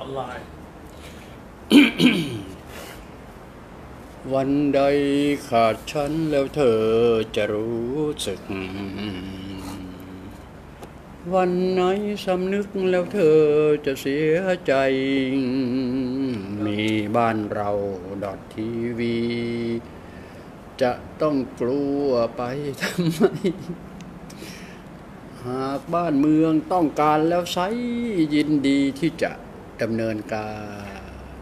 อัลลอฮ์วันใดขาดฉันแล้วเธอจะรู้สึกวันไหนสำนึกแล้วเธอจะเสียใจมีบ้านเราทีวีจะต้องกลัวไปทำไมหากบ้านเมืองต้องการแล้วไซยินดีที่จะดำเนินการ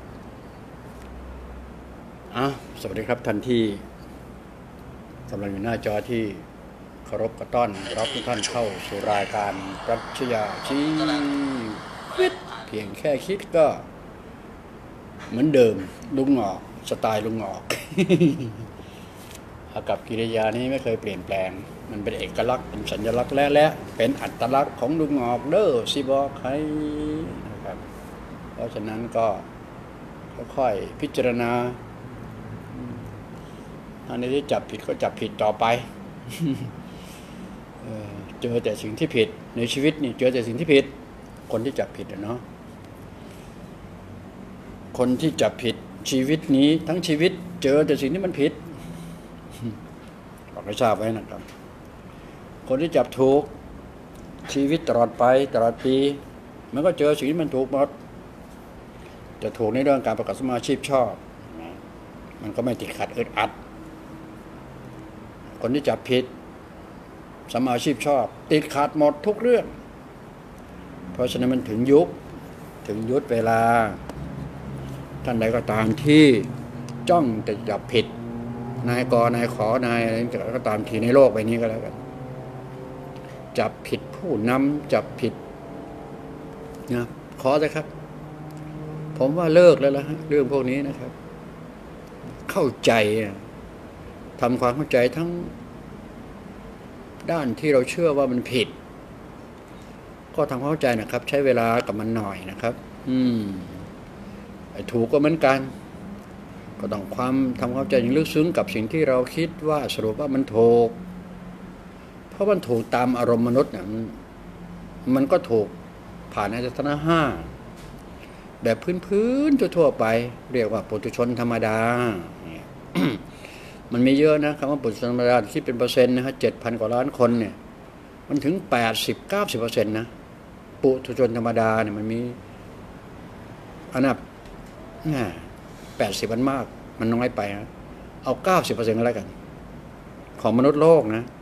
สวัสดีครับท่านที่กำลังอยู่หน้าจอที่เคารพกระต้อนรับทุกท่านเข้าสู่รายการปรัชญาชีวิตเพียงแค่คิดก็เหมือนเดิมลุงหงอกสไตล์ลุงหงอก กับกิริยานี้ไม่เคยเปลี่ยนแปลงมันเป็นเอกลักษณ์เป็นสัญลักษณ์และเป็นอัตลักษณ์ของลุงหงอกเด้อสิบอกใครนะครับเพราะฉะนั้นก็ค่อยๆพิจารณาอันนี้ที่จับผิดก็จับผิดต่อไป เจอแต่สิ่งที่ผิดในชีวิตนี่เจอแต่สิ่งที่ผิดคนที่จับผิดเนาะคนที่จับผิดชีวิตนี้ทั้งชีวิตเจอแต่สิ่งที่มันผิดบอกให้ทราบไว้นะครับคนที่จับถูกชีวิตตลอดไปตลอดปีมันก็เจอสิ่งที่มันถูกหมดจะถูกในเรื่องการประกอบสมาชีพชอบมันก็ไม่ติดขัดอึดอัดคนที่จับผิดสมาชีพชอบติดขัดหมดทุกเรื่องเพราะฉะนั้นมันถึงยุคเวลาท่านใดก็ตามที่จ้องจะจับผิดนายกนายขอนายอะไรก็ตามทีในโลกใบนี้ก็แล้วกันจับผิดผู้นำจับผิดนะขอเลยครับผมว่าเลิกแล้วล่ะเรื่องพวกนี้นะครับเข้าใจทำความเข้าใจทั้งด้านที่เราเชื่อว่ามันผิดก็ทำความเข้าใจนะครับใช้เวลากับมันหน่อยนะครับไอ้ถูกก็เหมือนกันก็ต้องทำความเข้าใจอย่างลึกซึ้งกับสิ่งที่เราคิดว่าสรุปว่ามันถูกเพราะมันถูกตามอารมณ์มนุษย์เนี่ยมันก็ถูกผ่านอายตนะห้าแบบพื้นๆทั่วๆไปเรียกว่าปุถุชนธรรมดา มันมีเยอะนะคำว่าปุถุชนธรรมดาคิดเป็นเปอร์เซ็นต์นะฮะ 7,000 กว่าล้านคนเนี่ยมันถึง 80-90% นะปุถุชนธรรมดาเนี่ยมันมีอันดับ80มันมากมันน้อยไปนะเอา 90% ก็แล้วกันของมนุษย์โลกนะ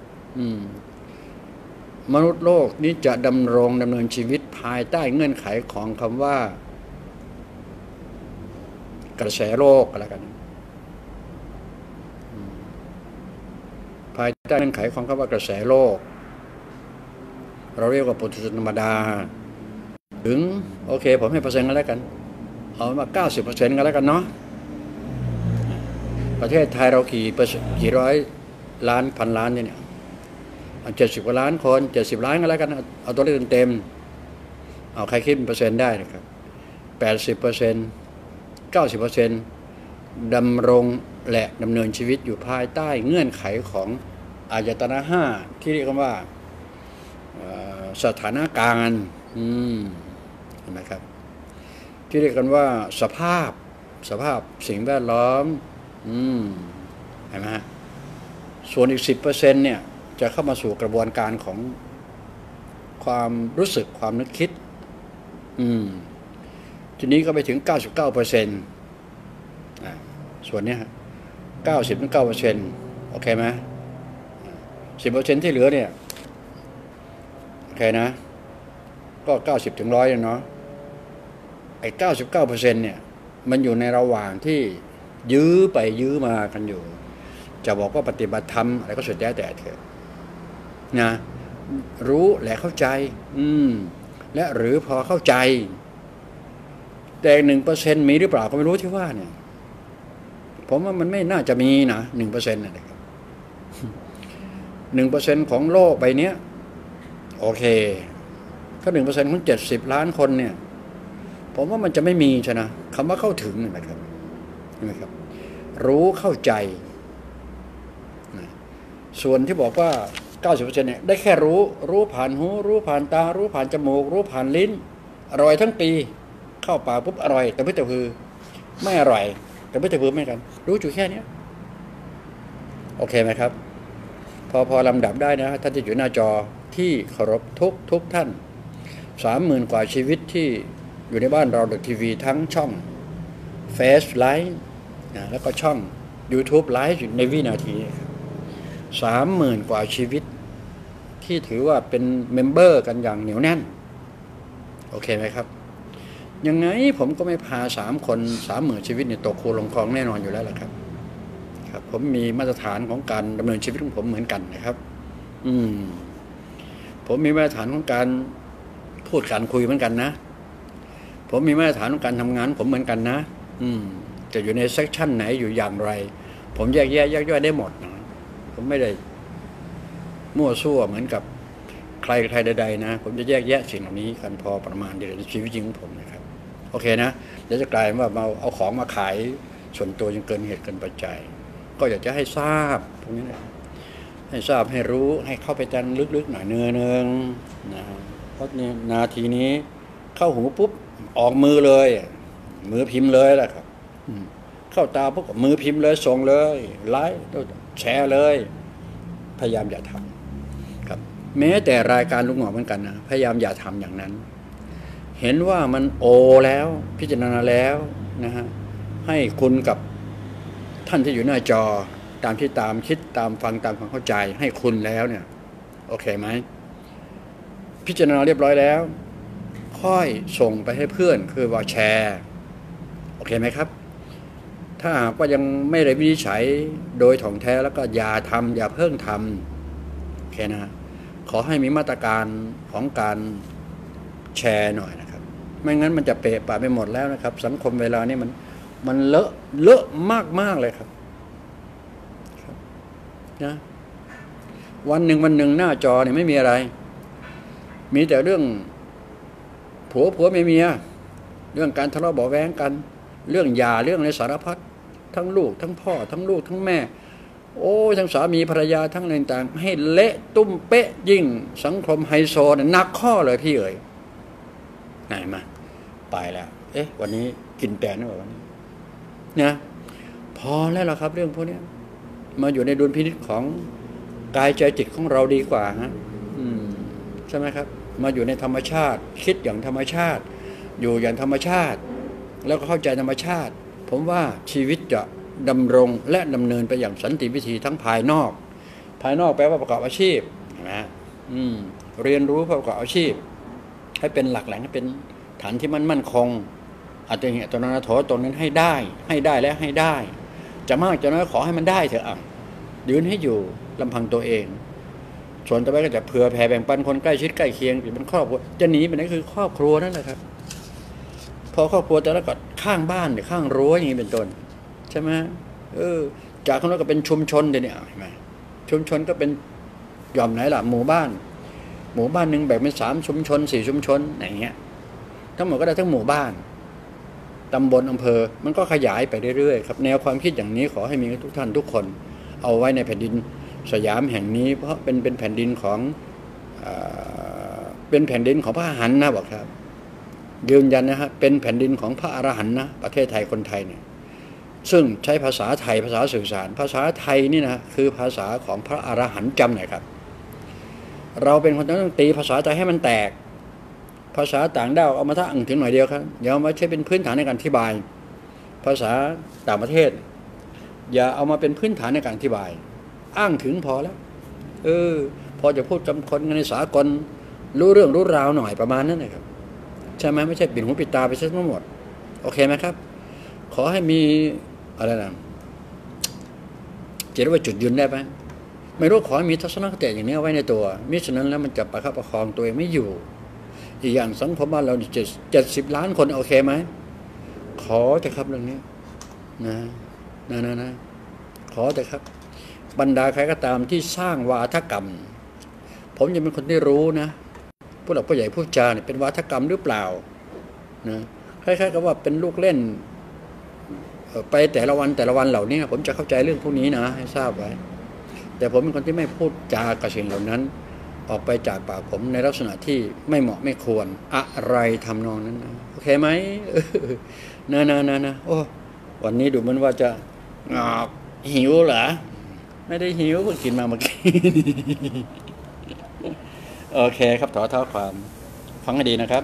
มนุษย์โลกนี้จะดำเนินชีวิตภายใต้เงื่อนไขของคำว่ากระแสโลกก็แล้วกันภายใต้เงื่อนไขของคำว่ากระแสโลกเราเรียกว่าปุถุชนธรรมดาถึงโอเคผมให้เปอร์เซ็นต์ก็แล้วกันเอามา 90% ก็แล้วกันเนาะประเทศไทยเรากี่ร้อยล้านพันล้านเนี่ย70 กว่าล้านคน70 ล้านก็แล้วกันเอาตัวเลขเต็มเอาใครคิดเป็นเปอร์เซ็นต์ได้นะครับ 80% 90% ดำรงและดำเนินชีวิตอยู่ภายใต้เงื่อนไขของอายตนะห้าที่เรียกว่าสถานการณ์เห็นไหมครับที่เรียกกันว่าสภาพสิ่งแวดล้อมเห็นไหมฮะส่วนอีก 10% เนี่ยจะเข้ามาสู่กระบวนการของความรู้สึกความนึกคิดทีนี้ก็ไปถึง 99% ส่วนนี้ 99% โอเคไหม 10% ที่เหลือเนี่ยโอเคนะก็90 ถึง 100เนาะไอ้ 99% เนี่ยมันอยู่ในระหว่างที่ยื้อไปยื้อมากันอยู่จะบอกว่าปฏิบัติธรรมอะไรก็สุดแท้แต่เถอะนะรู้และเข้าใจและหรือพอเข้าใจแต่ 1% มีหรือเปล่าก็ไม่รู้ที่ว่าเนี่ยผมว่ามันไม่น่าจะมีนะ 1% นะครับ 1% ของโลกใบนี้โอเคถ้า 1% ของ70 ล้านคนเนี่ยผมว่ามันจะไม่มีใช่นะคำว่าเข้าถึงนะครับใช่ไหมครับรู้เข้าใจส่วนที่บอกว่า 90% เนี่ยได้แค่รู้ผ่านหูรู้ผ่านตารู้ผ่านจมูกรู้ผ่านลิ้นอร่อยทั้งปีเข้าป่าปุ๊บอร่อยแต่พึ่งแต่พือไม่อร่อยแต่พึ่งแต่พือไม่กัน รู้จุดแค่นี้โอเคไหมครับพอลำดับได้นะท่านที่อยู่หน้าจอที่เคารพทุกท่าน 30,000 กว่าชีวิตที่อยู่ในบ้านเราเดอะทีวีทั้งช่องเฟซไลฟ์นะแล้วก็ช่อง YouTube ไลฟ์ในวินาที30,000 กว่าชีวิตที่ถือว่าเป็นเมมเบอร์กันอย่างเหนียวแน่นโอเคไหมครับยังไงผมก็ไม่พา3 คน 30,000 ชีวิตเนี่ยตกคูลงคลองแน่นอนอยู่แล้วล่ะครับครับผมมีมาตรฐานของการดำเนินชีวิตของผมเหมือนกันนะครับผมมีมาตรฐานของการพูดการคุยเหมือนกันนะผมมีมาตรฐานของการทำงานผมเหมือนกันนะจะอยู่ในเซกชันไหนอยู่อย่างไรผมแยกแยะย่อยได้หมดนะผมไม่ได้มั่วซั่วเหมือนกับใครใดๆนะผมจะแยกแยะสิ่งเหล่านี้กันพอประมาณเดียวในชีวิตจริงของผมนะครับโอเคนะเดี๋ยวจะกลายว่ามาเอาของมาขายส่วนตัวจนเกินเหตุเกินปัจจัยก็อยากจะให้ทราบตรงนี้นะให้ทราบให้รู้ให้เข้าไปจันลึกๆหน่อยเนืองนะเพราะเนี่ยนาทีนี้เข้าหูปุ๊บออกมือเลยมือพิมพ์เลยแหละครับเข้าตาปุ๊บมือพิมพ์เลยส่งเลยไลค์แชร์เลยพยายามอย่าทำครับแม้แต่รายการลุงหงอเหมือนกันนะพยายามอย่าทำอย่างนั้นเห็นว่ามันโอแล้วพิจารณาแล้วนะฮะให้คุณกับท่านที่อยู่หน้าจอตามที่ตามคิดตามฟังตามความเข้าใจให้คุณแล้วเนี่ยโอเคไหมพิจารณาเรียบร้อยแล้วค่อยส่งไปให้เพื่อนคือว่าแชร์โอเคไหมครับถ้าหากว่ายังไม่ได้วินิจฉัยโดยถ่องแท้แล้วก็อย่าทำอย่าเพิ่งทำโอเคนะขอให้มีมาตรการของการแชร์หน่อยนะครับไม่งั้นมันจะเปะปะไปหมดแล้วนะครับสังคมเวลานี้มันเลอะมากเลยครับนะวันหนึ่งหน้าจอเนี่ยไม่มีอะไรมีแต่เรื่องผัวเมียเรื่องการทะเลาะเบาะแว้งกันเรื่องหย่าเรื่องในสารพัดทั้งลูกทั้งพ่อทั้งลูกทั้งแม่โอ้ทั้งสามีภรรยาทั้งอะไรต่างให้เละตุ้มเป๊ะยิ่งสังคมไฮโซเนี่ยหนักข้อเลยพี่เอ๋ยไหนมาไปแล้ววันนี้กินแต่นวันนี้นะพอแล้วล่ะครับเรื่องพวกนี้มาอยู่ในดุลพินิจของกายใจจิตของเราดีกว่าฮะใช่ไหมครับมาอยู่ในธรรมชาติคิดอย่างธรรมชาติอยู่อย่างธรรมชาติแล้วก็เข้าใจธรรมชาติผมว่าชีวิตจะดำรงและดำเนินไปอย่างสันติวิธีทั้งภายนอกแปลว่าประกอบอาชีพนะเรียนรู้ประกอบอาชีพให้เป็นหลักแหล่งให้เป็นฐานที่มั่นคงอัตติตนนาโถตรงนั้นให้ได้และให้ได้จะมากจะน้อยขอให้มันได้เถอะยืนให้อยู่ลำพังตัวเองส่วนต่อไปก็จะเผื่อแผ่แบ่งปันคนใกล้ชิดใกล้เคียงเป็นครอบครัวจะหนีไปไหนคือครอบครัวนั่นแหละครับพอครอบครัวแต่ละก็ข้างบ้านข้างรั้วอย่างนี้เป็นต้นใช่ไหมจากข้างนอกก็เป็นชุมชนเดี๋ยวนี้เห็นไหมชุมชนก็เป็นหย่อมไหนล่ะหมู่บ้านหนึ่งแบ่งเป็น3 ชุมชน4 ชุมชนอย่างเงี้ยทั้งหมดก็ได้ทั้งหมู่บ้านตำบลอำเภอมันก็ขยายไปเรื่อยๆครับแนวความคิดอย่างนี้ขอให้มีทุกท่านทุกคนเอาไว้ในแผ่นดินสยามแห่งนี้เพราะเป็นแผ่นดินของพระอรหันต์นะบอกครับยืนยันนะฮะเป็นแผ่นดินของพระอรหันต์นะประเทศไทยคนไทยเนี่ยซึ่งใช้ภาษาไทยภาษาสื่อสารภาษาไทยนี่นะคือภาษาของพระอรหันต์จำหน่อยครับเราเป็นคนต้องตีภาษาไทยให้มันแตกภาษาต่างด้าวเอามาอ้างถึงหน่อยเดียวครับอย่ามาใช้เป็นพื้นฐานในการอธิบายภาษาต่างประเทศอย่าเอามาเป็นพื้นฐานในการอธิบายอ้างถึงพอแล้วพอจะพูดกับคนในสากลรู้เรื่องรู้ราวหน่อยประมาณนั้นนะครับใช่ไหมไม่ใช่ปิดหูปิดตาไปซะทั้งหมดโอเคไหมครับขอให้มีอะไรนะจะเรียกว่าจุดยืนได้ไหมไม่รู้ขอให้มีทัศนคติอย่างนี้ไว้ในตัวมิฉะนั้นแล้วมันจะประคับประคองตัวเองไม่อยู่อีกอย่างสังคมบ้านเรา70 ล้านคนโอเคไหมขอแต่ครับเรื่องนี้นะขอแต่ครับบรรดาใครก็ตามที่สร้างวาทกรรมผมยังเป็นคนที่รู้นะผู้หลักผู้ใหญ่ผู้จาเนี่ยเป็นวาทกรรมหรือเปล่านะคล้ายๆกับว่าเป็นลูกเล่นไปแต่ละวันเหล่านี้ผมจะเข้าใจเรื่องพวกนี้นะให้ทราบไว้แต่ผมเป็นคนที่ไม่พูดจากับสิ่งเหล่านั้นออกไปจากปากผมในลักษณะที่ไม่เหมาะไม่ควรอะไรทำนองนั้นนะโอเคไหมนะโอ้วันนี้ดูเหมือนว่าจะหิวเหรอไม่ได้หิวเพิ่งกินมาเมื่อกี้ โอเคครับต่อเท้าความฟังให้ดีนะครับ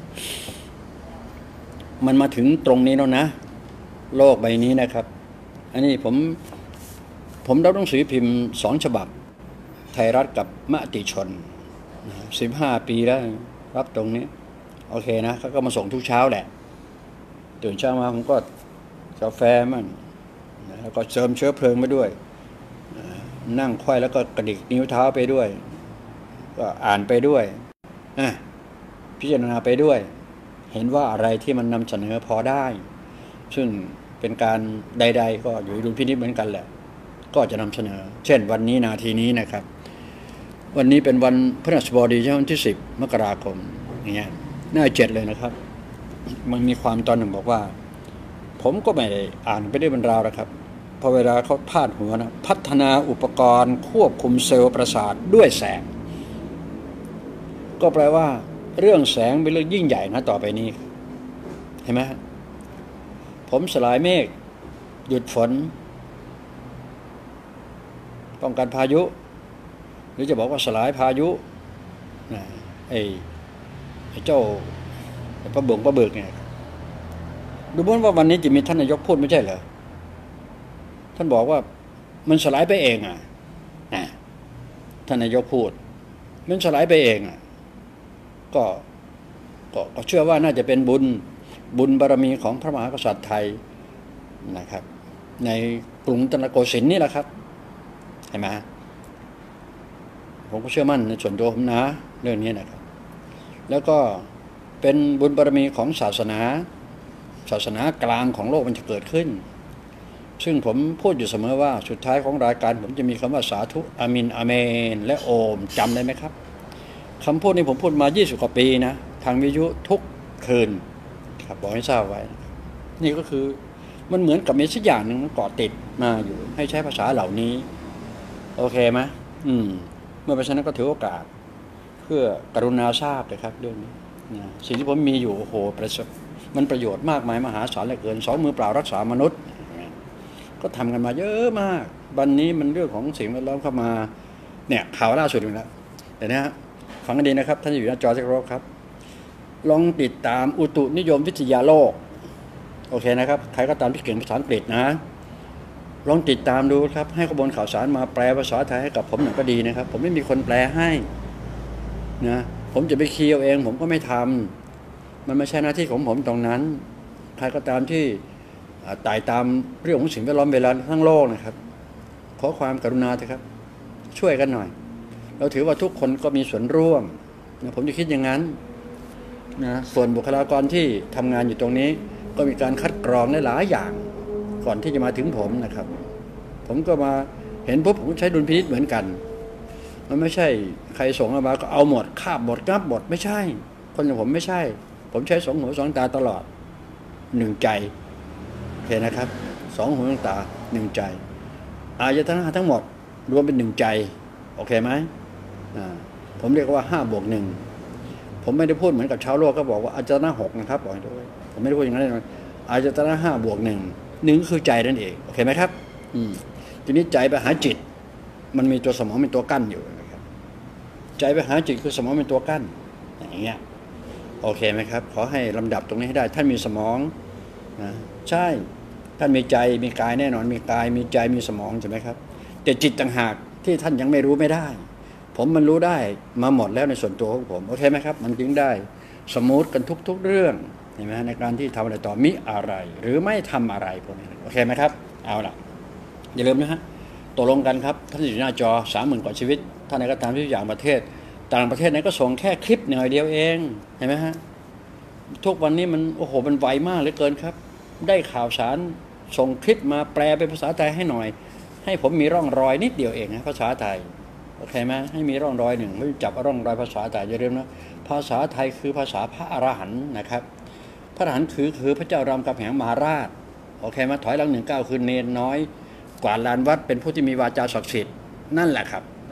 มันมาถึงตรงนี้แล้วนะโลกใบนี้นะครับอันนี้ผมรับหนังสือพิมพ์2 ฉบับไทยรัฐกับมติชน15 ปีแล้วรับตรงนี้โอเคนะเขาก็มาส่งทุกเช้าแหละตื่นเช้ามาผมก็กาแฟมั่งแล้วก็เติมเชื้อเพลิงไปด้วยนั่งไขว้แล้วก็กระดิกนิ้วเท้าไปด้วยก็อ่านไปด้วยพิจารณาไปด้วยเห็นว่าอะไรที่มันนำเสนอพอได้ซึ่งเป็นการใดๆก็อยู่ดุลพินิจเหมือนกันแหละก็จะนำเสนอเช่นวันนี้นาทีนี้นะครับวันนี้เป็นวันพฤหัสบดีวันที่10 มกราคมอย่างเงี้ยหน้า7เลยนะครับมันมีความตอนหนึ่งบอกว่าผมก็ไม่ได้อ่านไปได้บรรดาแล้วครับพอเวลาเขาพาดหัวนะพัฒนาอุปกรณ์ควบคุมเซลล์ประสาทด้วยแสงก็แปลว่าเรื่องแสงเป็นเรื่องยิ่งใหญ่นะต่อไปนี้เห็นไหมผมสลายเมฆหยุดฝนป้องกันพายุหรือจะบอกว่าสลายพายุไอ้เจ้าพระเบิกเนี่ยดูเหมือนว่าวันนี้จะมีท่านนายกพูดไม่ใช่เหรอท่านบอกว่ามันสลายไปเองท่านนายกพูดมันสลายไปเองก็เชื่อว่าน่าจะเป็นบุญบารมีของพระมหากษัตริย์ไทยนะครับในกรุงรัตนโกสินทร์นี่แหละครับเห็นไหมผมก็เชื่อมั่นในส่วนตัวผมนะเรื่องนี้นะครับแล้วก็เป็นบุญบารมีของศาสนากลางของโลกมันจะเกิดขึ้นซึ่งผมพูดอยู่เสมอว่าสุดท้ายของรายการผมจะมีคำว่าสาธุอามินอาเมนและโอมจำได้ไหมครับคำพูดนี้ผมพูดมา20 กว่าปีนะทางวิทยุทุกคืนครับบอกให้ทราบไว้นี่ก็คือมันเหมือนกับมีสักอย่างหนึ่งมันเกาะติดมาอยู่ให้ใช้ภาษาเหล่านี้โอเคไหมเมื่อเพราะฉะนั้นก็ถือโอกาสเพื่อกรุณาทราบนะครับเรื่องนี้นะสิ่งที่ผมมีอยู่โอ้โหมันประโยชน์มากมายมหาศาลเหลือเกิน2 มือเปล่ารักษามนุษย์ก็ทำกันมาเยอะมากวันนี้มันเรื่องของสิ่งแวดล้อมเข้ามาเนี่ยข่าวล่าสุดอีกแล้วแต่นะฮะฟังกันดีนะครับท่านอยู่หน้าจอสักรอบครับลองติดตามอุตุนิยมวิทยาโลกโอเคนะครับใครก็ตามที่เก่งภาษาอังกฤษนะลองติดตามดูครับให้ข้อมูลข่าวสารมาแปลภาษาไทยให้กับผมหน่อยก็ดีนะครับผมไม่มีคนแปลให้นะผมจะไปเคียวเองผมก็ไม่ทำมันไม่ใช่หน้าที่ของผมตรงนั้นใครก็ตามที่ไต่ตามเรื่องของสิ่งแวดล้อมเวลาทั้งโลกนะครับขอความกรุณาเถอะครับช่วยกันหน่อยเราถือว่าทุกคนก็มีส่วนร่วมนะผมจะคิดอย่างนั้นนะส่วนบุคลากรที่ทำงานอยู่ตรงนี้ก็มีการคัดกรองหลายอย่างก่อนที่จะมาถึงผมนะครับผมก็มาเห็นปุ๊บผมใช้ดุลพินิจเหมือนกันมันไม่ใช่ใครส่งมาก็เอาหมดคาบหมดงับหมดไม่ใช่คนอย่างผมไม่ใช่ผมใช้2 หู 2 ตาตลอด1 ใจโอเคนะครับ2 หู 2 ตา1 ใจอายตนะทั้งหมดรวมเป็น1 ใจโอเคไหมผมเรียกว่า5+1ผมไม่ได้พูดเหมือนกับชาวโลกก็บอกว่าอายตนะ6นะครับบอกด้วยผมไม่ได้พูดอย่างนั้นเลยอายตนะ5+1คือใจนั่นเองโอเคไหมครับทีนี้ใจไปหาจิตมันมีตัวสมองเป็นตัวกั้นอยู่นะครับใจไปหาจิตคือสมองเป็นตัวกั้นอย่างเงี้ยโอเคไหมครับขอให้ลำดับตรงนี้ให้ได้ท่านมีสมองนะใช่ท่านมีใจมีกายแน่นอนมีกายมีใจมีสมองใช่ไหมครับแต่จิตต่างหากที่ท่านยังไม่รู้ไม่ได้ผมมันรู้ได้มาหมดแล้วในส่วนตัวของผมโอเคไหมครับมันจึงได้สมูทกันทุกๆเรื่องเห็นไหมในการที่ทำอะไรต่อมิอะไรหรือไม่ทำอะไรพวกนี้โอเคไหมครับเอาล่ะอย่าลืมนะฮะตกลงกันครับท่านอยู่หน้าจอ 30,000 กว่าชีวิตท่านไหนก็ตามที่อย่างประเทศต่างประเทศไหนก็ส่งแค่คลิปหน่อยเดียวเองเห็นไหมฮะทุกวันนี้มันโอ้โหมันไวมากเหลือเกินครับได้ข่าวสารส่งคลิปมาแปลเป็นภาษาไทยให้หน่อยให้ผมมีร่องรอยนิดเดียวเองนะภาษาไทยโอเคไหมให้มีร่องรอยหนึ่งไม่จับร่องรอยภาษาไทยอย่าลืมนะภาษาไทยคือภาษาพระอรหันต์นะครับพระอรหันต์คือพระเจ้ารามคำแหงมหาราชโอเคไหมถอยหลัง19คือเนรน้อยกว่าลานวัดเป็นผู้ที่มีวาจาศักดิ์สิทธิ์นั่นแหละครับ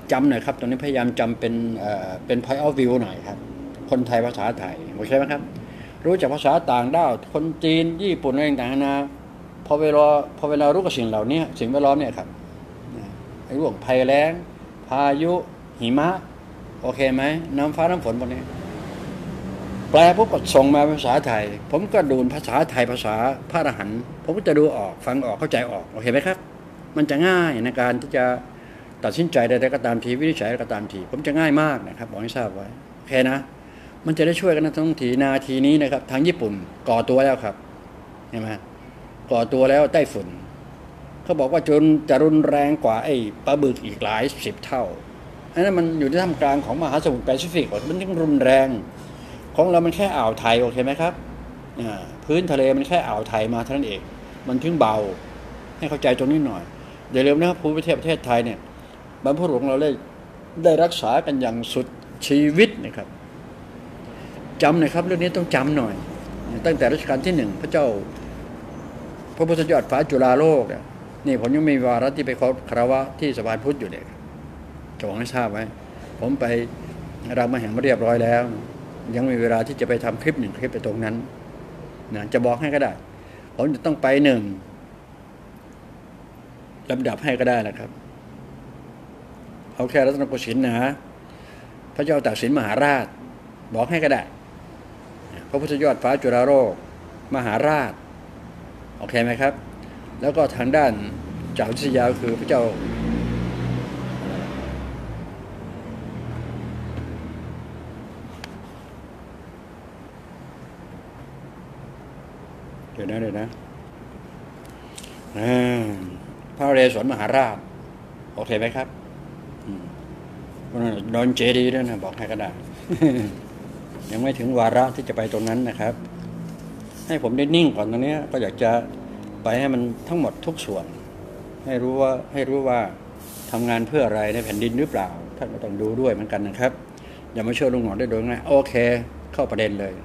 จำหน่อยครับตรงนี้พยายามจำเป็น point of view หน่อยครับคนไทยภาษาไทยโอเคไหมครับรู้จักภาษาต่างด้าวคนจีนญี่ปุ่นอะไรต่างๆนะพอเวลารู้กับสิ่งเหล่านี้สิ่งแวดล้อมเนี่ยครับไอ้เรื่องภัยแล้งพายุหิมะโอเคไหมน้ำฟ้าน้ำฝนพวกนี้แปลปุ๊บก็ส่งมาภาษาไทยผมก็ดูภาษาไทยภาษาพระอรหันต์ผมก็จะดูออกฟังออกเข้าใจออกโอเคไหมครับมันจะง่ายในการที่จะตัดสินใจใดๆก็ตามทีวินิจฉัยก็ตามทีผมจะง่ายมากนะครับบอกให้ทราบไว้โอเคนะมันจะได้ช่วยกันนะทั้งทีนาทีนี้นะครับทางญี่ปุ่นก่อตัวแล้วครับเห็นไหมก่อตัวแล้วไต้ฝุ่นเขาบอกว่าจะรุนแรงกว่าไอ้ปลาบึกอีกหลาย10 เท่าอันนั้นมันอยู่ที่ท่ามกลางของมหาสมุทรแปซิฟิกมันถึงรุนแรงของเรามันแค่อ่าวไทยโอเคไหมครับพื้นทะเลมันแค่อ่าวไทยมาเท่านั้นเองมันถึงเบาให้เข้าใจตรงนี้หน่อยอย่าลืมนะครับภูมิประเทศไทยเนี่ยบรรพบุรุษของเราได้รักษากันอย่างสุดชีวิตนะครับจำหน่อยครับเรื่องนี้ต้องจำหน่อยตั้งแต่รัชกาลที่1พระเจ้าพระพุทธยอดฟ้าจุฬาโลกเนี่ยนี่ผมยังมีวาระที่ไปขอคารวะที่สะพานพุทธอยู่เนี่ยจะบอกให้ทราบไว้ผมไปรามแห่งมาเรียบร้อยแล้วยังมีเวลาที่จะไปทำคลิป1 คลิปไปตรงนั้นนะจะบอกให้ก็ได้ผมจะต้องไป1ลำดับให้ก็ได้นะครับเอาแค่รัตนโกสินทร์นะพระเจ้าตากสินมหาราชบอกให้ก็ได้พระพุทธยอดฟ้าจุฬาโลกมหาราชโอเคไหมครับแล้วก็ทางด้านจากวิทยาคือพระเจ้าเดี๋ยวนะพระนเรศวรมหาราชโอเคไหมครับดอนเจดีด้วยนะบอกให้ก็ได้ ยังไม่ถึงวาระที่จะไปตรงนั้นนะครับให้ผมได้นิ่งก่อนตรงนี้ก็อยากจะไปให้มันทั้งหมดทุกส่วนให้รู้ว่าทำงานเพื่ออะไรในแผ่นดินหรือเปล่าท่านก็ต้องดูด้วยเหมือนกันนะครับอย่ามาเชื่อลุงหนอได้โดยง่ายโอเคเข้าประเด็นเลย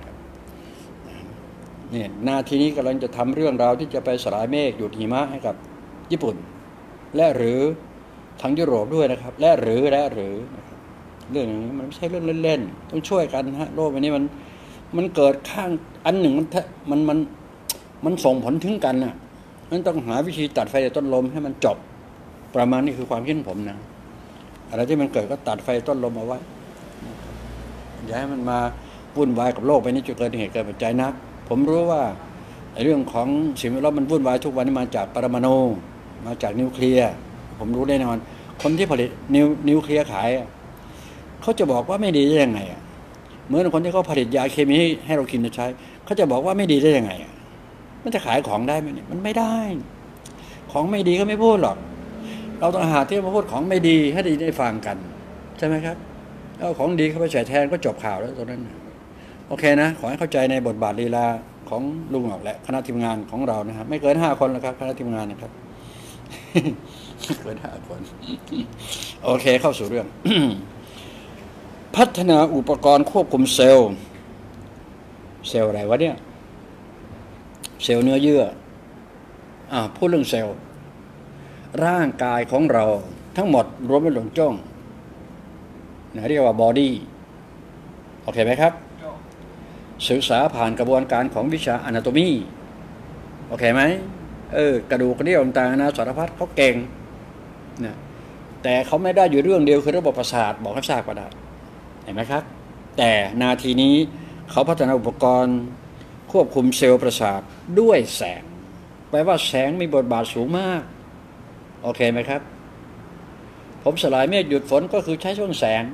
นี่นาทีนี้กำลังจะทำเรื่องราวที่จะไปสลายเมฆหยุดหิมะให้กับญี่ปุ่นและหรือทางยุโรปด้วยนะครับและหรือเรื่องนี้มันไม่ใช่เรื่องเล่นๆต้องช่วยกันฮะโลกใบนี้มันเกิดข้างอันหนึ่งมันส่งผลถึงกันน่ะนั้นต้องหาวิธีตัดไฟต้นลมให้มันจบประมาณนี้คือความคิดผมนะอะไรที่มันเกิดก็ตัดไฟต้นลมเอาไว้อย่าให้มันมาวุ่นวายกับโลกไปนี้จนเกิดเหตุเกิดปัจจัยนักผมรู้ว่าเรื่องของสิ่งแวดล้อมมันวุ่นวายทุกวันนี้มาจากปรมาณูมาจากนิวเคลียร์ผมรู้แน่นอนคนที่ผลิตนิวเคลียร์ขายเขาจะบอกว่าไม่ดีได้ยังไงเหมือนคนที่เขาผลิตยาเคมีให้เรากินใช้เขาจะบอกว่าไม่ดีได้ยังไงมันจะขายของได้ไหมเนี่ยมันไม่ได้ของไม่ดีก็ไม่พูดหรอกเราต้องหาที่มาพูดของไม่ดีให้ได้ฟังกันใช่ไหมครับเอาของดีเข้าไปใส่แทนก็จบข่าวแล้วตรงนั้นโอเคนะขอให้เข้าใจในบทบาทลีลาของลุงหอกและคณะทีมงานของเรานะครับไม่เกิน5 คนแล้วครับคณะทีมงานนะครับ เกิน5 คนโอเคเข้าสู่เรื่อง พัฒนาอุปกรณ์ควบคุมเซลล์อะไรวะเนี่ยเซลล์เนื้อเยื่อพูดเรื่องเซลล์ร่างกายของเราทั้งหมดรวมเป็นหลงจ้องเรียกว่าบอดี้โอเคไหมครับศึกษาผ่านกระบวนการของวิชาอนาโตมีโอเคไหมกระดูกกระเดี่ยวต่างๆนะสารพัดเขาเก่งนะแต่เขาไม่ได้อยู่เรื่องเดียวคือระบบประสาทบอกให้ทราบก็ได้เห็นไหมครับแต่นาทีนี้เขาพัฒนาอุปกรณ์ควบคุมเซลล์ประสาทด้วยแสงแปลว่าแสงมีบทบาทสูงมากโอเคไหมครับผมสลายเมฆหยุดฝนก็คือใช้ช่วงแสง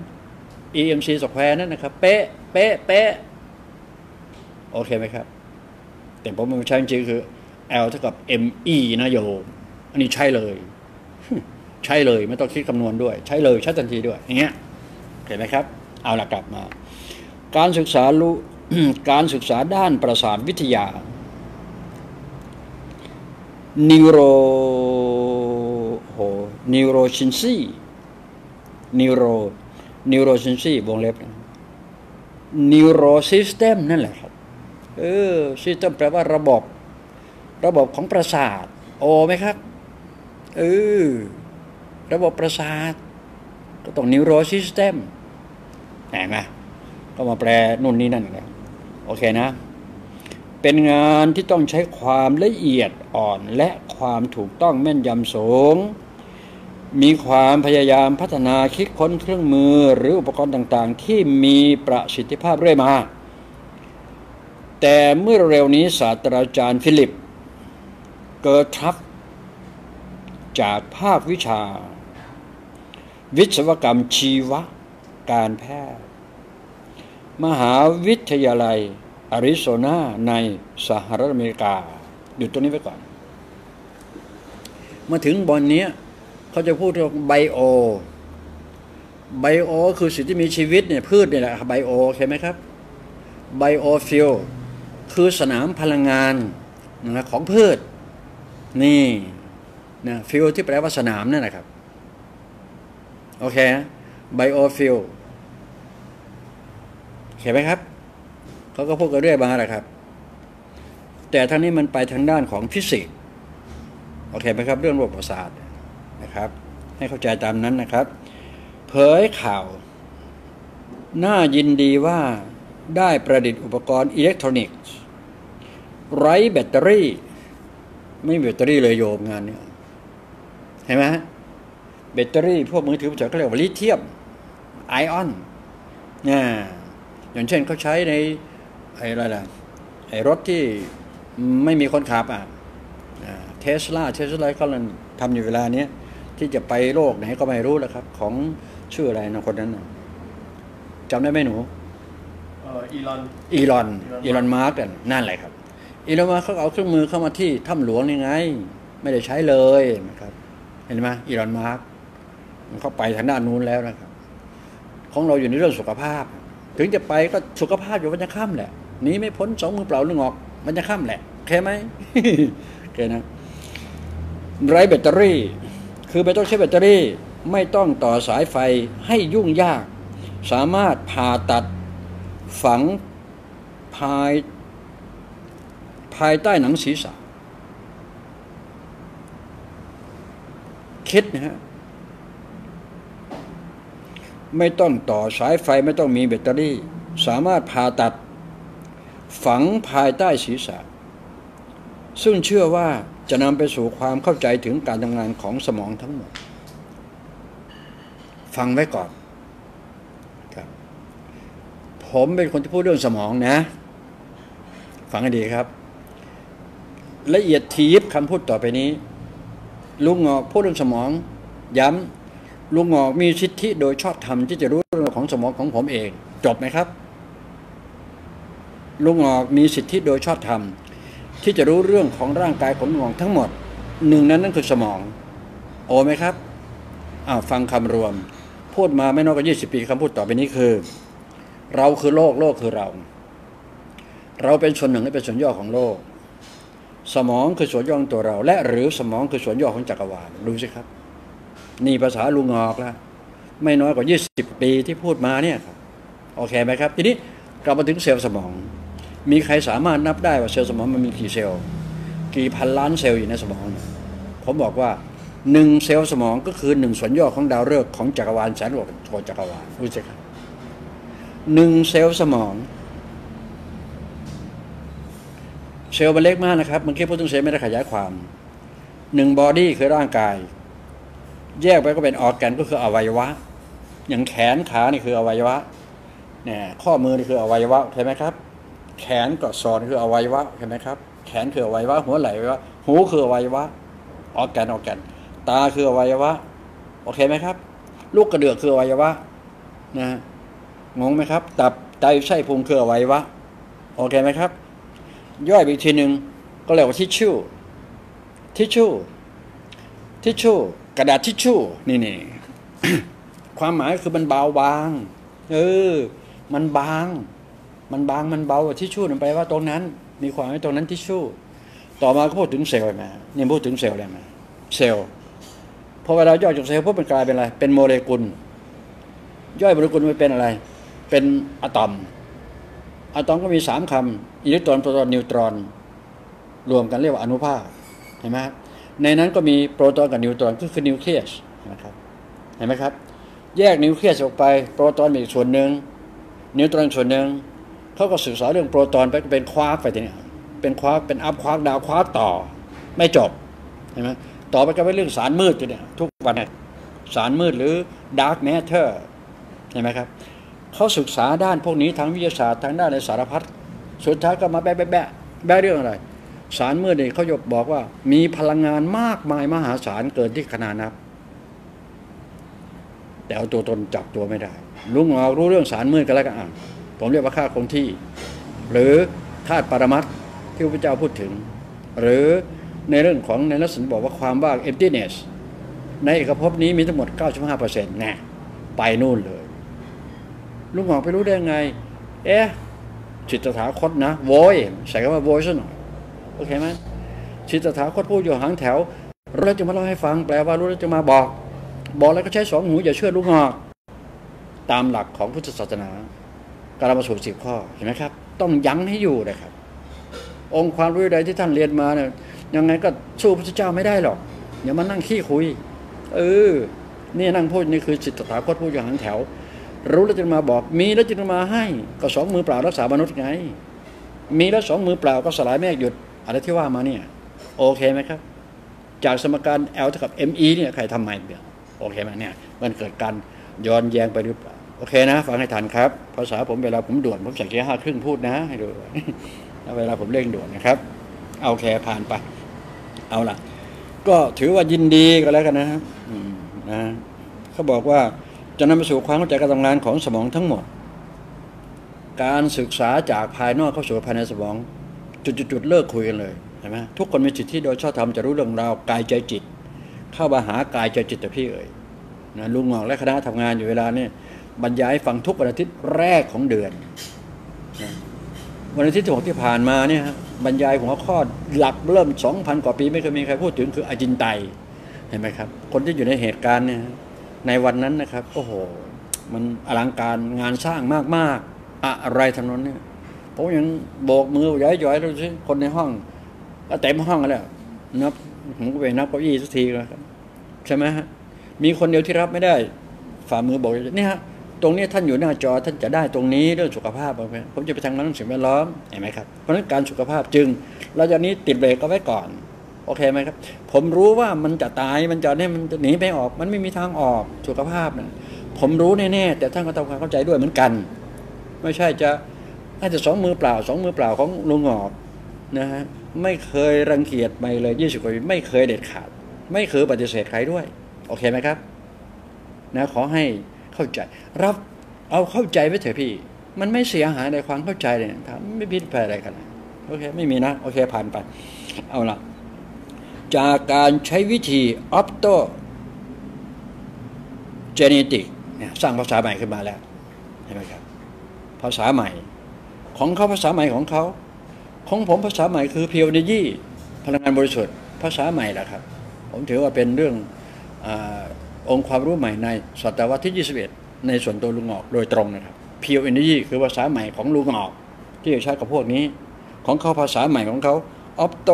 EMC square นั่นนะครับเป๊ะโอเคไหมครับแต่ผมใช้จริงคือ L เท่ากับ ME นะโยอันนี้ใช่เลยใช่เลยไม่ต้องคิดคำนวณด้วยใช้เลยใช้ทันทีด้วยอย่างเงี้ยเห็นไหมครับเอาละกลับมาการศึกษาการศึกษาด้านประสาทวิทยา neuroscience วงเล็บneurosystem นั่นแหละครับsystem แปลว่าระบบของประสาทโอไหมครับระบบประสาทก็ต้อง neuro system เห็นไหมก็มาแปลนู่นนี่นั่นกันโอเคนะเป็นงานที่ต้องใช้ความละเอียดอ่อนและความถูกต้องแม่นยำสูงมีความพยายามพัฒนาคิดค้นเครื่องมือหรืออุปกรณ์ต่างๆที่มีประสิทธิภาพเรื่อยมาแต่เมื่อเร็วนี้ศาสตราจารย์ฟิลิปเกิร์ทัฟจากภาควิชาวิศวกรรมชีวการแพทย์มหาวิทยาลัยอาริโซนาในสหรัฐอเมริกาหยุดตัวนี้ไว้ก่อนมาถึงบนนี้เขาจะพูดเรื่องไบโอคือสิ่งที่มีชีวิตเนี่ยพืชเนี่ยแหละไบโอใช่ไหมครับไบโอฟิลคือสนามพลังงานนะของพืชนี่นะฟิลที่แปลว่าสนามนั่นแหละครับโอเคไบโอฟิลเห็นไหมครับเขาก็พูดกันเรื่อยมาแหละครับแต่ทั้งนี้มันไปทางด้านของฟิสิกส์โอเคไหมครับเรื่องระบบประสาทนะครับให้เข้าใจตามนั้นนะครับเผยข่าวน่ายินดีว่าได้ประดิษฐ์อุปกรณ์อิเล็กทรอนิกส์ไร้แบตเตอรี่ไม่มีแบตเตอรี่เลยโยมงานนี้เห็นไหมแบตเตอรี่พวกมือถือเขาเรียกว่าลิเธียมไอออนเนี่ยอย่างเช่นเขาใช้ในอะไรล่ะไอ้รถที่ไม่มีคนขับเทสลาเขากำลังทำอยู่เวลานี้ที่จะไปโลกไหนก็ไม่รู้แล้วครับของชื่ออะไรนะคนนั้นจำได้ไหมหนูอีลอนมาร์กนั่นแหละครับอีลอนมาร์กเขาเอาเครื่องมือเข้ามาที่ถ้ำหลวงยังไงไม่ได้ใช้เลยนะครับเห็นไหมอีลอนมาร์กเขาไปทางด้านนู้นแล้วนะครับของเราอยู่ในเรื่องสุขภาพถึงจะไปก็สุขภาพอยู่วันจะค่ำแหละหนีไม่พ้นสองมือเปล่าหรือหงอกวันจะค่ำแหละแค่ไหม แค่นะไร้แบตเตอรี่คือไม่ต้องใช้แบตเตอรี่ไม่ต้องต่อสายไฟให้ยุ่งยากสามารถผ่าตัดฝังภายใต้หนังศีรษะคิดนะฮะไม่ต้องต่อสายไฟไม่ต้องมีแบตเตอรี่สามารถผ่าตัดฝังภายใต้ศีรษะซึ่งเชื่อว่าจะนำไปสู่ความเข้าใจถึงการทำงานของสมองทั้งหมดฟังไว้ก่อนครับผมเป็นคนที่พูดเรื่องสมองนะฟังให้ดีครับละเอียดทียิบคำพูดต่อไปนี้ลุงงอกพูดเรื่องสมองย้ำลุงงอกมีสิทธิโดยชอบธรรมที่จะรู้เรื่องของสมองของผมเองจบไหมครับลุงงอกมีสิทธิโดยชอบธรรมที่จะรู้เรื่องของร่างกายของลุงงอกทั้งหมดหนึ่งนั้นคือสมองโอไหมครับฟังคำรวมพูดมาไม่น้อยกว่า20 ปีคำพูดต่อไปนี้คือเราคือโลกโลกคือเราเป็นส่วนหนึ่งและเป็นส่วนย่อของโลกสมองคือส่วนย่อของตัวเราและหรือสมองคือส่วนย่อของจักรวาลดูสิครับนี่ภาษาลุงงอกแล้วไม่น้อยกว่า20 ปีที่พูดมาเนี่ยครับโอเคไหมครับทีนี้กลับมาถึงเซลล์สมองมีใครสามารถนับได้ว่าเซลล์สมองมันมีกี่เซลล์กี่พันล้านเซลล์อยู่ในสมองผมบอกว่า1 เซลล์สมองก็คือ1 ส่วนย่อของดาวฤกษ์ของจักรวาลแสนกว่าจักรวาลรู้สิครับ1 เซลล์สมองเซลล์มันเล็กมากนะครับเมื่อกี้พูดถึงเซลล์ไม่ได้ขยายความ1 บอดี้คือร่างกายแยกไปก็เป็นออร์แกนก็คืออวัยวะอย่างแขนขานี่คืออวัยวะเนี่ยข้อมือนี่คืออวัยวะใช่ไหมครับแขนกับศอกคืออวัยวะใช่ไหมครับแขนคืออวัยวะหัวไหล่อวัยวะหูคืออวัยวะออร์แกนตาคืออวัยวะโอเคไหมครับลูกกระเดือกคืออวัยวะนะงงไหมครับตับไตไส้พุงคืออวัยวะโอเคไหมครับย่อยไปอีกทีหนึ่งก็เรียกว่าทิชชู่กระดาษทิชชู่นี่ ความหมายคือมันเบาบางมันบางมันเบาทิชชู่นั่นแปลว่าตรงนั้นมีความหมายตรงนั้นทิชชู่ต่อมาก็พูดถึงเซลล์มานี่พูดถึงเซลล์อะไรมาเซลล์พอเวลาย่อยจากเซลล์ปุ๊บมันกลายเป็นอะไรเป็นโมเลกุลย่อยโมเลกุลมันเป็นอะไรเป็นอะตอมก็มี3 คำอิเล็กตรอนโปรตอนนิวตรอนรวมกันเรียกว่าอนุภาคเห็นไหมในนั้นก็มีโปรตอนกับนิวตรอนก็คือนิวเคลียสนะครับเห็นไหมครับแยกนิวเคลียสออกไปโปรตอนอีกส่วนหนึ่งนิวตรอนส่วนหนึ่งเขาก็ศึกษาเรื่องโปรตอนไปเป็นควาร์กไปทีนี้เป็นควาร์กเป็นอัพควาร์กดาวควาร์กต่อไม่จบเห็นไหมต่อไปก็เป็นเรื่องสารมืดทีนี้ทุกวันเนี่ยสารมืดหรือดาร์กแมทเทอร์เห็นไหมครับเขาศึกษาด้านพวกนี้ทางวิทยาศาสตร์ทางด้านในสารพัดสุดท้ายก็มาแบะเรื่องอะไรสารมืดเนี่ยเขาบอกว่ามีพลังงานมากมายมหาศาลเกินที่ขนาดนับแต่เอาตัวตนจับตัวไม่ได้ลุงออกรู้เรื่องสารมืดกันแล้วกันผมเรียกว่าธาตุคงที่หรือธาตุปรมัตถ์ที่พระเจ้าพูดถึงหรือในเรื่องของในนักศึกษาบอกว่าความว่าง emptiness ในเอกภพนี้มีทั้งหมด 95% แน่ไปนู่นเลยลุงออกไปรู้ได้ไงจิตตถาคตนะโวยใส่คำว่าโวยซะหน่อยโอเคไหมจิตตถาคตพูดอยู่หางแถวรู้แล้วจะมาเล่าให้ฟังแปลว่ารู้แล้วจะมาบอกแล้วก็ใช้2 หูอย่าเชื่อลุงออกตามหลักของพุทธศาสนาการมาสู่10 ข้อเห็นไหมครับต้องยั้งให้อยู่นะครับองค์ความรู้ใดที่ท่านเรียนมาเนี่ยยังไงก็สู้พระพุทธเจ้าไม่ได้หรอกอย่ามานั่งขี้คุยนี่นั่งพูดนี่คือจิตตถาคตพูดอยู่หางแถวรู้แล้วจะมาบอกมีแล้วจะมาให้ก็2 มือเปล่ารักษามนุษย์ไงมีแล้ว2 มือเปล่าก็สลายเมฆหยุดอะไรที่ว่ามาเนี่ยโอเคไหมครับจากสมการ L เท่ากับ ME เนี่ยใครทำไมเนี่ยโอเคไหมเนี่ยมันเกิดการย้อนแย้งไปหรือเปล่าโอเคนะฟังให้ทันครับภาษาผมเวลาผมด่วนผมใส่เกียร์5 ครึ่งพูดนะให้ดูเวลาผมเร่งด่วนนะครับโอเคผ่านไปเอาล่ะก็ถือว่ายินดีก็แล้วกันนะครับนะเขาบอกว่าจะนำไปสู่ความเข้าใจการทำงานของสมองทั้งหมดการศึกษาจากภายนอกเข้าสู่ภายในสมองจุดเลิกคุยกันเลยเห็นไหมทุกคนมีสิทธิโดยชอบธรรมจะรู้เรื่องราวกายใจจิตเข้ามาหากายใจจิตแต่พี่นะลุงหงอกและคณะทำงานอยู่เวลาเนี่ยบรรยายฟังทุกวันอาทิตย์แรกของเดือนนะวันอาทิตย์ที่6ที่ผ่านมาเนี่ยบรรยายหัวข้อหลักเริ่ม 2,000 กว่าปีไม่เคยมีใครพูดถึงคืออจินไตยเห็นไหมครับคนที่อยู่ในเหตุการณ์เนี่ยในวันนั้นนะครับโอ้โหมันอลังการงานสร้างมากอะไรทำนองนี้ผมยังโบกมือย้อยๆดูสิคนในห้องก็เต็มห้องแล้วนับผมก็ไปนับเก้าอี้สักทีแล้วครับใช่ไหมฮะมีคนเดียวที่รับไม่ได้ฝ่ามือบอกนี่ฮะตรงนี้ท่านอยู่หน้าจอท่านจะได้ตรงนี้เรื่องสุขภาพผมจะไปทางนั้นสิ่งแวดล้อมเห็นไหมครับเพราะฉะนั้นการสุขภาพจึงเราจะนี้ติดเบรกก็ไว้ก่อนโอเคไหมครับผมรู้ว่ามันจะตายมันจะหนีไม่ออกมันไม่มีทางออกสุขภาพนะผมรู้แน่ๆแต่ท่านก็ต้องเข้าใจด้วยเหมือนกันไม่ใช่จะอาจจะ2 มือเปล่าของลุงหงอกนะฮะไม่เคยรังเกียจไปเลย20 กว่าปีไม่เคยเด็ดขาดไม่เคยปฏิเสธใครด้วยโอเคไหมครับนะขอให้เข้าใจรับเอาเข้าใจไว้เถอะพี่มันไม่เสียหายในความเข้าใจเลยถามไม่ผิดแปลอะไรกันโอเคไม่มีนะโอเคผ่านไปเอาละจากการใช้วิธีออปโตเจเนติกสร้างภาษาใหม่ขึ้นมาแล้วเห็นไหมครับภาษาใหม่ของเขาภาษาใหม่ของเขาของผมภาษาใหม่คือ Pure Energy พลังงานบริสุทธิ์ภาษาใหม่แหละครับผมถือว่าเป็นเรื่ององค์ความรู้ใหม่ในศตวรรษที่21ในส่วนตัวลุงหงอกโดยตรงนะครับ Pure Energy คือภาษาใหม่ของลุงหงอกที่จะใช้กับพวกนี้ของเขาภาษาใหม่ของเขา Opto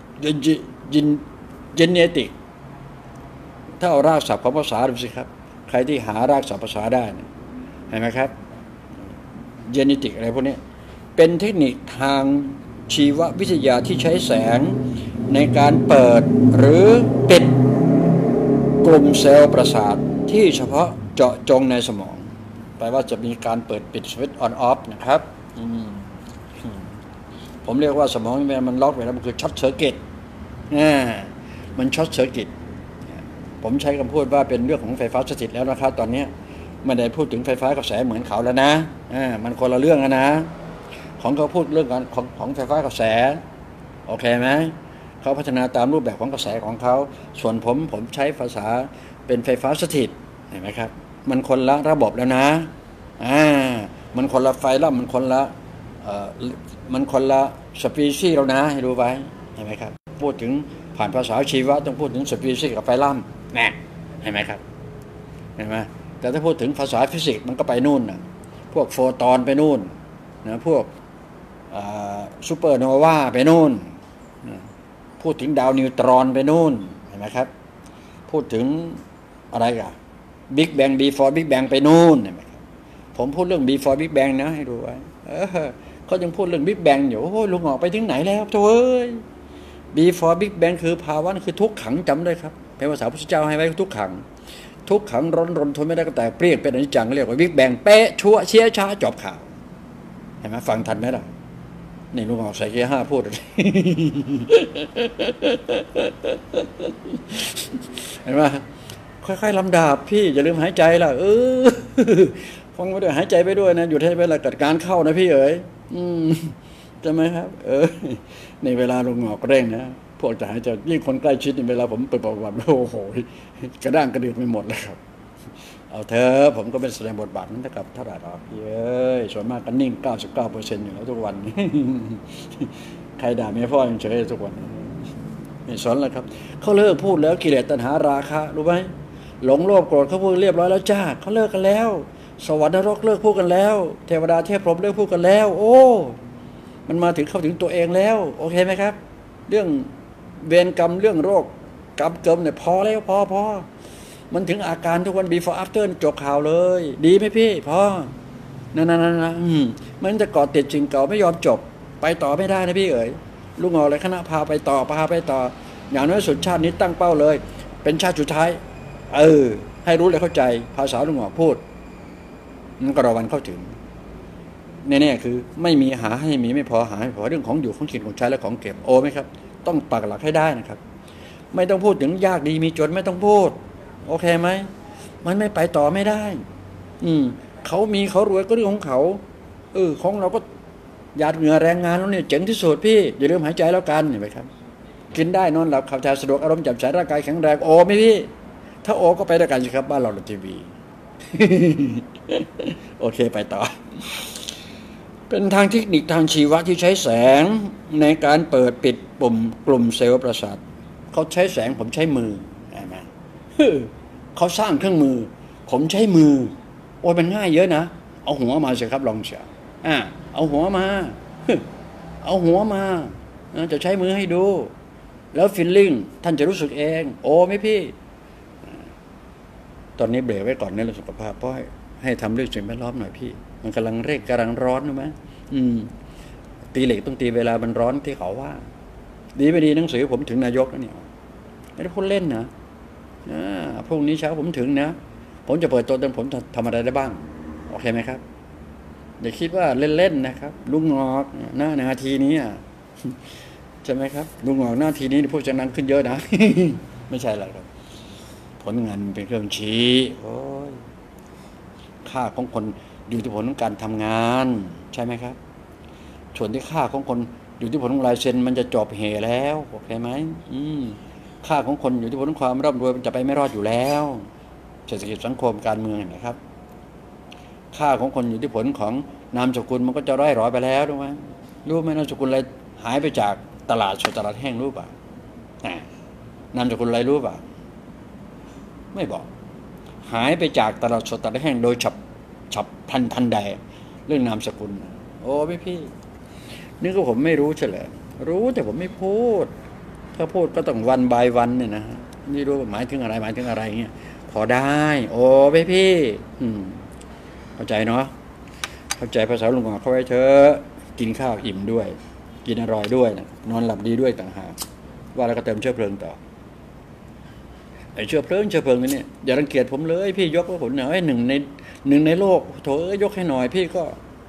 Genetic ถ้าเอารากศัพท์ของภาษาดูสิครับใครที่หารากศัพท์ภาษาได้เห็นไหมครับ Genetic อะไรพวกนี้เป็นเทคนิคทางชีววิทยาที่ใช้แสงในการเปิดหรือปิดกลุ่มเซลล์ประสาทที่เฉพาะเจาะจงในสมองแปลว่าจะมีการเปิดปิดสวิตช์ออนออฟนะครับผมเรียกว่าสมองมันล็อกไปแล้วมันคือช็อตเซอร์กิตมันช็อตเซอร์กิตผมใช้คำพูดว่าเป็นเรื่องของไฟฟ้าสถิตแล้วนะครับตอนนี้ไม่ได้พูดถึงไฟฟ้ากระแสเหมือนเขาแล้วนะมันคนละเรื่องนะของเขาพูดเรื่องของไฟฟ้ากระแสโอเคไหมเขาพัฒนาตามรูปแบบของกระแสของเขาส่วนผมใช้ภาษาเป็นไฟฟ้าสถิตเห็นไหมครับมันคนละระบบแล้วนะมันคนละไฟแล้วมันคนละสปีชีส์แล้วนะให้รู้ไว้เห็นไหมครับพูดถึงผ่านภาษาชีวะต้องพูดถึงสปีชีส์กับไฟลัมเห็นไหมครับเห็นไหมแต่ถ้าพูดถึงภาษาฟิสิกส์มันก็ไปนู่นนะพวกโฟตอนไปนู่นนะพวกซูเปอร์โนวาไปนู่นพูดถึงดาวนิวตรอนไปนู่นเห็นไหมครับพูดถึงอะไรกัน Big Bang before Big Bang ไปนู่นเห็นไหมครับผมพูดเรื่อง before Big Bang นะให้ดูไว้เขายังพูดเรื่อง Big Bang อยู่โอ้ยลุงออกไปถึงไหนแล้วโถ่เอ้ย before Big Bang คือภาวะคือทุกขังจำได้ครับเป็นภาษาพุทธเจ้าให้ไว้ทุกขังทุกขังร้อนรนทนไม่ได้ก็แต่เปรี้ยงเป็นอนิจจังเรียกว่า Big Bang เป๊ะชั่วเชี่ยช้าจบข่าวเห็นไหมฟังทันไหมล่ะนี่ลุงออกใส่เกียร์ห้าพูดเห็นไหมค่อยๆลำดับพี่อย่าลืมหายใจล่ะฟังไปด้วยหายใจไปด้วยนะอยู่ให้เวลาเกิดการเข้านะพี่เอ๋ยใช่ไหมครับในเวลาลงหงอกเร่งนะพวกจะหายใจยิ่งคนใกล้ชิดในเวลาผมไปประวัติโอ้โหกระด้างกระเดือกไปหมดเลยครับเอาเถอะผมก็เป็นแสดงบทบาทนั้นกับเท่าไหร่หรอกพี่เอ้ยส่วนมากก็นิ่ง 99% อยู่แล้วทุกวันใครด่าเมียพ่อยังเฉยทุกวันไม่สนแล้วครับเขาเลิกพูดแล้วกิเลสตัณหาราคะรู้ไหมหลงโลภโกรธเขาพูดเรียบร้อยแล้วจ้าเขาเลิกกันแล้วสวรรค์นรกเลิกพูดกันแล้วเทวดาเทพพรหมเลิกพูดกันแล้วโอ้มันมาถึงเข้าถึงตัวเองแล้วโอเคไหมครับเรื่องเวรกรรมเรื่องโรคกรรมเกิมเนี่ยพอแล้วพอมันถึงอาการทุกวัน before after จบข่าวเลยดีไหมพี่พอนั่นมันจะก่อติดจริงเก่าไม่ยอมจบไปต่อไม่ได้นะพี่เอ๋ยลุงออกเลยคณะพาไปต่ออย่างน้อยสุดชาตินี้ตั้งเป้าเลยเป็นชาติสุดท้ายให้รู้เลยเข้าใจภาษาลุงออกพูดมันก็รอวันเข้าถึงแน่ๆคือไม่มีหาให้มีไม่พอหาให้พอเรื่องของอยู่ของกินของใช้และของเก็บโอไหมครับต้องปักหลักให้ได้นะครับไม่ต้องพูดถึงยากดีมีจนไม่ต้องพูดโอเคไหมมันไม่ไปต่อไม่ได้เขามีเขารวยก็เรื่องของเขาของเราก็หยาดเหงื่อแรงงานแล้วเนี่ยเจ๋งที่สุดพี่อย่าลืมหายใจแล้วกันเห็นไหมครับกินได้นอนหลับขับถ่ายสะดวกอารมณ์แจ่มใสร่างกายแข็งแรงโอไหมพี่ถ้าโอก็ไปด้วยกันสิครับบ้านเราทีวี โอเคไปต่อเป็นทางเทคนิคทางชีวะที่ใช้แสงในการเปิดปิดปุ่มกลุ่มเซลล์ประสาทเขาใช้แสงผมใช้มือใช่ไหมเขาสร้างเครื่องมือผมใช้มือโอ้ยมันง่ายเยอะนะเอาหัวมาสิครับลองเชียวเอาหัวมาเอาหัวมาจะใช้มือให้ดูแล้วฟีลลิ่งท่านจะรู้สึกเองโอ้ไหมพี่ตอนนี้เบรกไว้ก่อนในเรื่องสุขภาพเพราะให้ทำเรื่องสิ่งแวดล้อมหน่อยพี่มันกำลังเร่งกำลังร้อนรู้ไหมตีเหล็กต้องตีเวลามันร้อนที่เขาว่าดีไม่ดีหนังสือผมถึงนายกแล้วเนี่ยไม่ได้พูดเล่นนะพรุ่งนี้เช้าผมถึงนะผมจะเปิดตัวเต็มผมทำอะไรได้บ้างโอเคไหมครับอย่าคิดว่าเล่นๆนะครับลุงงอกหน้านาทีนี้ใช่ไหมครับลุงงอกหน้าทีนี้ผู้ชนะขึ้นเยอะนะ ไม่ใช่อะไรครับผลงานเป็นเครื่องชี้โอ้ยค่าของคนอยู่ที่ผลของการทำงานใช่ไหมครับส่วนที่ค่าของคนอยู่ที่ผลของลายเซ็นมันจะจบเหแล้วโอเคไหมค่าของคนอยู่ที่ผลของความร่ำรวยมันจะไปไม่รอดอยู่แล้วเศรษฐกิจสังคมการเมืองเห็นไหมครับค่าของคนอยู่ที่ผลของนามสกุลมันก็จะร่อยหรอไปแล้วรู้ไหมนามสกุลอะไรหายไปจากตลาดสดตลาดแห้งรู้ป่ะนามสกุลอะไรรู้ป่ะไม่บอกหายไปจากตลาดสดตลาดแห้งโดยฉับทันใดเรื่องนามสกุลโอ้พี่นี่ก็ผมไม่รู้เฉลยรู้แต่ผมไม่พูดถ้าพูดก็ต้องวันบายวันเนี่ยนะนี่รู้หมายถึงอะไรเงี้ยพอได้โอ้พี่เข้าใจเนาะเข้าใจภาษาลุงเขาไว้เถอะกินข้าวอิ่มด้วยกินอร่อยด้วยนะนอนหลับดีด้วยต่างหากว่าแล้วก็เติมเชื้อเพลิงต่อไอ้เชื้อเพลิงนี่เนี่ยอย่ารังเกียจผมเลยพี่ยกว่าผมหน่อยหนึ่งในโลกโถยกให้หน่อยพี่ก็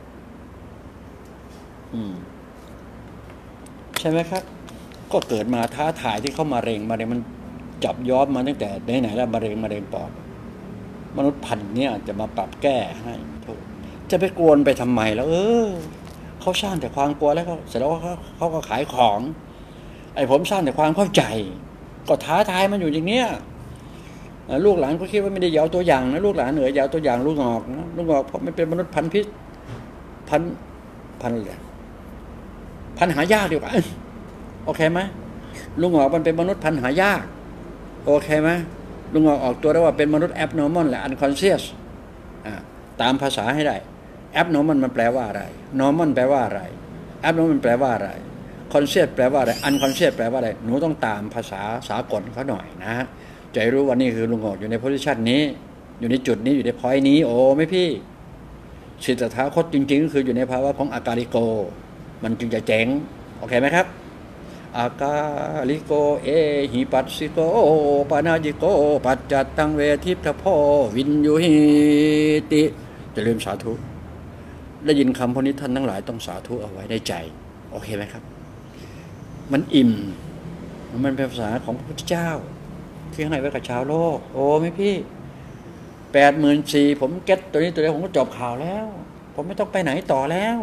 ใช่ไหมครับก็เกิดมาท้าทายที่เข้ามะเร็งมันจับย้อมมาตั้งแต่ไหนแล้วมะเร็งปอดมนุษย์พันธุ์เนี่ยจะมาปรับแก้ให้จะไปกวนไปทำไมแล้วเขาสร้างแต่ความกลัวแล้วเสร็จแล้วเขาก็ขายของไอ้ผมสร้างแต่ความเข้าใจก็ท้าทายมันอยู่อย่างเนี้ยลูกหลานก็คิดว่าไม่ได้ยาวตัวอย่างนะลูกหลานเหนือยาวตัวอย่างลูกงอกนะลูกงอกเพราะมันเป็นมนุษย์พันธุ์พิษพันอะไรพันหายากดีกว่าโอเคไหมลุงออกมันเป็นมนุษย์พันหายากโอเคไหมลุงออกตัวได้ว่าเป็นมนุษย์ abnormal และ unconscious ตามภาษาให้ได้ abnormal มันแปลว่าอะไร normal แปลว่าอะไร abnormal แปลว่าอะไร conscious แปลว่าอะไร unconscious แปลว่าอะไรหนูต้องตามภาษาสากลเขาหน่อยนะจะรู้ว่านี่คือลุงออกอยู่ในโพสิชันนี้อยู่ในจุดนี้อยู่ในพอยต์นี้โอ้ไหมพี่สิทธัตถคตจริงๆก็คืออยู่ในภาวะของอากาลิโกมันจึงจะเจ๋งโอเคไหมครับอากาลิโกเอหิปัสสิโกปานาจิโกปัจจัตตังเวทิพโพวินยุหิติจะลืมสาธุได้ยินคำพวกนี้ท่านทั้งหลายต้องสาธุเอาไว้ในใจโอเคไหมครับมันอิ่มมันเป็นภาษาของพระพุทธเจ้าที่ให้ไว้กับชาวโลกโอ้ไหมพี่84,000ผมเก็ตตัวนี้ตัวเดียวผมก็จบข่าวแล้วผมไม่ต้องไปไหนต่อแล้ว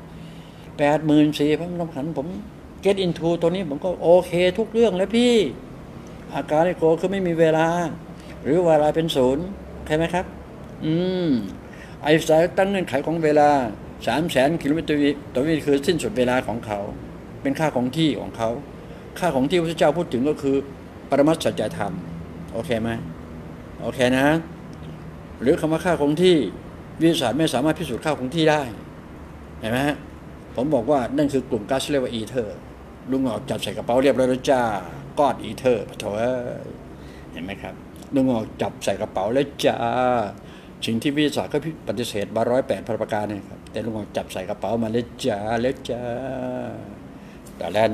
84,000พระมขันผมเก็ตอินทูตัวนี้ผมก็โอเคทุกเรื่องแล้วพี่อาการลิโกคือไม่มีเวลาหรือเวลาเป็นศูนย์ใช่ไหมครับไอน์สไตน์ตั้งเงื่อนไขของเวลา300,000 กิโลเมตรต่อวินาทีคือสิ้นสุดเวลาของเขาเป็นค่าของที่ของเขาค่าของที่พระเจ้าพูดถึงก็คือปรมัตถสัจธรรมโอเคไหมโอเคนะหรือคำว่าค่าคงที่วิทยาศาสตร์ไม่สามารถพิสูจน์ค่าคงที่ได้เห็นไหมฮะผมบอกว่านั่นคือกลุ่มก๊าซเรียกว่าอีเทอร์ลุงออกจับใส่กระเป๋าเรียบร้อยแล้วจ้าก้อนอีเทอร์โถ่เห็นไหมครับลุงออกจับใส่กระเป๋าแล้วจ้าสิ่งที่วิทยาศาสตร์ก็ปฏิเสธมา108 ประการเนี่ยครับแต่ลุงออกจับใส่กระเป๋ามาแล้วจ้าตาแลน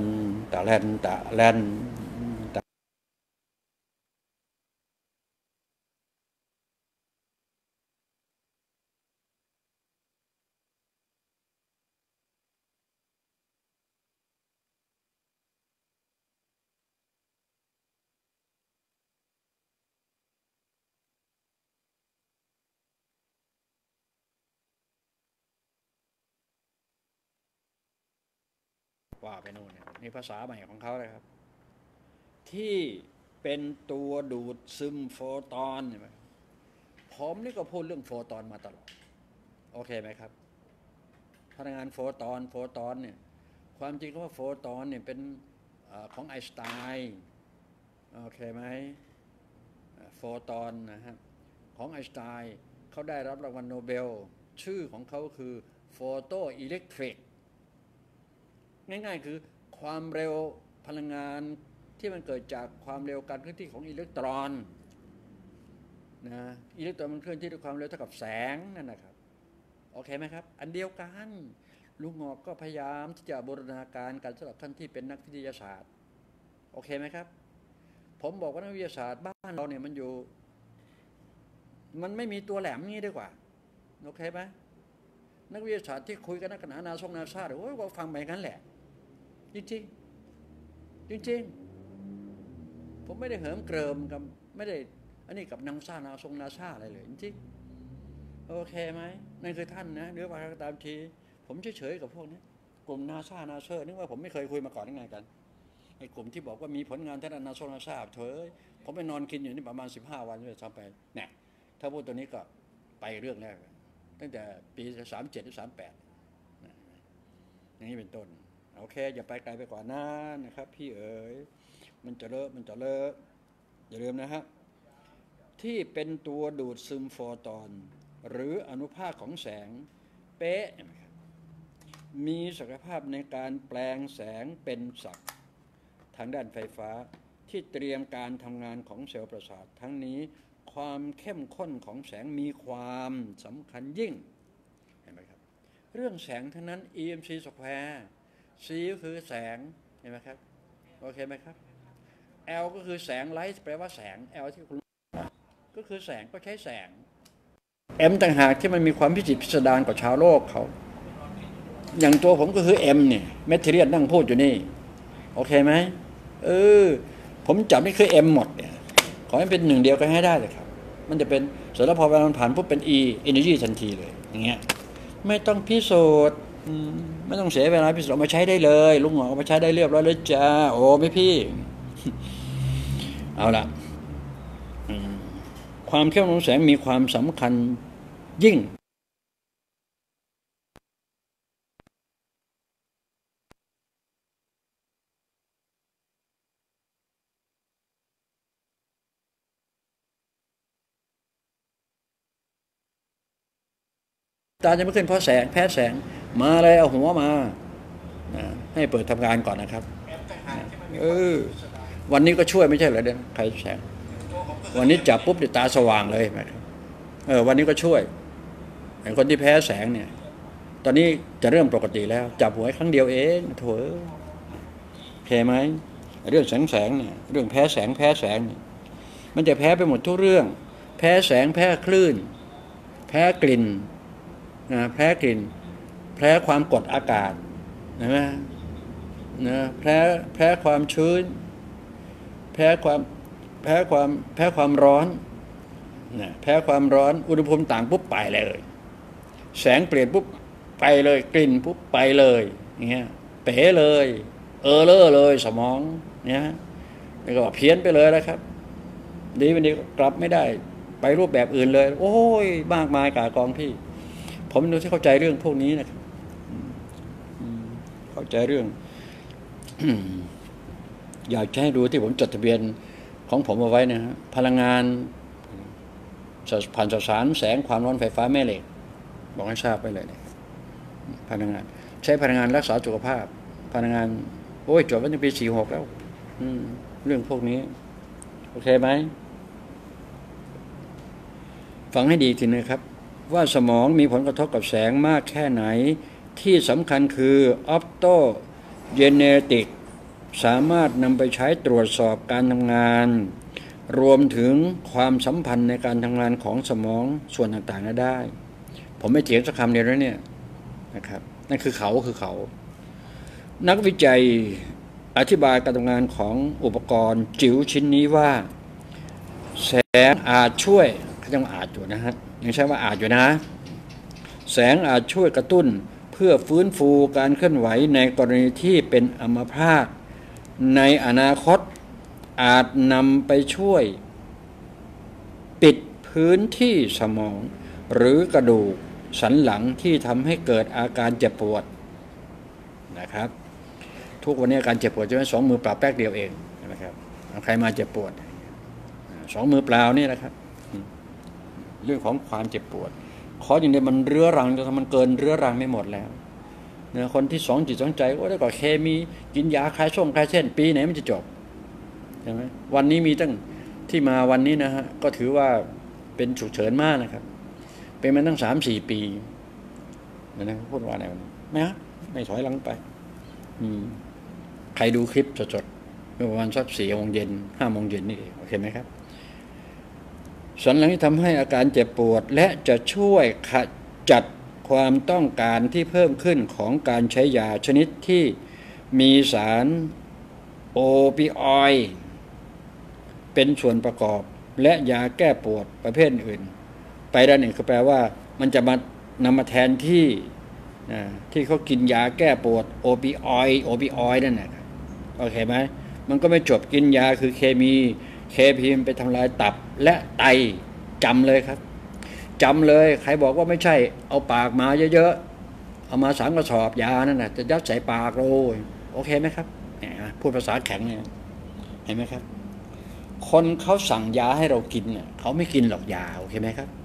ว่าไปนู่นนี่ภาษาใหม่ของเขาเลยครับที่เป็นตัวดูดซึมโฟตอนใช่ไหมผมนี่ก็พูดเรื่องโฟตอนมาตลอดโอเคไหมครับพลังงานโฟตอนเนี่ยความจริงก็ว่าโฟตอนเนี่ยเป็นของไอน์สไตน์โอเคไหมโฟตอนนะครับของไอน์สไตน์เขาได้รับรางวัลโนเบลชื่อของเขาคือโฟโตอิเล็กทริกง่ายๆคือความเร็วพลังงานที่มันเกิดจากความเร็วการเคลื่อนที่ของอิเล็กตรอนนะอิเล็กตรอนมันเคลื่อนที่ด้วยความเร็วเท่ากับแสงนั่นนะครับโอเคไหมครับอันเดียวกันลุงงอกก็พยายามที่จะบูรณาการสำหรับท่านที่เป็นนักวิทยาศาสตร์โอเคไหมครับผมบอกว่านักวิทยาศาสตร์บ้านเราเนี่ยมันไม่มีตัวแหลมงี้ดีกว่าโอเคไหมนักวิทยาศาสตร์ที่คุยกันนักขณะนาซาโอ้ยว่าฟังไปงั้นแหละจริงผมไม่ได้เหิมเกริมกับไม่ได้อันนี้กับนาซาอะไรเลยจริงโอเคไหมนั่นคือท่านนะหรือว่าตามทีผมเฉยๆกับพวกนี้กลุ่มนาซานึกว่าผมไม่เคยคุยมาก่อนยังไงกันไอ้กลุ่มที่บอกว่ามีผลงานทางด้านนาซาเถอะผมไปนอนกินอยู่นี่ประมาณ15 วันเลยซ้ำไปเนี่ยถ้าพูดตัวนี้ก็ไปเรื่องแรกตั้งแต่ปี37 หรือ 38อย่างนี้เป็นต้นโอเคอย่าไปไกลไปกว่านั้นนะครับพี่เอ๋ยมันจะเลอะอย่าลืมนะครับที่เป็นตัวดูดซึมโฟตอนหรืออนุภาคของแสงเป๊ะมีศักยภาพในการแปลงแสงเป็นศักย์ทางด้านไฟฟ้าที่เตรียมการทำงานของเซลล์ประสาททั้งนี้ความเข้มข้นของแสงมีความสำคัญยิ่งเห็นไหมครับเรื่องแสงทั้งนั้น EMC square C ก็คือแสงเห็นไหมครับโอเคไหมครับ L ก็คือแสงไลท์แปลว่าแสง L ที่คุณก็คือแสงก็ใช้แสง M ต่างหากที่มันมีความพิจิตรพิสดารกว่าชาวโลกเขาอย่างตัวผมก็คือ M เนี่ยเมทเรียนนั่งพูดอยู่นี่โอเคไหมผมจับนี่คือ M หมดเนี่ยขอให้เป็นหนึ่งเดียวกันให้ได้เลยครับมันจะเป็นเสร็จแล้วพอเวลามันผ่านปุ๊บเป็น energy ทันทีเลยอย่างเงี้ยไม่ต้องพิสูจน์ไม่ต้องเสียเวลาพิสูจน์เอามาใช้ได้เลยลุงหงอกเอามาใช้ได้เรียบร้อยเลยจ้าโอ้ไม่พี่เอาละความเข้มข้นของแสงมีความสำคัญยิ่งตาจะไม่ขึ้นเพราะแสงแพ้แสงมาเลยเอาหัวมาให้เปิดทำงานก่อนนะครับวันนี้ก็ช่วยไม่ใช่เหรอเด่นใครแสงวันนี้จับปุ๊บเดี๋ยวตาสว่างเลยนะครับวันนี้ก็ช่วยไอ้คนที่แพ้แสงเนี่ยตอนนี้จะเริ่มปกติแล้วจับหวยครั้งเดียวเองโถแพ้ไหมเรื่องแสงเนี่ยเรื่องแพ้แสงเนี่ยมันจะแพ้ไปหมดทุกเรื่องแพ้แสงแพ้คลื่นแพ้กลิ่นนะแพ้กลิ่นแพ้ความกดอากาศนะแพ้ความชื้นแพ้ความร้อนนะแพ้ความร้อนอุณหภูมิต่างปุ๊บไปเลยแสงเปลี่ยนปุ๊บไปเลยกลิ่นปุ๊บไปเลยอย่างเงี้ยเป๋เลยเลอะเลยสมองเนี่ยแล้วก็เพี้ยนไปเลยแล้วครับดีวันนี้กลับไม่ได้ไปรูปแบบอื่นเลยโอ้ยมากมายกากองที่ผมดูที่เข้าใจเรื่องพวกนี้นะครับเข้าใจเรื่อง อยากให้ดูที่ผมจดทะเบียนของผมเอาไว้นะฮะพลังงานผ่านสสารแสงความร้อนไฟฟ้าแม่เหล็กบอกให้ทราบไปเลยนะพลังงานใช้พลังงานรักษาสุขภาพพลังงานโอ้ยจบไว้ในปี46แล้วเรื่องพวกนี้โอเคไหมฟังให้ดีทีนะครับว่าสมองมีผลกระทบกับแสงมากแค่ไหนที่สำคัญคือออปโตเจเนติกสามารถนำไปใช้ตรวจสอบการทำงานรวมถึงความสัมพันธ์ในการทำงานของสมองส่วนต่างๆได้ผมไม่เถียงสักคำเดียวแล้วเนี่ยนะครับนั่นคือเขานักวิจัยอธิบายการทำงานของอุปกรณ์จิ๋วชิ้นนี้ว่าแสงอาจช่วยเขาต้องอาจอยู่นะฮะยังใช้ว่าอาจอยู่นะแสงอาจช่วยกระตุ้นเพื่อฟื้นฟูการเคลื่อนไหวในกรณีที่เป็นอัมพาตในอนาคตอาจนำไปช่วยปิดพื้นที่สมองหรือกระดูกสันหลังที่ทำให้เกิดอาการเจ็บปวดนะครับทุกวันนี้อาการเจ็บปวดจะเป็น2 มือเปล่าแป๊กเดียวเองนะครับใครมาเจ็บปวด2 มือเปล่านี่นะครับเรื่องของความเจ็บปวดขออย่างเดียวมันเรื้อรังจนมันเกินเรื้อรังไม่หมดแล้วเนี่ยคนที่2 จิต 2 ใจโอ้ได้ก่อเคมีกินยาคลายเส้นปีไหนมันจะจบใช่ไหมวันนี้มีตั้งที่มาวันนี้นะฮะก็ถือว่าเป็นฉุกเฉินมากนะครับเป็นมาตั้ง3-4 ปีนะพูดว่าอะไรไม่ถอยหลังไปใครดูคลิปสดๆเมื่อประมาณสัก4 โมงเย็น5 โมงเย็นนี่เองโอเคไหมครับสันหลังที่ทำให้อาการเจ็บปวดและจะช่วยขจัดความต้องการที่เพิ่มขึ้นของการใช้ยาชนิดที่มีสารโอปิออยด์เป็นส่วนประกอบและยาแก้ปวดประเภทอื่นไปด้านหนึ่งคือแปลว่ามันจะนำมาแทนที่เขากินยาแก้ปวดโอปิออยด์นั่นแหละโอเคไหมมันก็ไม่จบกินยาคือเคพีไปทำลายตับและไตจำเลยครับจำเลยใครบอกว่าไม่ใช่เอาปากมาเยอะๆเอามา3 กระสอบยานั่นน่ะจะยัดใส่ปากเลยโอเคไหมครับพูดภาษาแข็งเนี่ยเห็นไหมครับคนเขาสั่งยาให้เรากินเนี่ยเขาไม่กินหรอกยาโอเคไหมครับ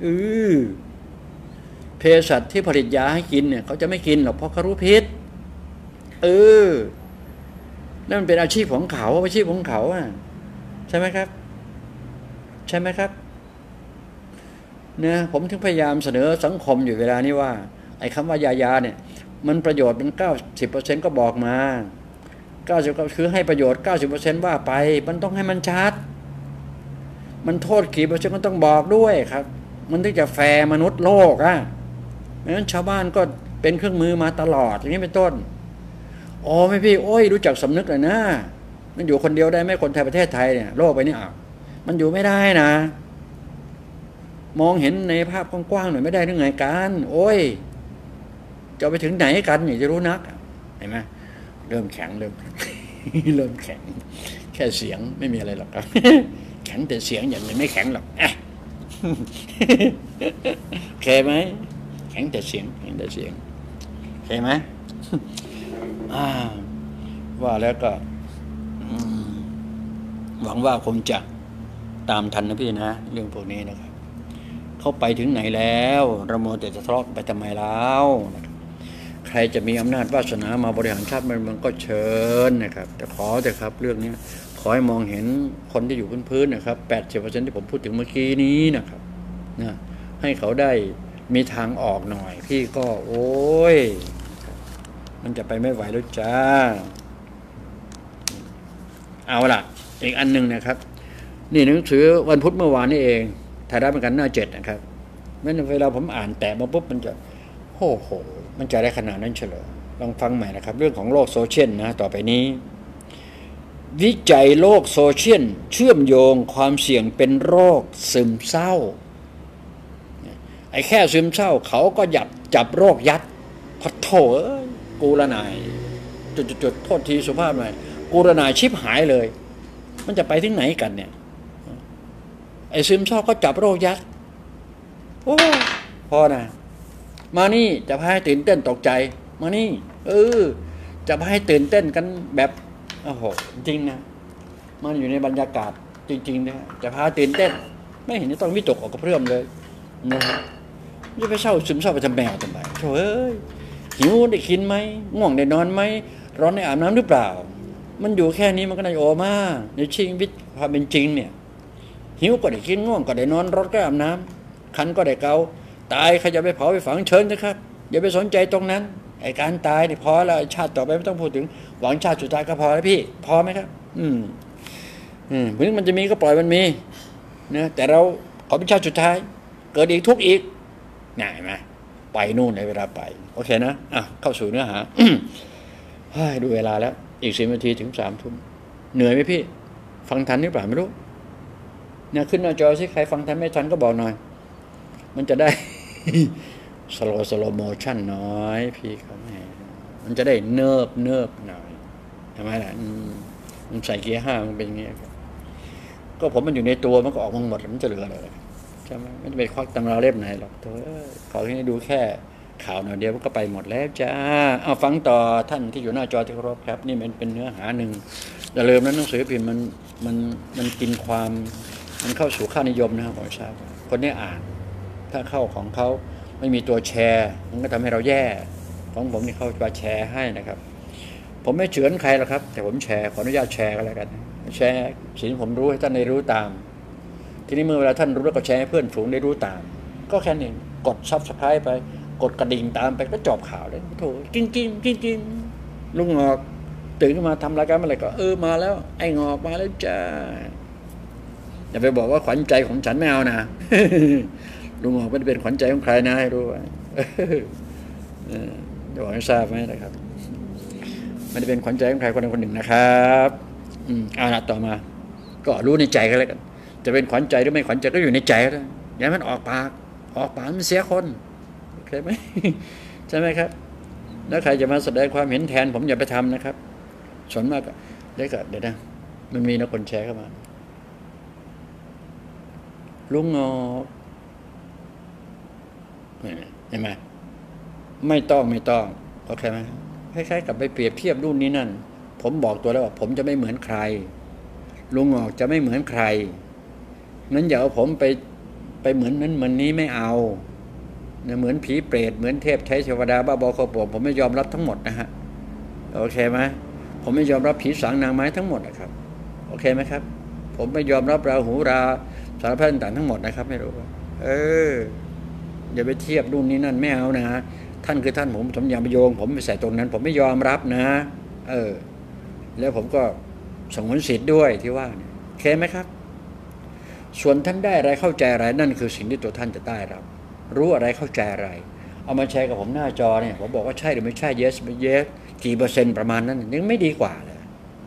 เภสัชที่ผลิตยาให้กินเนี่ยเขาจะไม่กินหรอกเพราะเขารู้พิษนั่นมันเป็นอาชีพของเขาใช่ไหมครับเนี่ยผมถึงพยายามเสนอสังคมอยู่เวลานี้ว่าไอ้คำว่ายาเนี่ยมันประโยชน์มัน90%ก็บอกมา90ก็คือให้ประโยชน์90%ว่าไปมันต้องให้มันชัดมันโทษกี่%ก็ต้องบอกด้วยครับมันถึงจะแฟร์มนุษย์โลกไม่งั้นชาวบ้านก็เป็นเครื่องมือมาตลอดอย่างนี้เป็นต้นไม่พี่โอ้ยรู้จักสำนึกเลยนะมันอยู่คนเดียวได้ไหมคนไทยประเทศไทยเนี่ยโลกไปนี่มันอยู่ไม่ได้นะมองเห็นในภาพกว้างๆหน่อยไม่ได้หรือไงกันโอ้ยจะไปถึงไหนกันอยากจะรู้นักเห็นไหมเริ่มแข็งเริ่มแข็งแค่เสียงไม่มีอะไรหรอกครับแข็งแต่เสียงอย่างนี้ไม่แข็งหรอกโอเคไหมแข็งแต่เสียงโอเคไหมว่าแล้วก็หวังว่าคงจะตามทันนะพี่นะเรื่องพวกนี้นะครับเขาไปถึงไหนแล้วเราโมแต่จะทะเลาะไปทำไมแล้วใครจะมีอำนาจวาสนามาบริหารชาติมันก็เชิญนะครับแต่ขอเถอะครับเรื่องนี้ขอให้มองเห็นคนที่อยู่พื้นๆนะครับ80%ที่ผมพูดถึงเมื่อกี้นี้นะครับให้เขาได้มีทางออกหน่อยพี่ก็โอ้ยมันจะไปไม่ไหวแล้วจ้าเอาล่ะอีกอันหนึ่งนะครับนี่หนังสือวันพุธเมื่อวานนี่เองไทยรัฐประกันหน้า7นะครับเวลาผมอ่านแตะมาปุ๊บมันจะโอ้โหมันจะได้ขนาดนั้นเฉลยลองฟังใหม่นะครับเรื่องของโลกโซเชียลนะต่อไปนี้วิจัยโลกโซเชียลเชื่อมโยงความเสี่ยงเป็นโรคซึมเศร้าไอ้แค่ซึมเศร้าเขาก็จับโรคยัดพอโถกูละนายจุดโทษทีสุภาพหน่อยกูละนายชิบหายเลยมันจะไปถึงไหนกันเนี่ยไอ้ซึมเศร้าก็จับโรคยัดโอ้พอนะมานี่จะพาให้ตื่นเต้นตกใจมานี่จะพาให้ตื่นเต้นกันแบบโอ้โหจริงนะมันอยู่ในบรรยากาศจริงๆนะจะพาตื่นเต้นไม่เห็นจะต้องวิตกออกกระเพื่อมเลยนะจะไปเศร้าซึมเศร้าไปทำแมวทำไมโถ่เอ้ยหิวได้กินไหมง่วงได้นอนไหมร้อนได้อาบน้ำหรือเปล่ามันอยู่แค่นี้มันก็น่าโอมากในชีวิตความเป็นจริงเนี่ยหิวก็ได้กินง่วงก็ได้นอนร้อนก็อาบน้ำคันก็ได้เกาตายใครจะไปเผาไปฝังเชิญนะครับอย่าไปสนใจตรงนั้นไอ้การตายนี่พอแล้วชาติต่อไปไม่ต้องพูดถึงหวังชาติสุดท้ายก็พอแล้วพี่พอไหมครับถึงมันจะมีก็ปล่อยมันมีนะแต่เราขอเป็นชาติสุดท้ายเกิดอีกทุกอีกง่ายไหมไปนู่นในเวลาไปโอเคนะเข้าสู่เนื้อหา ดูเวลาแล้วอีก10 นาทีถึง3 ทุ่มเหนื่อยไหมพี่ฟังทันหรือเปล่าไม่รู้เนี่ยขึ้นหน้าจอสิใครฟังทันไม่ทันก็บอกหน่อยมันจะได้ สโลโมชั่นน้อยพี่เขาแม่มันจะได้เนิบหน่อยทำไมล่ะมันใส่เกียร์5มันเป็นอย่างเงี้ยก็ผมมันอยู่ในตัวมันก็ออกมาหมดมันจะเหลืออะไรใช่ไหมไม่ได้ไปควักตำราเล่มไหนหรอกเธอขอให้ดูแค่ข่าวหน่อยเดียวมันก็ไปหมดแล้วจ้าเอาฟังต่อท่านที่อยู่หน้าจอที่เคารพครับนี่มันเป็นเนื้อหาหนึ่งอย่าลืมนะหนังสือพิมพ์มันกินความมันเข้าสู่ค่านิยมนะครับผมทราบคนนี้อ่านถ้าเข้าของเขาไม่มีตัวแชร์มันก็ทำให้เราแย่ของผมนี่เขาจะแชร์ให้นะครับผมไม่เฉือนใครหรอกครับแต่ผมแชร์ขออนุญาตแชร์ก็แล้วกันแชร์สิ่งที่ผมรู้ให้ท่านได้รู้ตามทีนี้เมื่อเวลาท่านรู้แล้วก็แชร์ให้เพื่อนฝูงได้รู้ตามก็แค่นี้กด Subscribe ไปกดกระดิ่งตามไปก็จบข่าวเลยโถกิ้งลุงงอกตื่นขึ้นมาทำรายการอะไรก็มาแล้วไอ้งอกมาแล้วจ้าอย่าไปบอกว่าขวัญใจของฉันไม่เอานะ ลุงงอกไม่ได้เป็นขวัญใจของใครนะให้รู้ไว้จะบอกให้ทราบไหมนะครับไม่ได้เป็นขวัญใจของใครคนใดคนหนึ่งนะครับเอาละต่อมาก็รู้ในใจกันแล้วกันจะเป็นขวัญใจหรือไม่ขวัญใจก็อยู่ในใจแล้วอย่ามันออกปากมันเสียคนโอเคไหม ใช่ไหมครับแล้วใครจะมาแสดงความเห็นแทนผมอย่าไปทำนะครับส่วนมากก็เดี๋ยวนะมันมีคนแชร์เข้ามาลุงงอกเห็นไหมไม่ต้องโอเคไหมคล้ายๆกับไปเปรียบเทียบรุ่นนี้นั่นผมบอกตัวแล้วว่าผมจะไม่เหมือนใครลุงงอกจะไม่เหมือนใครงั้นอย่าเอาผมไปเหมือนนั้นเหมือนนี้ไม่เอาเหมือนผีเปรตเหมือนเทพใช้เทวดาบ้าบอคอปผมไม่ยอมรับทั้งหมดนะฮะโอเคไหมผมไม่ยอมรับผีสางนางไม้ทั้งหมดนะครับโอเคไหมครับผมไม่ยอมรับราหูราสารพัดต่างทั้งหมดนะครับไม่รู้อย่าไปเทียบรุ่นนี้นั่นไม่เอานะท่านคือท่านผมอย่าไปโยงผมไปใส่ตรงนั้นผมไม่ยอมรับนะแล้วผมก็สงวนสิทธิ์ด้วยที่ว่าโอเคไหมครับส่วนท่านได้อะไรเข้าใจอะไรนั่นคือสิ่งที่ตัวท่านจะได้รับรู้อะไรเข้าใจอะไรเอามาแชร์กับผมหน้าจอเนี่ยผมบอกว่าใช่หรือไม่ใช่ yes ไม่ yes กี่เปอร์เซ็นต์ประมาณนั้นยังไม่ดีกว่าเลย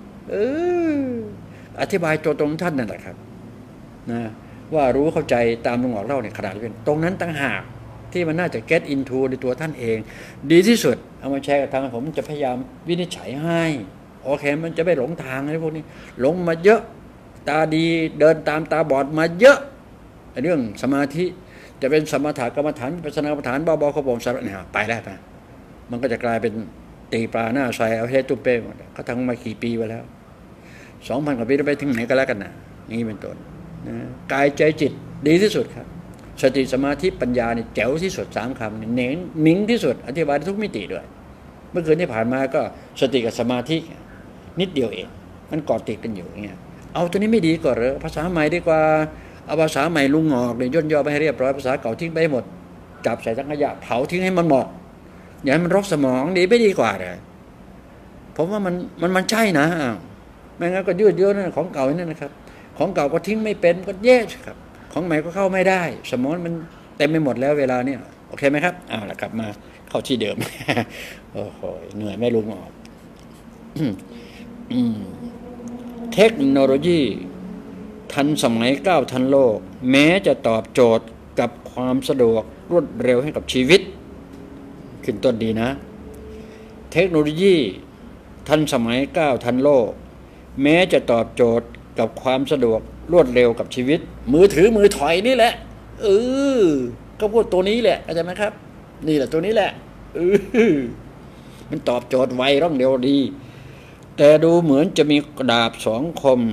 อธิบายตัวตรงท่านนั่นแหละครับนะว่ารู้เข้าใจตามลุงงอกเล่าเนี่ยขนาดเป็นตรงนั้นต่างหากที่มันน่าจะ get into ในตัวท่านเองดีที่สุดเอามาแชร์กับทางผมจะพยายามวินิจฉัยให้โอเคมันจะไม่หลงทางอะไรพวกนี้หลงมาเยอะตาดีเดินตามตาบอดมาเยอะเรื่องสมาธิจะเป็นสมถะกรรมฐานวิปัสสนากรรมฐานบ้าๆเขาบอกสารเนี่ยไปแล้วนะมันก็จะกลายเป็นตีปลาหน้าใส่เอาเฮตุเป้หมดเขาทำมากี่ปีไปแล้ว 2,000 กว่าปีไปถึงไหนก็แล้วกันนะนี่เป็นต้นนะกายใจจิตดีที่สุดครับสติสมาธิปัญญาเนี่ยแจ๋วที่สุด3 คำเน้นนิ่งที่สุดอธิบายทุกมิติด้วยเมื่อคืนที่ผ่านมาก็สติกับสมาธินิดเดียวเองมันกอดติดกันอยู่อย่างเงี้ยเอาตัวนี้ไม่ดีกว่าเหรอภาษาใหม่ดีกว่าเอาภาษาใหม่ลุงงอกเนี่ยย่นย่อไปให้เรียบร้อยภาษาเก่าทิ้งไปให้หมดจับใส่ถังขยะเผาทิ้งให้มันหมดอย่าให้มันรกสมองดีไม่ดีกว่าเลยผมว่ามันใช่นะไม่งั้นก็ยืดเยื้อนั่นของเก่านั่นนะครับของเก่าก็ทิ้งไม่เป็นก็แย่ครับของใหม่ก็เข้าไม่ได้สมองมันเต็มไปหมดแล้วเวลาเนี่ยโอเคไหมครับเอาละกลับมาเข้าที่เดิม โอ้โหเหนื่อยไม่ลุงออก เทคโนโลยีทันสมัยก้าวทันโลกแม้จะตอบโจทย์กับความสะดวกรวดเร็วให้กับชีวิตขึ้นต้นดีนะเทคโนโลยีทันสมัยก้าวทันโลกแม้จะตอบโจทย์กับความสะดวกรวดเร็วกับชีวิตมือถือมือถอยนี่แหละก็พูดตัวนี้แหละเข้าใจไหมครับนี่แหละตัวนี้แหละมันตอบโจทย์ไวร่องเร็วดีแต่ดูเหมือนจะมีดาบสองคม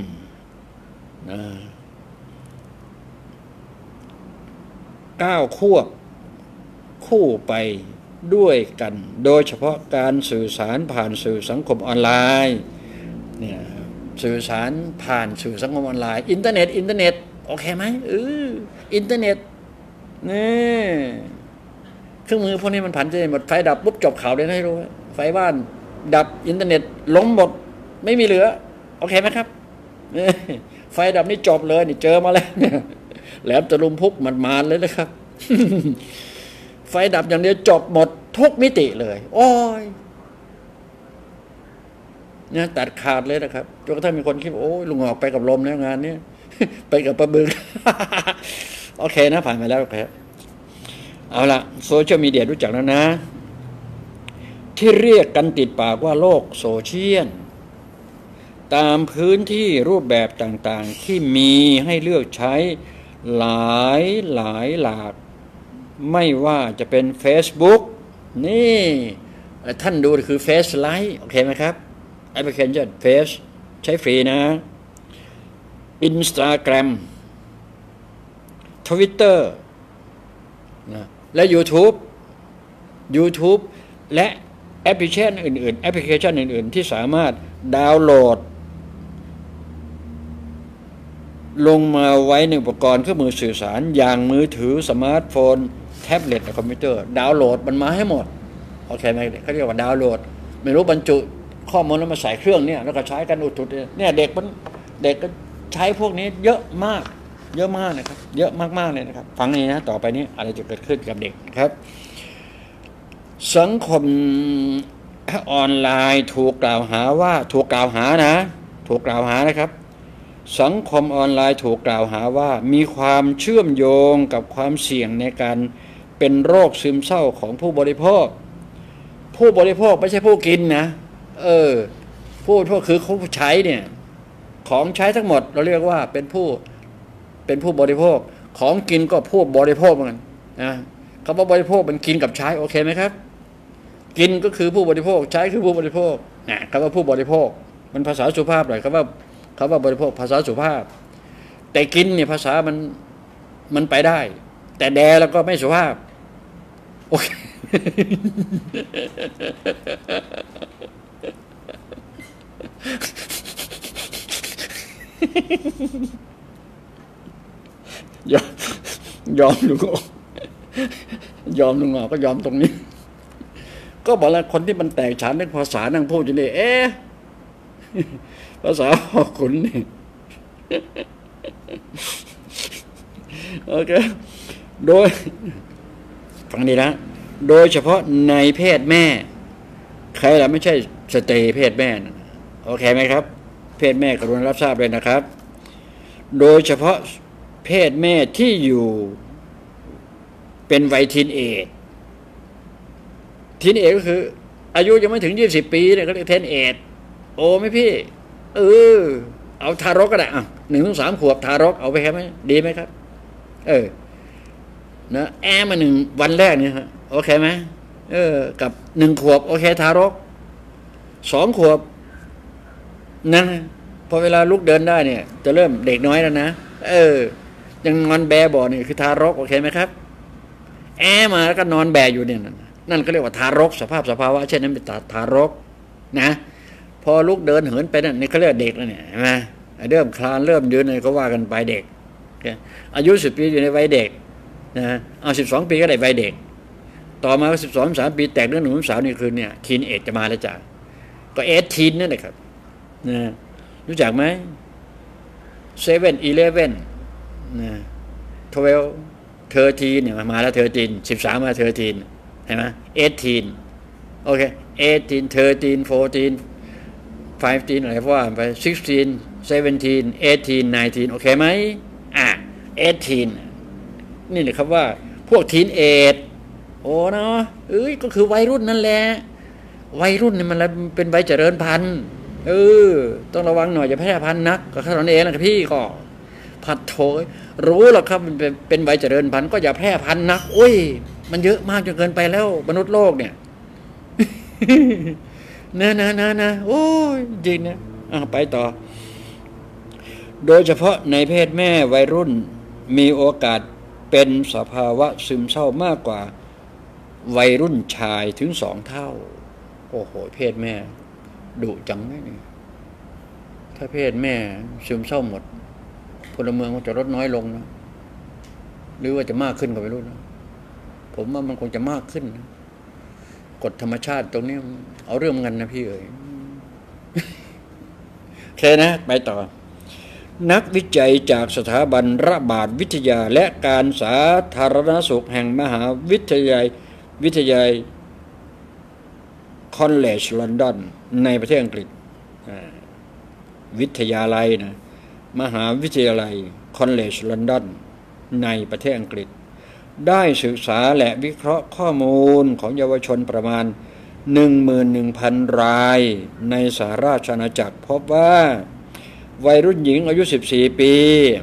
ก้าวควบคู่ไปด้วยกันโดยเฉพาะการสื่อสารผ่านสื่อสังคมออนไลน์เนี่ยสื่อสารผ่านสื่อสังคมออนไลน์อินเทอร์เน็ตโอเคไหมอินเทอร์เน็ตนี่เครื่องมือพวกนี้มันผ่านจะหมดไฟดับปุ๊บจบข่าวเลยให้รู้ไฟบ้านดับอินเทอร์เน็ตล้มหมดไม่มีเหลือโอเคไหมครับไฟดับนี่จบเลยนี่เจอมาแล้วเนี่ยแหลมตะลุมพุกมันมาเลยนะครับ ไฟดับอย่างเดียวจบหมดทุกมิติเลยโอ้ยเนี่ยตัดขาดเลยนะครับจนกระทั่งมีคนคิดโอ้ยลุงออกไปกับลมแล้วงานนี้ ไปกับปลาบึก โอเคนะผ่านไปแล้วครับเอาละโซเชียลมีเดียรู้จักแล้วนะที่เรียกกันติดปากว่าโลกโซเชียลตามพื้นที่รูปแบบต่างๆที่มีให้เลือกใช้หลายหลากไม่ว่าจะเป็น Facebook นี่ท่านดูคือ Face Live โอเคไหมครับแอปพลิเคชัน Face ใช้ฟรีนะ Instagram Twitter นะและ YouTube และแอปพลิเคชันอื่นๆที่สามารถดาวน์โหลดลงมาไว้ในอุปกรณ์เครื่องมือสื่อสารอย่างมือถือสมาร์ทโฟนแท็บเล็ตและคอมพิวเตอร์ดาวน์โหลดมันมาให้หมดโอเคไหมเขาเรียกว่าดาวน์โหลดไม่รู้บรรจุข้อมูลแล้วมาใส่เครื่องเนี่ยแล้วก็ใช้กันอุดเนี่ยเด็กก็ใช้พวกนี้เยอะมากนะครับเยอะมากๆเลยนะครับฟังนี้นะต่อไปนี้อะไรจะเกิดขึ้นกับเด็กครับสังคมออนไลน์ถูกกล่าวหานะครับสังคมออนไลน์ถูกกล่าวหาว่ามีความเชื่อมโยงกับความเสี่ยงในการเป็นโรคซึมเศร้าของผู้บริโภคไม่ใช่ผู้กินนะผู้บริโภคคือผู้ใช้เนี่ยของใช้ทั้งหมดเราเรียกว่าเป็นผู้บริโภคของกินก็ผู้บริโภคเหมือนกันนะคำว่าบริโภคมันกินกับใช้โอเคไหมครับกินก็คือผู้บริโภคใช้คือผู้บริโภคนะคำว่าผู้บริโภคมันภาษาสุภาพหน่อยคำว่าบริโภคภาษาสุภาพแต่กินเนี่ยภาษามันไปได้แต่แดแล้วก็ไม่สุภาพโอเค ยอมลุงออกก็ยอมตรงนี้ก็บอกแล้วคนที่มันแตกฉานเรื่องภาษานั่งพูดอยู่นี่ภาษาพ่อขุนนี่โอเคโดยฟังดีนะโดยเฉพาะในเพศแม่ใครล่ะไม่ใช่สเตย์เพศแม่นะโอเคไหมครับเพศแม่กรุณารับทราบเลยนะครับโดยเฉพาะเพศแม่ที่อยู่เป็นวัยทีนเอจก็คืออายุยังไม่ถึง20 ปีเนี่ยเขาเรียกทีนเอจโอ้ไหมพี่เอาทารกก็ได้1 ถึง 3 ขวบทารกเอาไปแค่ไหมดีไหมครับนะมา1 วันแรกเนี่ยฮะโอเคไหมกับ1 ขวบโอเคทารก2 ขวบนะพอเวลาลุกเดินได้เนี่ยจะเริ่มเด็กน้อยแล้วนะยังนอนแบบ่นี่คือทารกโอเคไหมครับมาแล้วก็นอนแบอยู่เนี่ยนั่นก็เรียกว่าทารกสภาวะเช่นนั้นเป็นทารกนะพอลุกเดินเหินไปนั่นนี่เขาเรียกเด็กแล้วเนี่ยใช่ไหมเริ่มคลานเริ่มยืนอะไรก็ว่ากันไปเด็กอายุ10 ปีอยู่ในวัยเด็กนะเอา12 ปีก็ได้วัยเด็กต่อมาก็12-13 ปีแตกเรื่องหนุ่มสาวนี่คือเนี่ยทีนเอจจะมาแล้วจ้ะก็18นั่นแหละครับนะรู้จักไหม7-11นะ12 13เนี่ยมาแล้ว13 13มา13เห็นไหม18โอเค18 13 14 15อะไรว่าไป16 17 18 19โอเคไหม18นี่แหละครับว่าพวกทีนเอจโอ้เนาะก็คือวัยรุ่นนั่นแหละวัยรุ่นนี่มันเป็นวัยเจริญพันธุ์ต้องระวังหน่อยอย่าแพร่พันธุ์นักก็แค่นั้นเองนะครับพี่ก็ผัดโถยรู้หรอกครับมันเป็นวัยเจริญพันธุ์ก็อย่าแพร่พันธุ์นักมันเยอะมากจนเกินไปแล้วมนุษย์โลกเนี่ย นะโอ้ยจริงนะไปต่อโดยเฉพาะในเพศแม่วัยรุ่นมีโอกาสเป็นสภาวะซึมเศร้ามากกว่าวัยรุ่นชายถึง2 เท่าโอ้โหเพศแม่ดุจังนะนี่ถ้าเพศแม่ซึมเศร้าหมดพลเมืองมันจะลดน้อยลงนะหรือว่าจะมากขึ้นก็ไม่รู้นะผมว่ามันคงจะมากขึ้นนะกฎธรรมชาติตรงนี้เอาเรื่องเงินนะพี่โอเคนะไปต่อนักวิจัยจากสถาบันระบาดวิทยาและการสาธารณสุขแห่งมหาวิทยาลัยคอลเลจลอนดอนในประเทศอังกฤษวิทยาลัยนะมหาวิทยาลัยคอลเลจลอนดอนในประเทศอังกฤษได้ศึกษาและวิเคราะห์ข้อมูลของเยาวชนประมาณ 11,000 รายในสหราชอาณาจักรพบว่าวัยรุ่นหญิงอายุ14 ปี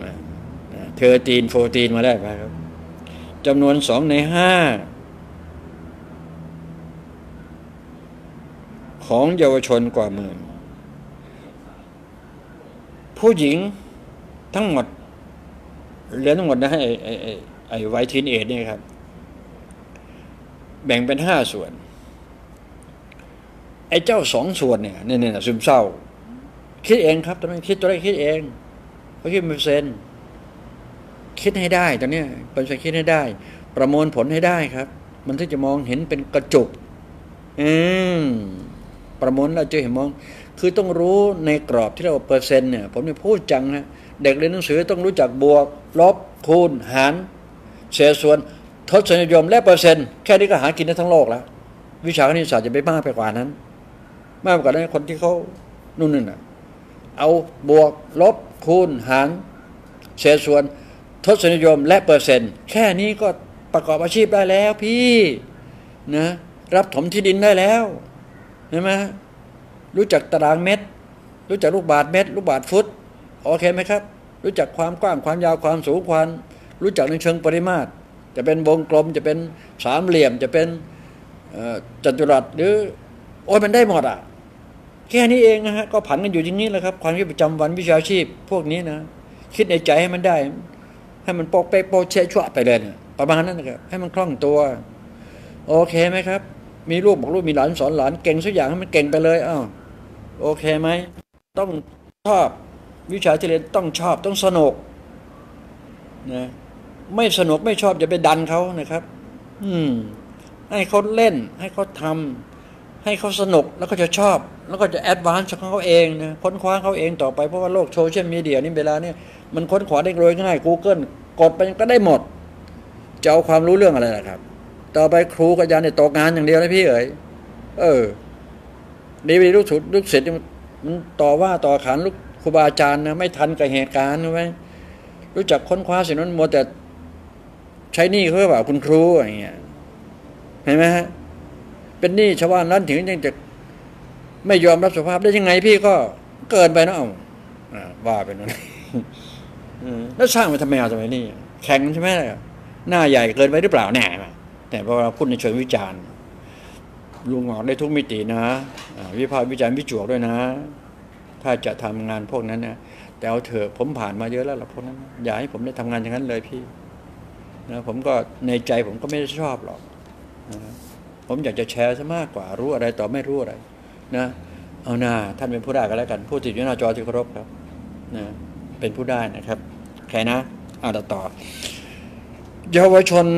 14มาได้ไหมครับจำนวน2 ใน 5ของเยาวชนกว่าหมื่นผู้หญิงทั้งหมดเรียนทั้งหมดนะไอ้วัยทีนเอจนี่ครับแบ่งเป็น5 ส่วนไอ้เจ้า2 ส่วนเนี่ยซึมเศร้าคิดเองครับตอนนี้คิดตัวเลขคิดเองเขาคิดเป็นเปอร์เซ็นต์คิดให้ได้ตอนนี้เป็นคิดให้ได้ประมวลผลให้ได้ครับมันถึงจะมองเห็นเป็นกระจุกประมวลแล้วจะเห็นมองคือต้องรู้ในกรอบที่เราเปอร์เซ็นต์เนี่ยผมเนี่ยพูดจังนะเด็กเรียนหนังสือต้องรู้จักบวกลบคูณหารเศษส่วนทศนิยมและเปอร์เซ็นต์แค่นี้ก็หากินได้ทั้งโลกแล้ววิชาคณิตศาสตร์จะไปมากไปกว่านั้นมากกว่านั้นคนที่เขานู่นน่ะเอาบวกลบคูณหารเศษส่วนทศนิยมและเปอร์เซ็นต์แค่นี้ก็ประกอบอาชีพได้แล้วพี่นะรับถมที่ดินได้แล้วใช่ไหมรู้จักตารางเมตรรู้จักลูกบาศก์เมตรลูกบาศก์ฟุตโอเคไหมครับรู้จักความกว้างความยาวความสูงความรู้จักในเชิงปริมาตรจะเป็นวงกลมจะเป็นสามเหลี่ยมจะเป็นจัตุรัสหรือมันได้หมดแค่นี้เองนะฮะก็ผันกันอยู่อย่างนี้แหละครับความคิดประจำวันวิชาชีพพวกนี้นะคิดในใจให้มันได้ให้มันโปะเป๊ะโปะเชะชั่วไปเลยเนี่ยประมาณนั้นนะครับให้มันคล่องตัวโอเคไหมครับมีลูกบอกลูกมีหลานสอนหลานเก่งสักอย่างให้มันเก่งไปเลยโอเคไหมต้องชอบวิชาที่เรียนต้องชอบต้องสนุกนะไม่สนุกไม่ชอบอย่าไปดันเขานะครับให้เขาเล่นให้เขาทำให้เขาสนุกแล้วก็จะชอบแล้วก็จะแอดวานซ์ของเขาเองนะค้นคว้าเขาเองต่อไปเพราะว่าโลกโซเชียลมีเดียนี่เวลาเนี่ยมันค้นคว้าได้โดยง่าย Google กดไปก็ได้หมดจะเอาความรู้เรื่องอะไรล่ะครับต่อไปครูกับอาจารย์เนี่ยตกงานอย่างเดียวนะพี่ดีไปรู้สุดลูกศิษย์มันต่อว่าต่อขานลูกครูบาอาจารย์นะไม่ทันกับเหตุการณ์ใช่ไหมรู้จักค้นคว้าสิ่งนั้นมัวแต่ใช้หนี้เขาหรือเปล่าคุณครูอย่างเงี้ยเห็นไหมฮะเป็นหนี้ชาวบ้านนั้นถึงยังจะไม่ยอมรับสภาพได้ยังไงพี่ก็เกินไปนะว่าเป็นอะไรแล้วสร้างมาทำไมทำไมนี่แข่งใช่ไหมหน้าใหญ่เกินไปหรือเปล่าแน่แต่พอเราพูดในเชิงวิจารณ์ลุงออกได้ทุกมิตินะวิพากษ์วิจารณ์วิจวกด้วยนะถ้าจะทำงานพวกนั้นนะแต่เอาเถอะผมผ่านมาเยอะแล้วพวกนั้นอย่าให้ผมได้ทำงานอย่างนั้นเลยพี่นะผมก็ในใจผมก็ไม่ได้ชอบหรอกนะผมอยากจะแชร์ซะมากกว่ารู้อะไรต่อไม่รู้อะไรนะเอาหน้าท่านเป็นผู้ได้ก็แล้วกันผู้ติดอยู่หน้าจอที่เคารพครับนะเป็นผู้ได้นะครับแค่นะต่อเยาวชน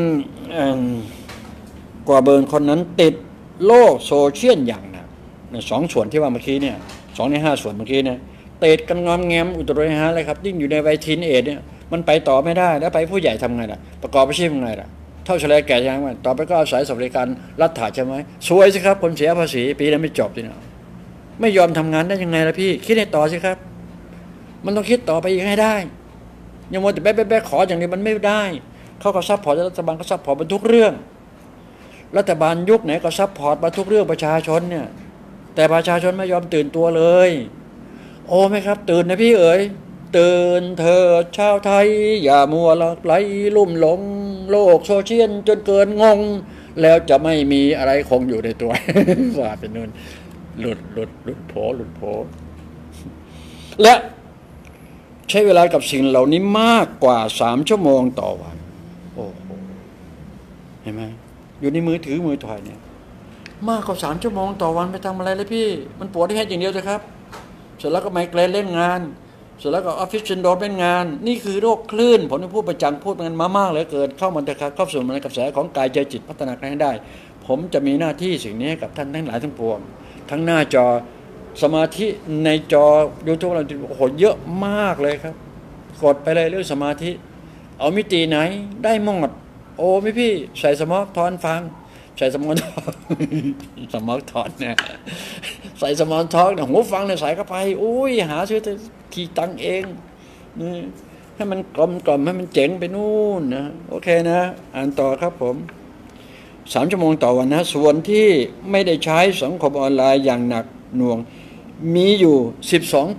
กว่าเบิร์นคนนั้นติดโลกโซเชียลอย่างหนักสองส่วนที่ว่าเมื่อกี้เนี่ย2 ใน 5ส่วนเมื่อกี้เนี่ยติดกันงอมแงมอุตริหะเลยครับยิ่งอยู่ในวัยทีนเอจเนี่ยมันไปต่อไม่ได้แล้วไปผู้ใหญ่ทำไงล่ะประกอบอาชีพยังไงล่ะเท่าเฉลยแก่ยังไงต่อไปก็อาศัยสวัสดิการรัฐถาใช่ไหมสวยสิครับคนเสียภาษีปีนั้นไม่จบสินะไม่ยอมทำงานได้ยังไงล่ะพี่คิดให้ต่อสิครับมันต้องคิดต่อไปอีกให้ได้ยังมัวแต่แบ๊ะขออย่างนี้มันไม่ได้เขาก็ซัพพอร์ตรัฐบาลก็ซัพพอร์ตบรรทุกเรื่องรัฐบาลยุคไหนก็ซัพพอร์ตบรรทุกเรื่องประชาชนเนี่ยแต่ประชาชนไม่ยอมตื่นตัวเลยโอ้ไหมครับตื่นนะพี่เอ๋ยตื่นเถิดชาวไทยอย่ามัวไหลลุ่มหลงโลกโซเชียลจนเกินงงแล้วจะไม่มีอะไรคงอยู่ในตัว ว่าเป็นนู่นหลุดโผและใช้เวลากับสิ่งเหล่านี้มากกว่า3 ชั่วโมงต่อวันโอ้โหเห็นไหมอยู่ในมือถือมือถอยเนี่ยมากกว่า3 ชั่วโมงต่อวันไปทำอะไรเลยพี่มันปวดที่แค่อย่างเดียวเลยครับเสร็จแล้วก็ไมเกรนเล่นงานเสร็จแล้วก็ออฟฟิศซินโดรมเล่นงานนี่คือโรคคลื่นผมพูดประจำพูดมันมากเลยเกินเข้ามันเถอะครับเข้าสู่มันกระแสของกายใจจิตพัฒนาการให้ได้ผมจะมีหน้าที่สิ่งนี้กับท่านทั้งหลายทั้งปวงทั้งหน้าจอสมาธิในจอ YouTube เราโอ้โหเยอะมากเลยครับกดไปเลยเรื่องสมาธิเอามิติไหนได้หมดโอ้ไม่พี่ใส่สมองทอนฟังใส่สมองทอนสมองทอนเนี่ยใส่สมองทอนเนี่ยหูฟังเนี่ยใส่เข้าไปอุ้ยหาซื้อที่ตังเองนี่ให้มันกลมให้มันเจ๋งไปนู่นนะโอเคนะอ่านต่อครับผม3 ชั่วโมงต่อวันนะส่วนที่ไม่ได้ใช้สังคมออนไลน์อย่างหนักหน่วงมีอยู่ 12%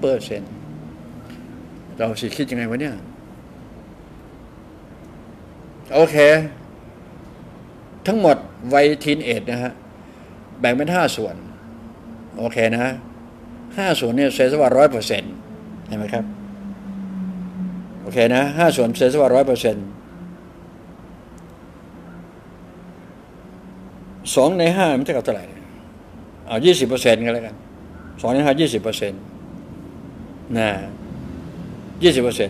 เราสิคิดยังไงวะเนี่ยโอเคทั้งหมดวัยทีนเอจนะฮะแบ่งเป็น5 ส่วนโอเคนะ5 ส่วนเนี่ยเซซะว่า 100% เห็นไหมครับโอเคนะ5 ส่วนเซซะว่า 100% 2 ใน 5มันเท่ากับเท่าไหร่เอา 20% กันแล้วกัน2 ใน 5 20% นะ 20%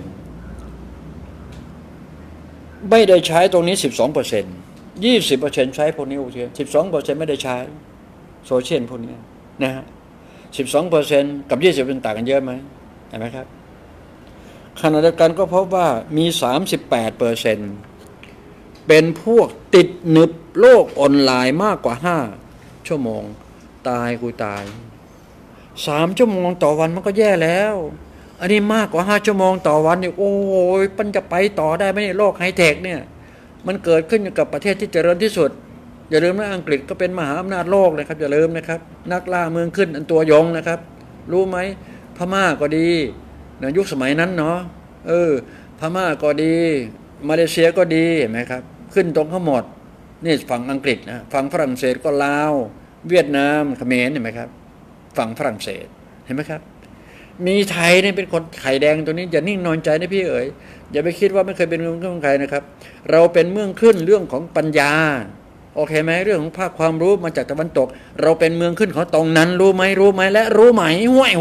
ไม่ได้ใช้ตรงนี้ 12% 20% ใช้พวกนี้โอเค 12% ไม่ได้ใช้โซเชียลพวกนี้นะฮะ 12% กับ 20% ต่างกันเยอะไหมเห็นไหมครับขณะเดียวกันก็พบว่ามี 38% เป็นพวกติดหนึบโลกออนไลน์มากกว่า5 ชั่วโมงตายกูตาย3 ชั่วโมงต่อวันมันก็แย่แล้วอันนี้มากกว่า5 ชั่วโมงต่อวันเนี่ยโอ้ยมันจะไปต่อได้ไหมเนี่ยโลกไฮเทคเนี่ยมันเกิดขึ้นอยู่กับประเทศที่เจริญที่สุดอย่าลืมนะอังกฤษก็เป็นมหาอำนาจโลกนะครับอย่าลืมนะครับนักล่าเมืองขึ้นอันตัวยงนะครับรู้ไหมพม่าก็ดีในยุคสมัยนั้นเนาะพม่าก็ดีมาเลเซียก็ดีเห็นไหมครับขึ้นตรงข้าหมดนี่ฝั่งอังกฤษนะฝั่งฝรั่งเศสก็ลาวเวียดนามเขมรเห็นไหมครับฝั่งฝรั่งเศสเห็นไหมครับมีไทยเนี่ยเป็นคนไข่แดงตัวนี้อย่านิ่งนอนใจนะพี่เอ๋ยอย่าไปคิดว่าไม่เคยเป็นเมืองขึ้นของใครนะครับเราเป็นเมืองขึ้นเรื่องของปัญญาโอเคไหมเรื่องของภาคความรู้มาจากตะวันตกเราเป็นเมืองขึ้นของตรงนั้นรู้ไหมและรู้ไหมห้วย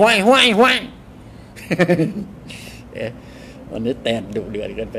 วันนี้แตนดุเดือดกันไป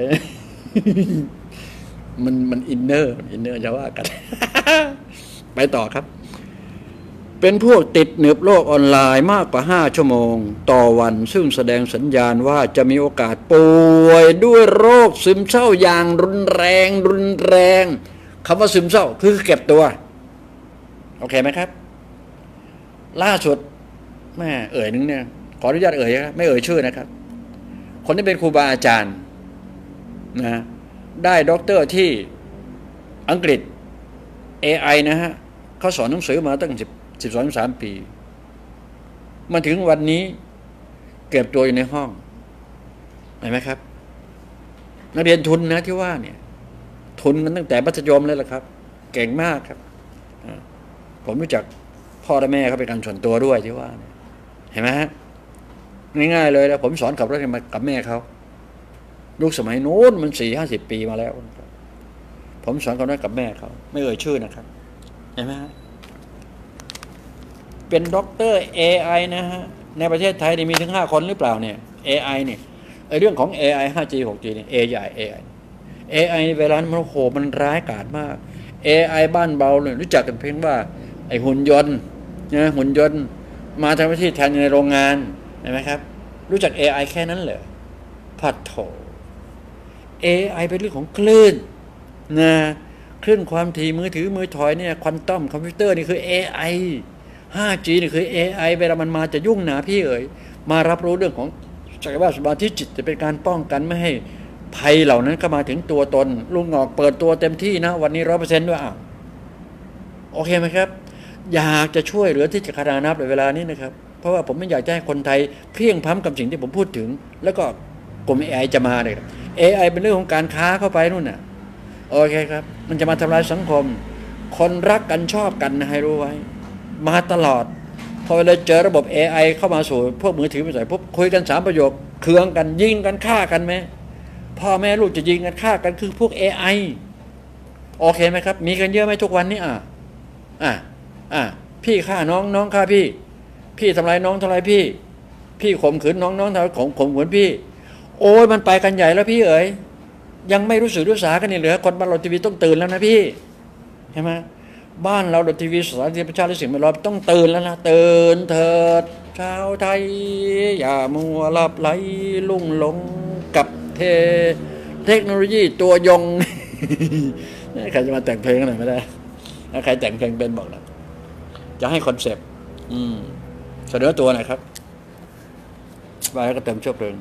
มันอินเนอร์จะว่ากัน ไปต่อครับเป็นพวกติดหนึบโลกออนไลน์มากกว่า5 ชั่วโมงต่อวันซึ่งแสดงสัญญาณว่าจะมีโอกาสป่วยด้วยโรคซึมเศร้าอย่างรุนแรงคำว่าซึมเศร้าคือเก็บตัวโอเคไหมครับล่าสุดแม่นึงเนี่ยขออนุญาตนะไม่ชื่อนะครับคนที่เป็นครูบาอาจารย์นะได้ด็อกเตอร์ที่อังกฤษ AI นะฮะเขาสอนหนังสือมาตั้ง12-13 ปีมาถึงวันนี้เก็บตัวอยู่ในห้องเห็นไหมครับนักเรียนทุนนะที่ว่าเนี่ยทุนกันตั้งแต่มัธยมเลยล่ะครับเก่งมากครับผมรู้จักพ่อและแม่เขาเป็นการส่วนตัวด้วยที่ว่าเห็นไหมฮะง่ายๆเลยแล้วผมสอนขับรถมากับแม่เขายุคสมัยโน้นมัน40-50 ปีมาแล้วผมสอนขับรถกับแม่เขาไม่ชื่อนะครับเห็นไหมฮะเป็นด็อกเตอร์ AI นะฮะในประเทศไทยนี่มีถึง5 คนหรือเปล่าเนี่ย AI เนี่ยไอ้เรื่องของ AI 5G 6G เนี่ย AI เวลามันโหมันร้ายกาจมาก AI บ้านเราเนี่ยรู้จักกันเพียงว่าไอ้หุ่นยนต์นะหุ่นยนต์มาทำหน้าที่แทนในโรงงานเห็นไหมครับรู้จัก AI แค่นั้นเหรอพัดโถ AI เป็นเรื่องของคลื่นนะคลื่นความถี่มือถือมือถอยเนี่ยควอนตัมคอมพิวเตอร์นี่คือ AI 5G นี่คือ AI เวลามันมาจะยุ่งหนาพี่เอ๋ยมารับรู้เรื่องของศักยภาพสมาธิจิตจะเป็นการป้องกันไม่ให้ภัยเหล่านั้นเข้ามาถึงตัวตนลุงงอกเปิดตัวเต็มที่นะวันนี้ 100% ด้วยโอเคไหมครับอยากจะช่วยเหลือที่จะคารานับในเวลานี้นะครับเพราะว่าผมไม่อยากจะให้คนไทยเพลียงพล้ำกับสิ่งที่ผมพูดถึงแล้วก็กลุ่ม AI จะมาเลย AI เป็นเรื่องของการค้าเข้าไปนู่นน่ะโอเคครับมันจะมาทำลายสังคมคนรักกันชอบกันนะให้รู้ไว้มาตลอดพอเวลาเจอระบบ AI เข้ามาสู่พวกมือถือไปใส่ปุ๊บคุยกัน3 ประโยคเคืองกันยิงกันฆ่ากันไหมพ่อแม่ลูกจะยิงกันฆ่ากันคือพวก AI โอเคไหมครับมีกันเยอะไหมทุกวันนี้พี่ฆ่าน้องน้องฆ่าพี่ทำลายน้องทำลายพี่ข่มขืนน้องน้องทำลายข่มขืนพี่โอ้ยมันไปกันใหญ่แล้วพี่เอ๋ยยังไม่รู้สึกรู้สากันนี่เหลือคนบ้านเราทีวีต้องตื่นแล้วนะพี่ใช่ไหมบ้านเราดทีวีสถานีประชาธิปไตยสิ่งแวดล้อมต้องตื่นแล้วนะตื่นเถิดชาวไทยอย่ามัวหลับไหลลุ่งหลงกับเทคโนโลยีตัวยง ใครจะมาแต่งเพลงอะไรไม่ได้ถ้าใครแต่งเพลงเป็นบอกนะจะให้คอนเซปต์เสนอตัวหน่อยครับไปแล้วก็เติมเชื้อเพลิง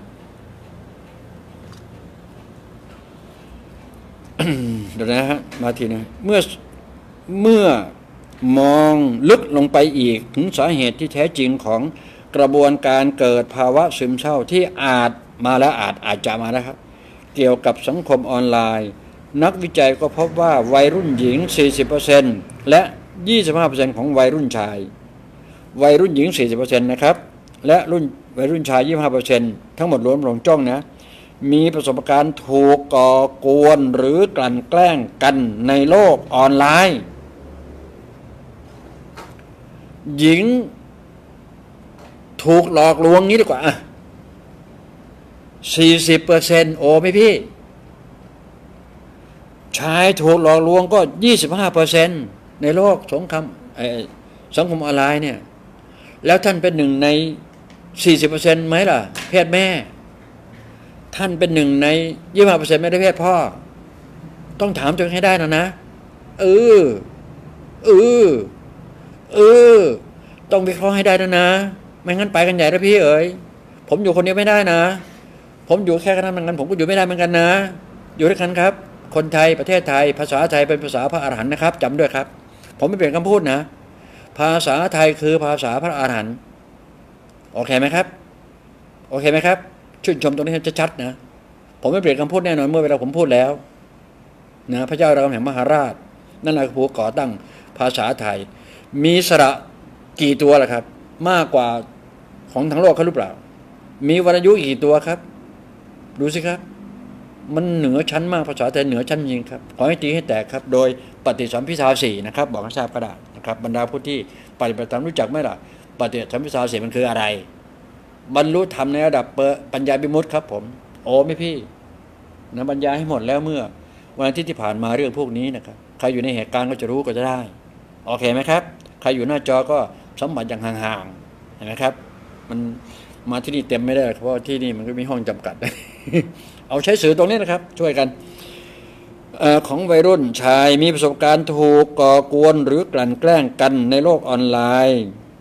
เดี๋ยวนะฮะมาทีนึงเมื่อมองลึกลงไปอีกถึงสาเหตุที่แท้จริงของกระบวนการเกิดภาวะซึมเศร้าที่อาจมาแล้วอาจจะมาแล้วครับเกี่ยวกับสังคมออนไลน์นักวิจัยก็พบว่าวัยรุ่นหญิง 40% และ 25% ของวัยรุ่นชายวัยรุ่นหญิง 40% นะครับและวัยรุ่นชาย 25% ทั้งหมดรวมลงจ้องนะมีประสบการณ์ถูกก่อกวนหรือกลั่นแกล้งกันในโลกออนไลน์หญิงถูกหลอกลวงนี้ดีกว่า 40% โอ้ไหมพี่ชายถูกหลอกลวงก็ 25% ในโลกสังคมออนไลน์เนี่ยแล้วท่านเป็นหนึ่งใน 40% ไหมล่ะเพศแม่ท่านเป็นหนึ่งใน 25% ไม่ได้เพศพ่อต้องถามจนให้ได้นะต้องวิเคราะห์ให้ได้นะไม่งั้นไปกันใหญ่แล้วพี่เอ๋ยผมอยู่คนเดียวไม่ได้นะผมอยู่แค่นั้นเหมือนกันผมก็อยู่ไม่ได้เหมือนกันนะอยู่ด้วยกันครับคนไทยประเทศไทยภาษาไทยเป็นภาษาพระอรหันต์นะครับจำด้วยครับผมไม่เปลี่ยนคำพูดนะภาษาไทยคือภาษาพระอรหันต์โอเคไหมครับโอเคไหมครับชื่นชมตรงนี้จะชัดนะผมไม่เปลี่ยนคำพูดแน่นอนเมื่อเวลาผมพูดแล้วนะพระเจ้ารามแห่งมหาราชนั่นแหละคือผู้ก่อตั้งภาษาไทยมีสระกี่ตัวล่ะครับมากกว่าของทั้งโลกเขาหรือเปล่ามีวรรณยุกต์กี่ตัวครับดูสิครับมันเหนือชั้นมากภาษาไทยเหนือชั้นจริงครับขอให้ตีให้แตกครับโดยปฏิสัมพิทาสี่นะครับบอกให้ทราบก็ได้นะครับบรรดาผู้ที่ปฏิบัติธรรมรู้จักไหมล่ะปฏิสัมพิทาสี่มันคืออะไรบรรลุธรรมในระดับปัญญาบิมุตติครับผมโอ้ไม่พี่นะบรรยายให้หมดแล้วเมื่อวันอาทิตย์ที่ผ่านมาเรื่องพวกนี้นะครับใครอยู่ในเหตุการณ์ก็จะรู้ก็จะได้โอเคไหมครับใครอยู่หน้าจอก็สัมผัสอย่างห่างๆเห็นไหมครับมันมาที่นี่เต็มไม่ได้เพราะที่นี่มันก็มีห้องจำกัด เอาใช้สื่อตรงนี้นะครับช่วยกันของวัยรุ่นชายมีประสบการณ์ถูกก่อกวนหรือกลั่นแกล้งกันในโลกออนไลน์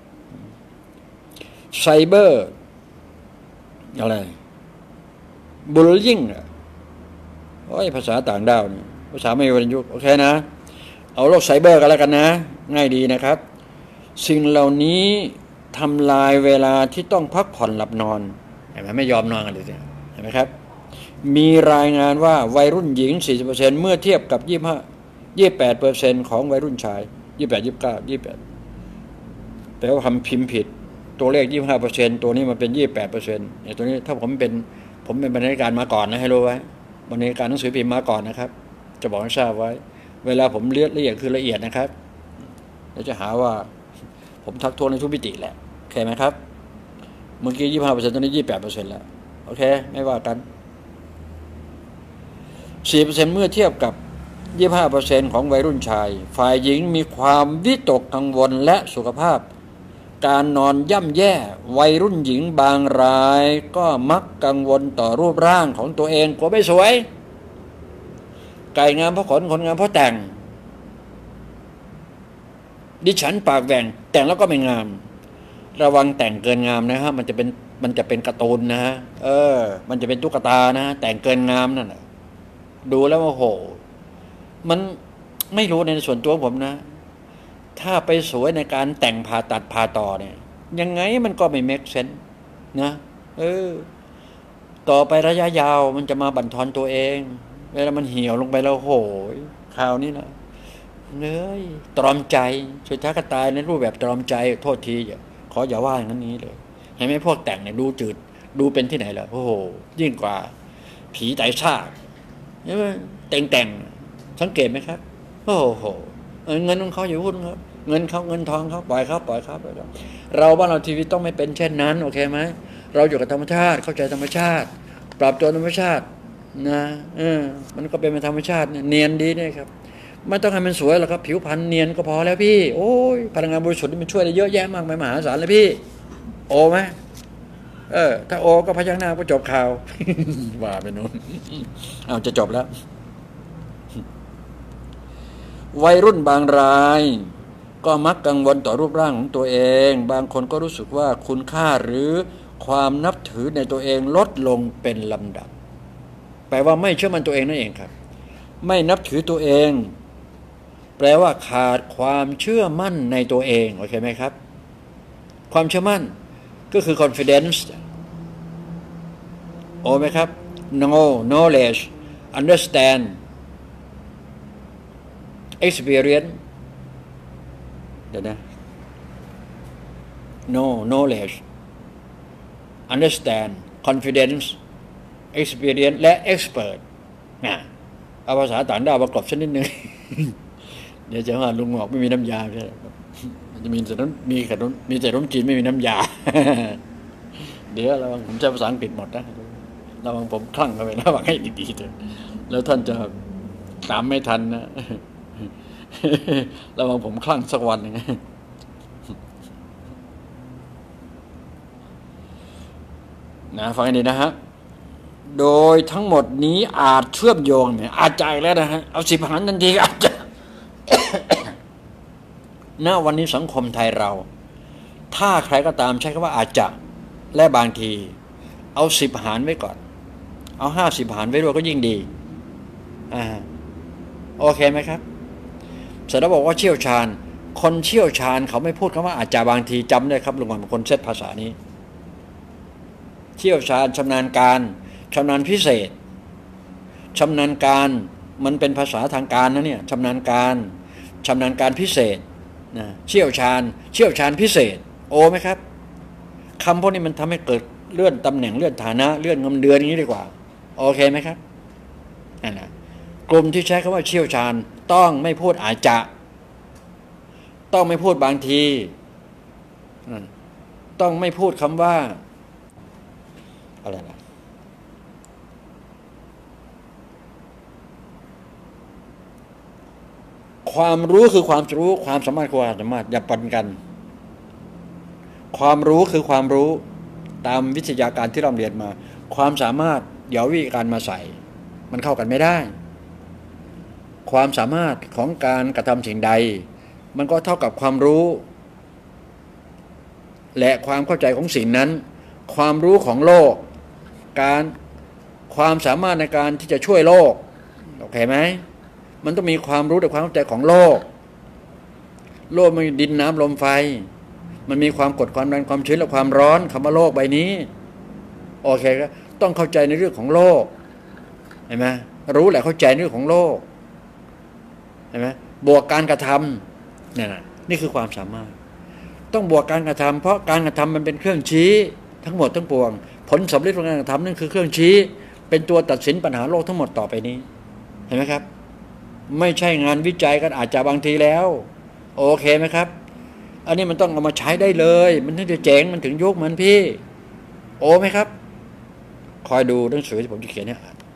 ไซเบอร์อะไรบูลลิ่งโอ้ยภาษาต่างดาวนี่ภาษาไม่วรรณยุกต์โอเคนะเอาโลกไซเบอร์กันแล้วกันนะง่ายดีนะครับสิ่งเหล่านี้ทำลายเวลาที่ต้องพักผ่อนหลับนอนเห็นไหมไม่ยอมนอนกันเลยเห็นไหมครับมีรายงานว่าวัยรุ่นหญิง 40% เมื่อเทียบกับ 28% ของวัยรุ่นชาย 28 29 28แต่ว่าทำพิมพ์ผิดตัวเลข 25% ตัวนี้มันเป็น 28%เนี่ยตัวนี้ถ้าผมเป็นบรรณาธิการมาก่อนนะให้รู้ไว้บรรณาธิการหนังสือพิมพ์มาก่อนนะครับจะบอกให้ทราบไว้เวลาผมเรียกละเอียดคือละเอียดนะครับแล้วจะหาว่าผมทักท้วงในทุกมิติแหละโอเคไหมครับเมื่อกี้ 25% ตอนนี้ 28% แล้วโอเคไม่ว่ากัน 4% เมื่อเทียบกับ 25% ของวัยรุ่นชายฝ่ายหญิงมีความวิตกกังวลและสุขภาพการนอนย่ำแย่วัยรุ่นหญิงบางรายก็มักกังวลต่อรูปร่างของตัวเองกลัวไม่สวยไก่งามเพราะขนขนงามเพราะแต่งดิฉันปากแหว่งแต่งแล้วก็ไม่งามระวังแต่งเกินงามนะฮะมันจะเป็นการ์ตูนนะฮะมันจะเป็นตุ๊กตานะแต่งเกินงามนั่นน่ะดูแล้วโอ้โหมันไม่รู้ในส่วนตัวผมนะถ้าไปสวยในการแต่งผ่าตัดผ่าต่อเนี่ยยังไงมันก็ไม่เมคเซนส์นะต่อไประยะยาวมันจะมาบั่นทอนตัวเองเวลามันเหี่ยวลงไปแล้วโหยคราวนี้นะเนื้อตรอมใจสุดท้ายก็ตายในรูปแบบตรอมใจโทษทีขออย่าว่าอย่างนี้เลยเห็นไหมพวกแต่งเนี่ยดูจืดดูเป็นที่ไหนล่ะโอ้โหยิ่งกว่าผีไตรชาติแต่งสังเกตไหมครับโอ้โหเงินของเขาอยู่หุ้นครับเงินเขาเงินทองเขาปล่อยเขาเราบ้านเราทีวีต้องไม่เป็นเช่นนั้นโอเคไหมเราอยู่กับธรรมชาติเข้าใจธรรมชาติปรับตัวธรรมชาตินะมันก็เป็นธรรมชาติเนียนดีเนี่ยครับไม่ต้องให้มันสวยหรอกครับผิวพรรณเนียนก็พอแล้วพี่โอ้ยพลังงานบริสุทธิ์มันช่วยได้เยอะแยะมากมายมหาศาลเลยพี่โอไหมถ้าโอก็พยักหน้าก็จบข่าว ว่าไปนู้นเอาจะจบแล้ววัยรุ่นบางรายก็มักกังวลต่อรูปร่างของตัวเองบางคนก็รู้สึกว่าคุณค่าหรือความนับถือในตัวเองลดลงเป็นลำดับแปลว่าไม่เชื่อมั่นตัวเองนั่นเองครับไม่นับถือตัวเองแปลว่าขาดความเชื่อมั่นในตัวเองโอเคไหมครับความเชื่อมั่นก็คือ confidence โอ้ไหมครับ know knowledge understand experience เดี๋ยวนะ know knowledge understand confidence experience และ expert นะเอาภาษาต่างดาวประกอบชนิดหนึ่ง เดี๋ยวจะว่าลุงหมอกไม่มีน้ำยาใช่ไหมมันจะมีแต่น้ำจีนไม่มีน้ำยา เดี๋ยวระวังผมใช้ภาษาอังกฤษหมดนะระวังผมคลั่งเข้าไประวังให้ดีๆเถอะแล้วท่านจะตามไม่ทันนะ ระวังผมคลั่งสักวันหนึ่งนะฟังให้ดีนะฮะโดยทั้งหมดนี้อาจเชื่อมโยงเนี่ยอาจใจแล้วนะฮะเอา10 หารทันทีอาจจะ ณวันนี้สังคมไทยเราถ้าใครก็ตามใช้คำว่าอาจจะและบางทีเอา10 หารไว้ก่อนเอา50 หารไว้ด้วยก็ยิ่งดีโอเคไหมครับเสร็จแล้วบอกว่าเชี่ยวชาญคนเชี่ยวชาญเขาไม่พูดคำว่าอาจจะบางทีจำได้ครับลุงหมอคนเซตภาษานี้เชี่ยวชาญชำนาญการชำนาญพิเศษชำนาญการมันเป็นภาษาทางการนะเนี่ยชำนาญการพิเศษนะเชี่ยวชาญพิเศษโอไหมครับคำพวกนี้มันทำให้เกิดเลื่อนตำแหน่งเลื่อนฐานะเลื่อนเงินเดือนอย่างนี้ดีกว่าโอเคไหมครับนั่นนะกลุ่มที่ใช้คำว่าเชี่ยวชาญต้องไม่พูดอาจจะต้องไม่พูดบางทีต้องไม่พูดคำว่าอะไรล่ะความรู้คือความรู้ความสามารถคือความสามารถอย่าปนกันความรู้คือความรู้ตามวิทยาการที่เราเรียนมาความสามารถเดี๋ยววิธีการมาใส่มันเข้ากันไม่ได้ความสามารถของการกระทำสิ่งใดมันก็เท่ากับความรู้และความเข้าใจของสิ่งนั้นความรู้ของโลกความสามารถในการที่จะช่วยโลกโอเคไหมมันต้องมีความรู้และความเข้าใจของโลกมันมีดินน้ำลมไฟมันมีความกดความดันความชื้นและความร้อนคำว่าโลกใบนี้โอเคก็ต้องเข้าใจในเรื่องของโลกเห็นไหมรู้และเข้าใจในเรื่องของโลกเห็นไหมบวกการกระทำเนี่ยนี่คือความสามารถต้องบวกการกระทำเพราะการกระทำมันเป็นเครื่องชี้ทั้งหมดทั้งปวงผลสำเร็จของการกระทำนั่นคือเครื่องชี้เป็นตัวตัดสินปัญหาโลกทั้งหมดต่อไปนี้เห็นไหมครับไม่ใช่งานวิจัยกันอาจจะบางทีแล้วโอเคไหมครับอันนี้มันต้องเอามาใช้ได้เลยมันถึงจะเจ๋งมันถึงยุคมันพี่โอไหมครับคอยดูหนังสือที่ผมจะเขียนให้อ่าน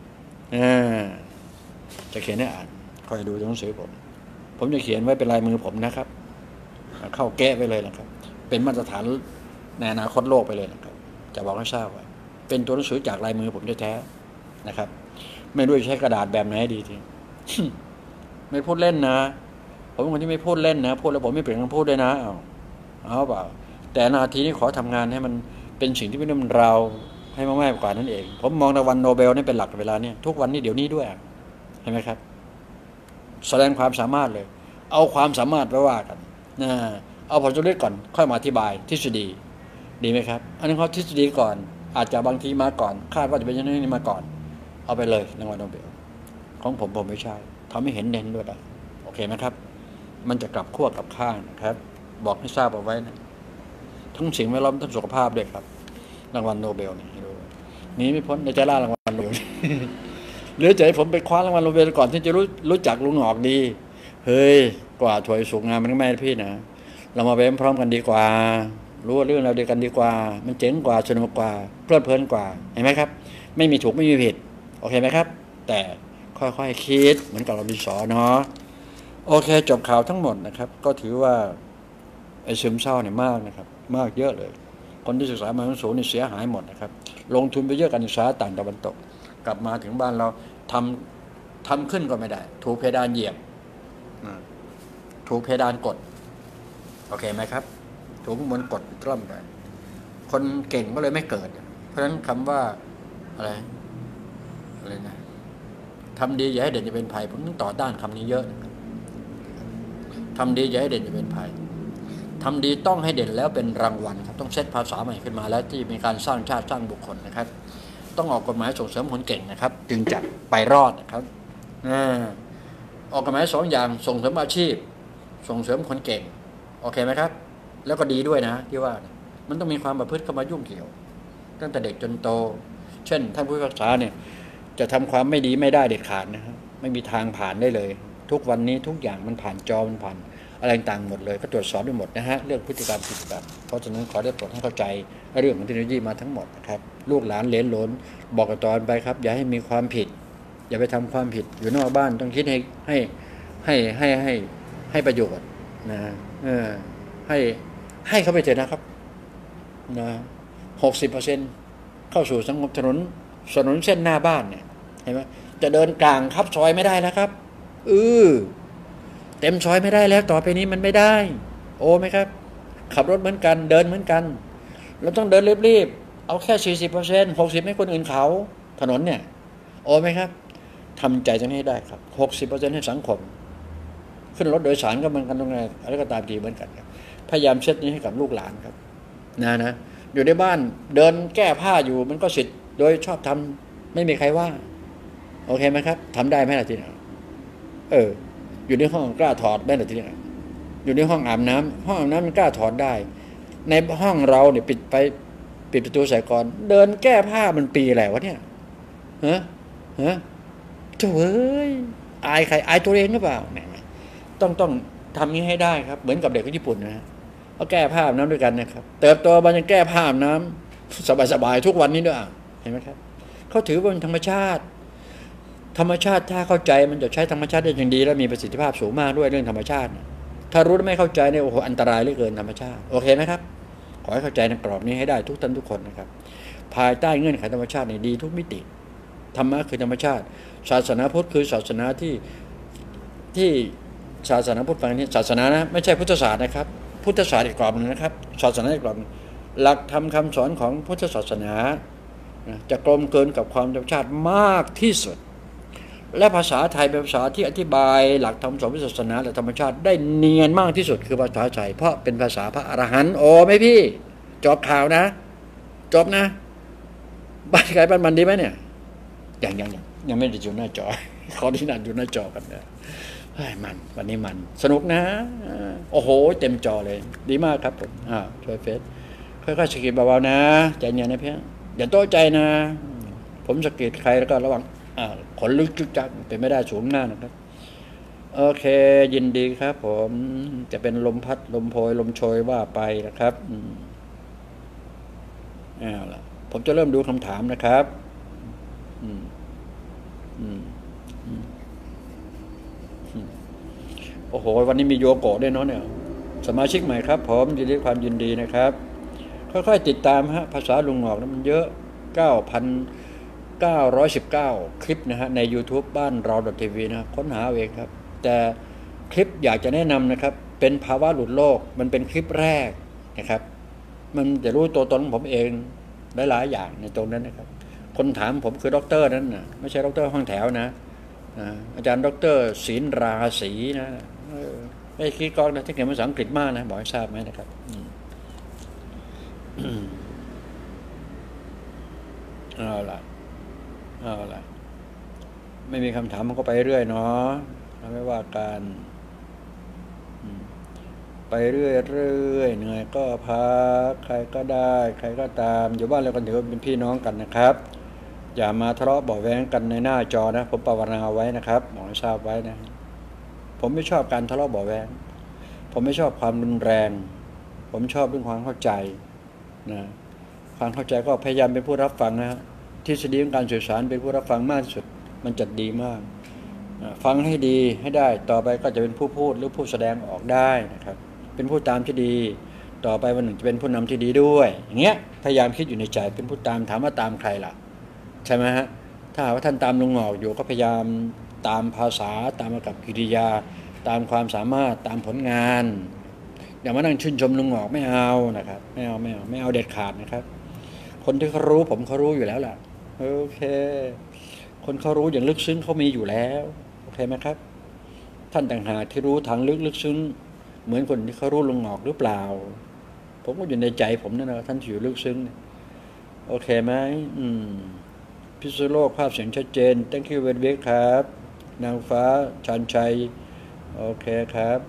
จะเขียนให้อ่านคอยดูหนังสือผมจะเขียนไว้เป็นลายมือผมนะครับเข้าแก้ไปเลยนะครับเป็นมาตรฐานในอนาคตโลกไปเลยนะครับจะบอกให้ทราบว่าเป็นตัวหนังสือจากลายมือผมแท้ๆนะครับ ไม่รู้จะใช้กระดาษแบบไหนดีที ไม่พูดเล่นนะผมเป็นคนที่ไม่พูดเล่นนะพูดแล้วผมไม่เปลี่ยนคำพูดด้วยนะเอาเปล่าแต่นาทีนี้ขอทำงานให้มันเป็นสิ่งที่ไม่ได้มันเราให้มากๆกว่านั้นเองผมมองรางวัลโนเบลนี่เป็นหลักเวลาเนี่ยทุกวันนี้เดี๋ยวนี้ด้วยเห็นไหมครับแสดงความสามารถเลยเอาความสามารถไปว่ากันนะเอาผลสำเร็จก่อนค่อยมาอธิบายทฤษฎีดีไหมครับอันนี้เขาทฤษฎีก่อนอาจจะบางทีมาก่อนคาดว่าจะเป็นอย่างนี้มาก่อนเอาไปเลยรางวัลโนเบลของผมไม่ใช่ทำให้เห็นเด่นด้วยนะโอเคไหมครับมันจะกลับขั้วกลับข้างนะครับบอกให้ทราบเอาไว้นะทั้งสิ่งแวดล้อมทั้งสุขภาพด้วยครับรางวัลโนเบลนี่นี้ไม่พ้นในใจล่ารางวัลโนเบลหรือจะให้ผมไปคว้ารางวัลโนเบลก่อนที่จะรู้จักลุงหงอกดีเฮ้ยกว่าถวยสุกงามมันก็ไม่พี่นะเรามาไปพร้อมกันดีกว่ารู้เรื่องเราเดียวกันดีกว่ามันเจ๋งกว่าสนุกกว่าเพลิดเพลินกว่าเห็นไหมครับไม่มีถูกไม่มีผิดโอเคไหมครับแต่ค่อยๆคิดเหมือนกับเราดินสอเนาะโอเคจบข่าวทั้งหมดนะครับก็ถือว่าไอ้ซึมเศร้าเนี่ยมากนะครับมากเยอะเลยคนที่ศึกษามาสูงนี่เสียหายหมดนะครับลงทุนไปเยอะการศึกษาต่างตะวันตกกลับมาถึงบ้านเราทำขึ้นก็ไม่ได้ถูกเพดานเหยียบถูกเพดานกดโอเคไหมครับถูกข้างบนกดกล้ำไปคนเก่งก็เลยไม่เกิดเพราะฉะนั้นคำว่าอะไรนะทำดีอย่าให้เด่นจะเป็นภัยผมต้องต่อต้านคำนี้เยอะทำดีอย่าให้เด่นจะเป็นภัยทำดีต้องให้เด่นแล้วเป็นรางวัลครับต้องเซตภาษาใหม่ขึ้นมาแล้วที่มีการสร้างชาติสร้างบุคคลนะครับต้องออกกฎหมายส่งเสริมคนเก่งนะครับจึงจะไปรอดนะครับออกกฎหมาย2 อย่างส่งเสริมอาชีพส่งเสริมคนเก่งโอเคไหมครับแล้วก็ดีด้วยนะที่ว่ามันต้องมีความประพฤติเข้ามายุ่งเกี่ยวตั้งแต่เด็กจนโตเช่นท่านผู้พิพากษาเนี่ยจะทำความไม่ดีไม่ได้เด็ดขาดนะครับไม่มีทางผ่านได้เลยทุกวันนี้ทุกอย่างมันผ่านจอมันผ่านอะไรต่างหมดเลยก็ตรวจสอบได้หมดนะฮะเรื่องพฤติกรรมเพราะฉะนั้นขอได้โปรดให้เข้าใจเรื่องของเทคโนโลยีมาทั้งหมดนะครับลูกหลานเหลนหลนบอกกันตอนไปครับอย่าให้มีความผิดอย่าไปทำความผิดอยู่นอกบ้านต้องคิดให้ประโยชน์นะให้เขาไปเถอะนะครับนะ60%เข้าสู่สังคมถนนเส้นหน้าบ้านเนี่ยเห็นไหมจะเดินกลางครับซอยไม่ได้แล้วครับเต็มซอยไม่ได้แล้วต่อไปนี้มันไม่ได้โอ้ไหมครับขับรถเหมือนกันเดินเหมือนกันเราต้องเดินรีบๆเอาแค่ 40% 60ให้คนอื่นเขาถนนเนี่ยโอ้ไหมครับทำใจจะให้ได้ครับ 60% ให้สังคมขึ้นรถโดยสารก็เหมือนกันตรงไหนอะไรก็ตามทีเหมือนกันครับพยายามเซตนี้ให้กับลูกหลานครับนะอยู่ในบ้านเดินแก้ผ้าอยู่มันก็สิทธิ์โดยชอบทำไม่มีใครว่าโอเคไหมครับทำได้ไหมล่ะทีนี้อยู่ในห้องกล้าถอดได้หรือทีนี้อยู่ในห้องอาบน้ำมันกล้าถอดได้ในห้องเราเนี่ยปิดประตูใส่ก่อนเดินแก้ผ้ามันปีอะไรวะเนี่ยโถ่เอ้ยอายใครอายตัวเองหรือเปล่าต้องทำนี้ให้ได้ครับเหมือนกับเด็กที่ญี่ปุ่นนะฮะเขาแก้ผ้าอาบน้ำด้วยกันนะครับเติบโตมายังแก้ผ้าอาบน้ำสบายๆทุกวันนี้ด้วยเห็นไหมครับเขาถือว่าเป็นธรรมชาติถ้าเข้าใจมันจะใช้ธรรมชาติได้อย่างดีและมีประสิทธิภาพสูงมากด้วยเรื่องธรรมชาติถ้ารู้และไม่เข้าใจเนี่ยโอ้โหอันตรายเหลือเกินธรรมชาติโอเคไหมครับขอให้เข้าใจในกรอบนี้ให้ได้ทุกท่านทุกคนนะครับภายใต้เงื่อนไขธรรมชาติในดีทุกมิติธรรมะคือธรรมชาติศาสนาพุทธคือศาสนาที่ศาสนาพุทธฟังนี้ศาสนานะไม่ใช่พุทธศาสตร์นะครับพุทธศาสตร์อีกกรอบนึงนะครับศาสนาอีกกรอบหลักธรรมคำสอนของพุทธศาสนาจะกลมเกินกับความธรรมชาติมากที่สุดและภาษาไทยเป็นภาษาที่อธิบายหลักธรรมสอนพุทธศาสนาและธรรมชาติได้เนียนมากที่สุดคือภาษาไทยเพราะเป็นภาษาพระอรหันต์โอ้ไหมพี่จบข่าวนะจบนะบ้านใครบ้านมันดีไหมเนี่ยยังไม่ได้อยู่หน้าจอขอที่นั่นอยู่หน้าจอกันนะวันนี้มันสนุกนะโอ้โหเต็มจอเลยดีมากครับผมช่วยเฟซค่อยๆสกิดเบาๆนะใจเย็นนะเพียงอย่าโต้ใจนะผมสกิดใครแล้วก็ระวังขนลุกจุกจักเป็นไม่ได้สูงหน้านะครับโอเคยินดีครับผมจะเป็นลมพัดลมโพยลมโชยว่าไปนะครับเอาล่ะผมจะเริ่มดูคำถามนะครับโอ้โหวันนี้มีโยโกะด้วยเนาะเนี่ยสมาชิกใหม่ครับผมยินดีความยินดีนะครับค่อยๆติดตามฮะภาษาลุงหงอกนะมันเยอะ 9,919 คลิปนะฮะใน YouTube บ้านเรา .tv นะค้นหาเองครับแต่คลิปอยากจะแนะนำนะครับเป็นภาวะหลุดโลกมันเป็นคลิปแรกนะครับมันจะรู้ตัวตนของผมเองหลายๆอย่างในตรงนั้นนะครับคนถามผมคือด็อกเตอร์นั้นนะไม่ใช่ด็อกเตอร์ห้องแถวนะอาจารย์ด็อกเตอร์ศิลราศีนะไม่คิดกองนะที่เขียนภาษาอังกฤษมากนะบอกให้ทราบไหมนะครับเอาล่ะไม่มีคำถามมันก็ไปเรื่อยเนาะไม่ว่าการไปเรื่อยเหนื่อยก็พักใครก็ได้ใครก็ตามอยู่บ้านเรากันถือว่าเป็นพี่น้องกันนะครับอย่ามาทะเลาะเบาะแว้งกันในหน้าจอนะผมภาวนาไว้นะครับหมอทราบไว้นะผมไม่ชอบการทะเลาะเบาะแว้งผมไม่ชอบความรุนแรงผมชอบเรื่องความเข้าใจนะความเข้าใจก็พยายามเป็นผู้รับฟังนะทฤษฎีของการสื่อสารเป็นผู้รับฟังมากที่สุดมันจะดีมากฟังให้ดีให้ได้ต่อไปก็จะเป็นผู้พูดหรือผู้แสดงออกได้นะครับเป็นผู้ตามที่ดีต่อไปวันหนึ่งจะเป็นผู้นำที่ดีด้วยอย่างเงี้ยพยายามคิดอยู่ในใจเป็นผู้ตามถามว่าตามใครล่ะใช่ไหมฮะถ้าหากว่าท่านตามลุงหงอกอยู่ก็พยายามตามภาษาตามกับกิริยาตามความสามารถตามผลงานอย่ามานั่งชื่นชมลุงหงอกไม่เอานะครับไม่เอาเด็ดขาดนะครับคนที่เขารู้ผมเขารู้อยู่แล้วล่ะโอเคคนเขารู้อย่างลึกซึ้งเขามีอยู่แล้วโอเคไหมครับท่านต่างหากที่รู้ทางลึกซึ้งเหมือนคนที่เขารู้ลุงหงอกหรือเปล่าผมก็อยู่ในใจผมนั่นนะท่านอยู่ลึกซึ้งโอเคไหมพิษณุโลกภาพเสียงชัดเจน thank you very much ครับนางฟ้าชันชัยโอเคครับ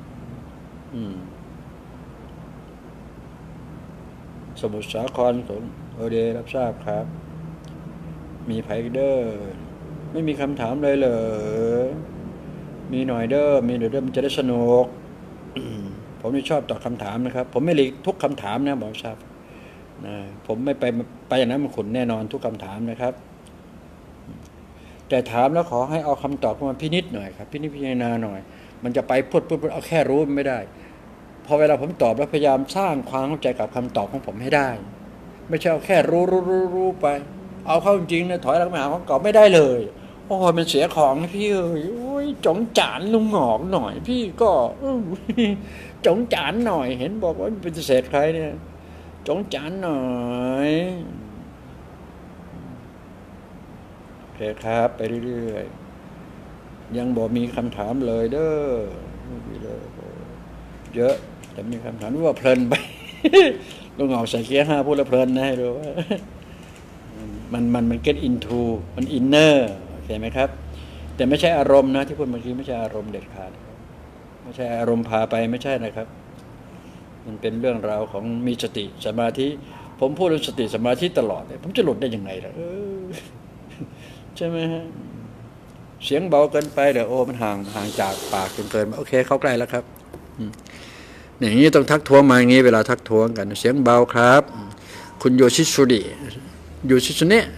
สมุทรสาครผมโอเดรับทราบครับมีไพเดอร์ไม่มีคำถามเลยเหรอมีหน่อยเด้อมีหน่อยเด้อมันจะได้สนุกผมไม่ชอบตอบคำถามนะครับผมไม่หลีกทุกคำถามนะบอกทราบนะผมไม่ไปอย่างนั้นมันขุนแน่นอนทุกคำถามนะครับแต่ถามแล้วขอให้เอาคำตอบมาพินิจหน่อยครับพินิจพิจารณาหน่อยมันจะไปพูดเอาแค่รู้ไม่ได้พอเวลาผมตอบแล้วพยายามสร้างความเข้าใจกับคำตอบของผมให้ได้ไม่ใช่เอาแค่รู้ไปเอาเข้าจริงนะถอยหลังมาหาคำตอบไม่ได้เลยโอ้ยมันเสียของพี่เอ้ยจงจานลุงหงอกหน่อยพี่ก็จงจานหน่อยเห็นบอกว่าเป็นเศษใครเนี่ยจงจานหน่อยโอเคครับไปเรื่อยๆยังบอกมีคำถามเลยเด้อเยอะแต่มีคำถามว่าเพลินไปลุงหงอกใส่เกียร์5พูดแล้วเพลินนะให้ดูว่ามัน get into มัน inner โอเคไหมครับแต่ไม่ใช่อารมณ์นะที่พูดเมื่อกี้ไม่ใช่อารมณ์เด็ดขาดไม่ใช่อารมณ์พาไปไม่ใช่นะครับมันเป็นเรื่องราวของมีสติสมาธิผมพูดเรื่องสติสมาธิตลอดเลยผมจะหลุดได้ยังไงล่ะใช่ไหมฮะเสียงเบาเกินไปเดี๋ยวโอ้มันห่างจากปากเกินโอเคเข้าใกล้แล้วครับอย่างนี้ต้องทักท้วงมาอย่างนี้เวลาทักท้วงกันเสียงเบาครับคุณโยชิสุดิโยชิสุเนะ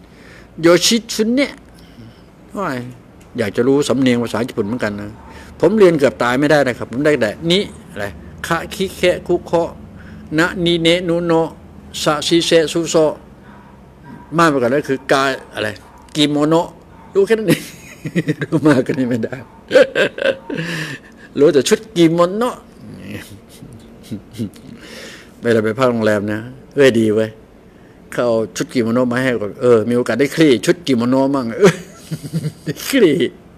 ว่าอยากจะรู้สำเนียงภาษาญี่ปุ่นเหมือนกันนะผมเรียนเกือบตายไม่ได้นะครับผมได้แต่นิอะไรคะคิเคคุโคนะนิเนนุโนซาซิเซซุโซมากไปกว่านั้นคือกาอะไรกิโมโนะรู้แค่นั้นเองรู้มากกันนี่ไม่ได้รู้แต่ชุดกิโมโนะเวลาไปพักโรงแรมนะดีเว้ยเขาเอาชุดกิโมโนะมาให้ก่อนมีโอกาสได้คลี่ชุดกิโมโนะมั่งคลี่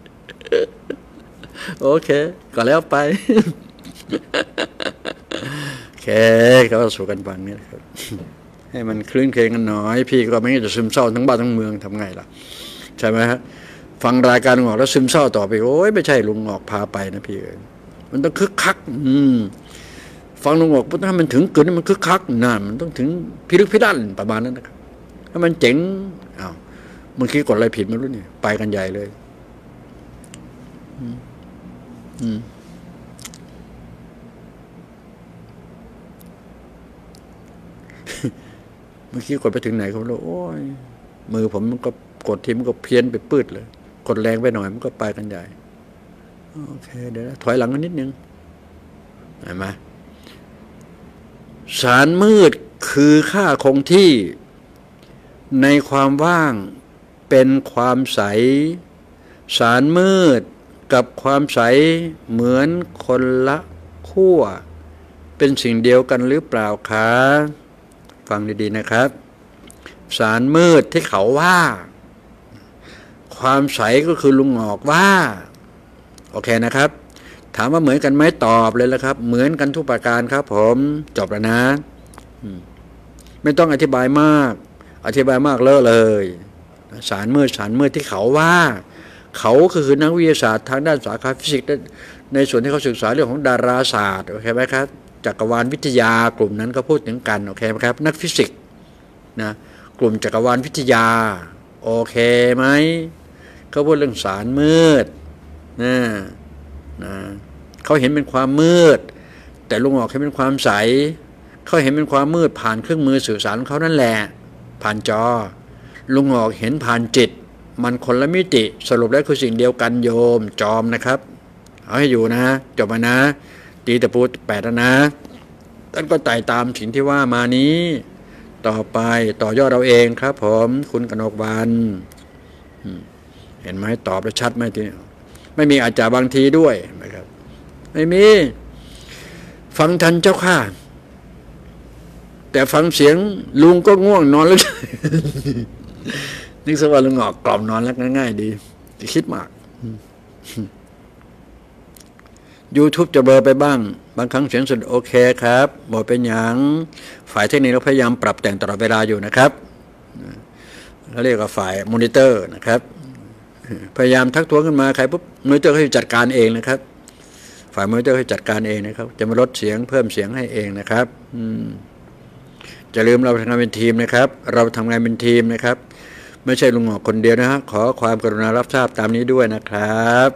โอเคก็แล้วไปแค่เขาสู่กันฟังนี่ครับให้มันคลื่นเคงกันหน่อยพี่ก็ไม่งั้นจะซึมเศร้าทั้งบ้านทั้งเมืองทำไงล่ะใช่ไหมฮะฟังรายการลุงหงอกแล้วซึมเศร้าต่อไปโอ้ยไม่ใช่ลุงหงอกพาไปนะพี่มันต้องคึกคักฟังลุงหงอกถ้ามันถึงกึ่นมันคึกคักน่ะมันต้องถึงพิรึกพิลั่นประมาณนั้นนะครับถ้ามันเจ๋งบางทีกดอะไรผิดไม่รู้เนี่ยไปกันใหญ่เลยเมื่อกี้กดไปถึงไหนเขาบอกโอ้ยมือผมมันก็กดทีมันก็เพี้ยนไปปืดเลยกดแรงไปหน่อยมันก็ไปกันใหญ่โอเคเดี๋ยวถอยหลังนิดนึงเห็นไหมสารมืดคือค่าคงที่ในความว่างเป็นความใสสารมืดกับความใสเหมือนคนละขั้วเป็นสิ่งเดียวกันหรือเปล่าคะฟังดีๆนะครับสารมืดที่เขาว่าความใสก็คือลุงหงอกว่าโอเคนะครับถามว่าเหมือนกันไหมตอบเลยละครับเหมือนกันทุกประการครับผมจบแล้วนะไม่ต้องอธิบายมากอธิบายมากเลอะเลยสารมืดที่เขาว่าเขาคือนักวิทยาศาสตร์ทางด้านสาขาฟิสิกส์ในส่วนที่เขาศึกษาเรื่องของดาราศาสตร์โอเคไหมครับจักรวาลวิทยากลุ่มนั้นก็พูดถึงกันโอเคไหมครับนักฟิสิกส์นะกลุ่มจักรวาลวิทยาโอเคไหมเขาพูดเรื่องสารมืดนะเขาเห็นเป็นความมืดแต่ลุงออกเห็นเป็นความใสเขาเห็นเป็นความมืดผ่านเครื่องมือสื่อสารของเขานั่นแหละผ่านจอลุงออกเห็นผ่านจิตมันคนละมิติสรุปแล้วคือสิ่งเดียวกันโยมจอมนะครับเอาให้อยู่นะจบมานะตีตะปูแปดนะท่านก็ไต่ตามสิ่งที่ว่ามานี้ต่อไปต่อยอดเราเองครับผมคุณกนกวรรณเห็นไหมตอบแล้วชัดไหมทีนี้ไม่มีอาจารย์บางทีด้วยนะครับไม่มีฟังทันเจ้าข้าแต่ฟังเสียงลุงก็ง่วงนอนแล้วนึกซะว่าลุงออกกล่อมนอนแล้วง่ายๆดีจะคิดมาก YouTube จะเบลอไปบ้างบางครั้งเสียงสุดโอเคครับบอกเป็นอย่างฝ่ายเทคนิคเราพยายามปรับแต่งตลอดเวลาอยู่นะครับเขาเรียกว่าฝ่ายมอนิเตอร์นะครับพยายามทักท้วงขึ้นมาใครปุ๊บมอนิเตอร์เขาจะจัดการเองนะครับฝ่ายมอนิเตอร์เขาจัดการเองนะครับจะมาลดเสียงเพิ่มเสียงให้เองนะครับจะลืมเราทำงานเป็นทีมนะครับเราทำงานเป็นทีมนะครับไม่ใช่ลุงหงอกคนเดียวนะฮะขอความกรุณารับทราบตามนี้ด้วยนะครับ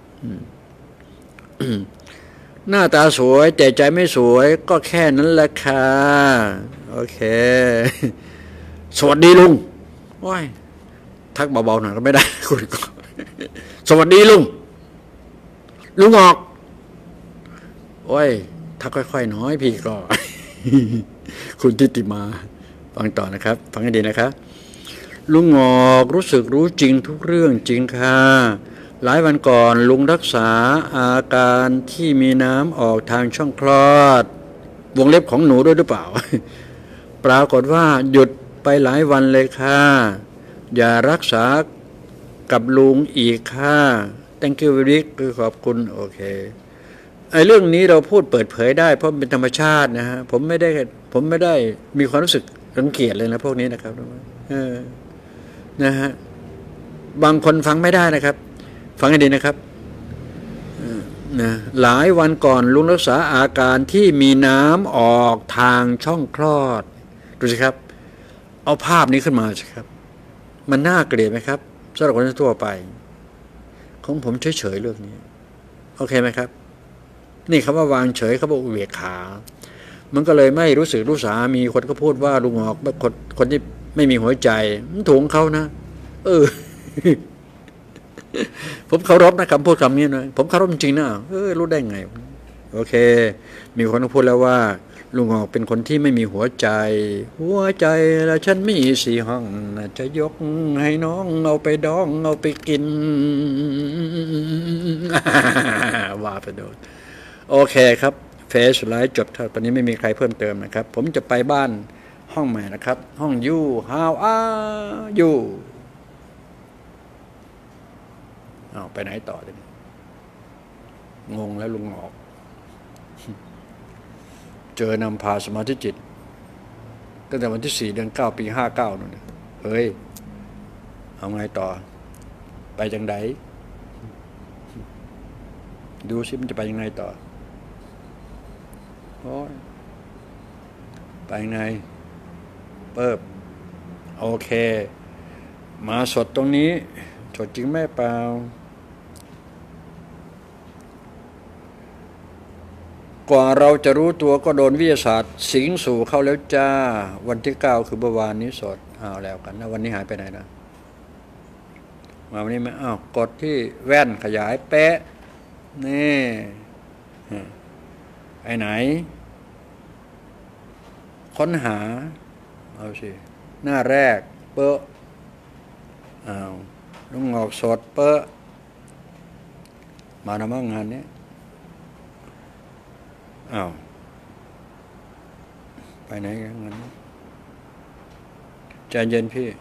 หน้าตาสวยแต่ใจไม่สวยก็แค่นั้นแหละค่ะโอเคสวัสดีลุงโอ้ยทักเบาๆหน่อยก็ไม่ได้คุณสวัสดีลุงออกโอ้ยทักค่อยๆน้อยพี่ก็ คุณทิติมาฟังต่อนะครับฟังให้ดีนะครับลุงออกรู้สึกรู้จริงทุกเรื่องจริงค่ะหลายวันก่อนลุงรักษาอาการที่มีน้ำออกทางช่องคลอดวงเล็บของหนูด้วยหรือเปล่า ปรากฏว่าหยุดไปหลายวันเลยค่ะอย่ารักษากับลุงอีกค่ะ thank you very much คือขอบคุณโอเคไอ้เรื่องนี้เราพูดเปิดเผยได้เพราะเป็นธรรมชาตินะฮะผมไม่ได้มีความรู้สึกรังเกียจเลยนะพวกนี้นะครับนะฮะบางคนฟังไม่ได้นะครับฟังให้ดีนะครับนะหลายวันก่อนลุงรักษาอาการที่มีน้ำออกทางช่องคลอดดูสิครับเอาภาพนี้ขึ้นมาสิครับมันน่าเกลียดไหมครับสำหรับคนทั่วไปของผมเฉยๆเรื่องนี้โอเคไหมครับนี่คำว่าวางเฉยเขาบอกอุเบกขามันก็เลยไม่รู้สึกรู้สามีคนก็พูดว่าลุงออกคนที่ไม่มีหัวใจมันถูกเขานะผมเคารพนะคำพูดคำนี้นะผมเคารพจริงนะรู้ได้ไงโอเคมีคนพูดแล้วว่าลุงออกเป็นคนที่ไม่มีหัวใจแล้วฉันมี4 ห้องจะยกให้น้องเอาไปดองเอาไปกิน ว่าไปโดนโอเคครับเฟซไลฟ์จบตอนนี้ไม่มีใครเพิ่มเติมนะครับผมจะไปบ้านห้องใหม่นะครับห้อง You How are you ไปไหนต่อเลยงงแล้วลุงออกเจอนำพาสมาธิจิตตั้งแต่วันที่4 เดือน 9 ปี 59นั่นเฮ้ยเอาไงต่อไปจังไดดูสิมันจะไปยังไงต่อโอ้ยไปยังไงเปิบโอเคมาสดตรงนี้สดจริงแม่เปล่ากว่าเราจะรู้ตัวก็โดนวิทยาศาสตร์สิงสู่เข้าแล้วจ้าวันที่9คือเมื่อวานนี้สดแล้วกันนะวันนี้หายไปไหนนะมาวันนี้ไหมกดที่แว่นขยายเป๊ะนี่ไปไหนค้นหาเอาสิหน้าแรกเป๊ะอ้าวลุงงอกสดเป๊ะมาทำงานนี้อ้าวไปไหนกันงานนี้ใจเย็นพี่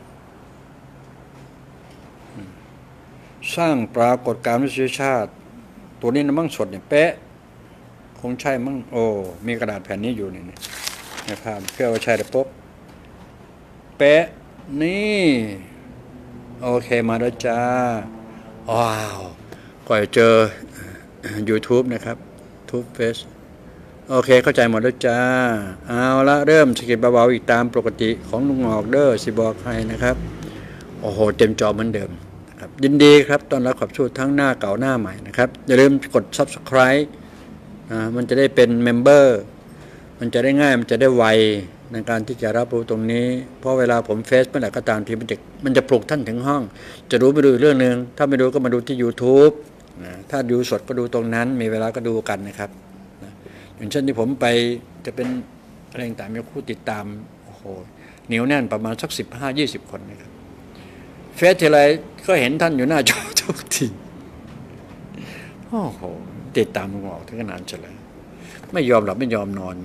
สร้างปรากฏการณ์มนุษยชาติตัวนี้น้ำมั่งสดเนี่ยเป๊ะคงใช่มั่งโอ้มีกระดาษแผ่นนี้อยู่นี่ในภาพเพื่อว่าใช่แต่ปุ๊บเป๊ะนี่โอเคมาแล้วจ้าว้าวก่อยเจอ YouTube นะครับทูบเฟซโอเคเข้าใจหมดแล้วจ้าเอาละเริ่มสกิปเบาๆอีกตามปกติของลุงออกเด้อสิบอกให้นะครับโอ้โหเต็มจอเหมือนเดิมนะครับยินดีครับตอนรับขับชูทั้งหน้าเก่าหน้าใหม่นะครับอย่าลืมกด Subscribe มันจะได้เป็นเมมเบอร์มันจะได้ง่ายมันจะได้ไวในการที่จะรับรู้ตรงนี้เพราะเวลาผมเฟซเมื่อไหร่ก็ตามทีมันจะปลุกท่านถึงห้องจะรู้ไปดูเรื่องนึงถ้าไม่ดูก็มาดูที่ YouTube ถ้าดูสดก็ดูตรงนั้นมีเวลาก็ดูกันนะครับอย่างเช่นที่ผมไปจะเป็นอะไรต่างๆมีคู่ติดตามโอ้โหเหนียวแน่นประมาณสัก15-20 คนนะครับเฟซทีไรก็เห็นท่านอยู่หน้าจอทุกทีโอ้โหติดตามลุงออกถึงขนาดนั้นเลยไม่ยอมหลับไม่ยอมนอน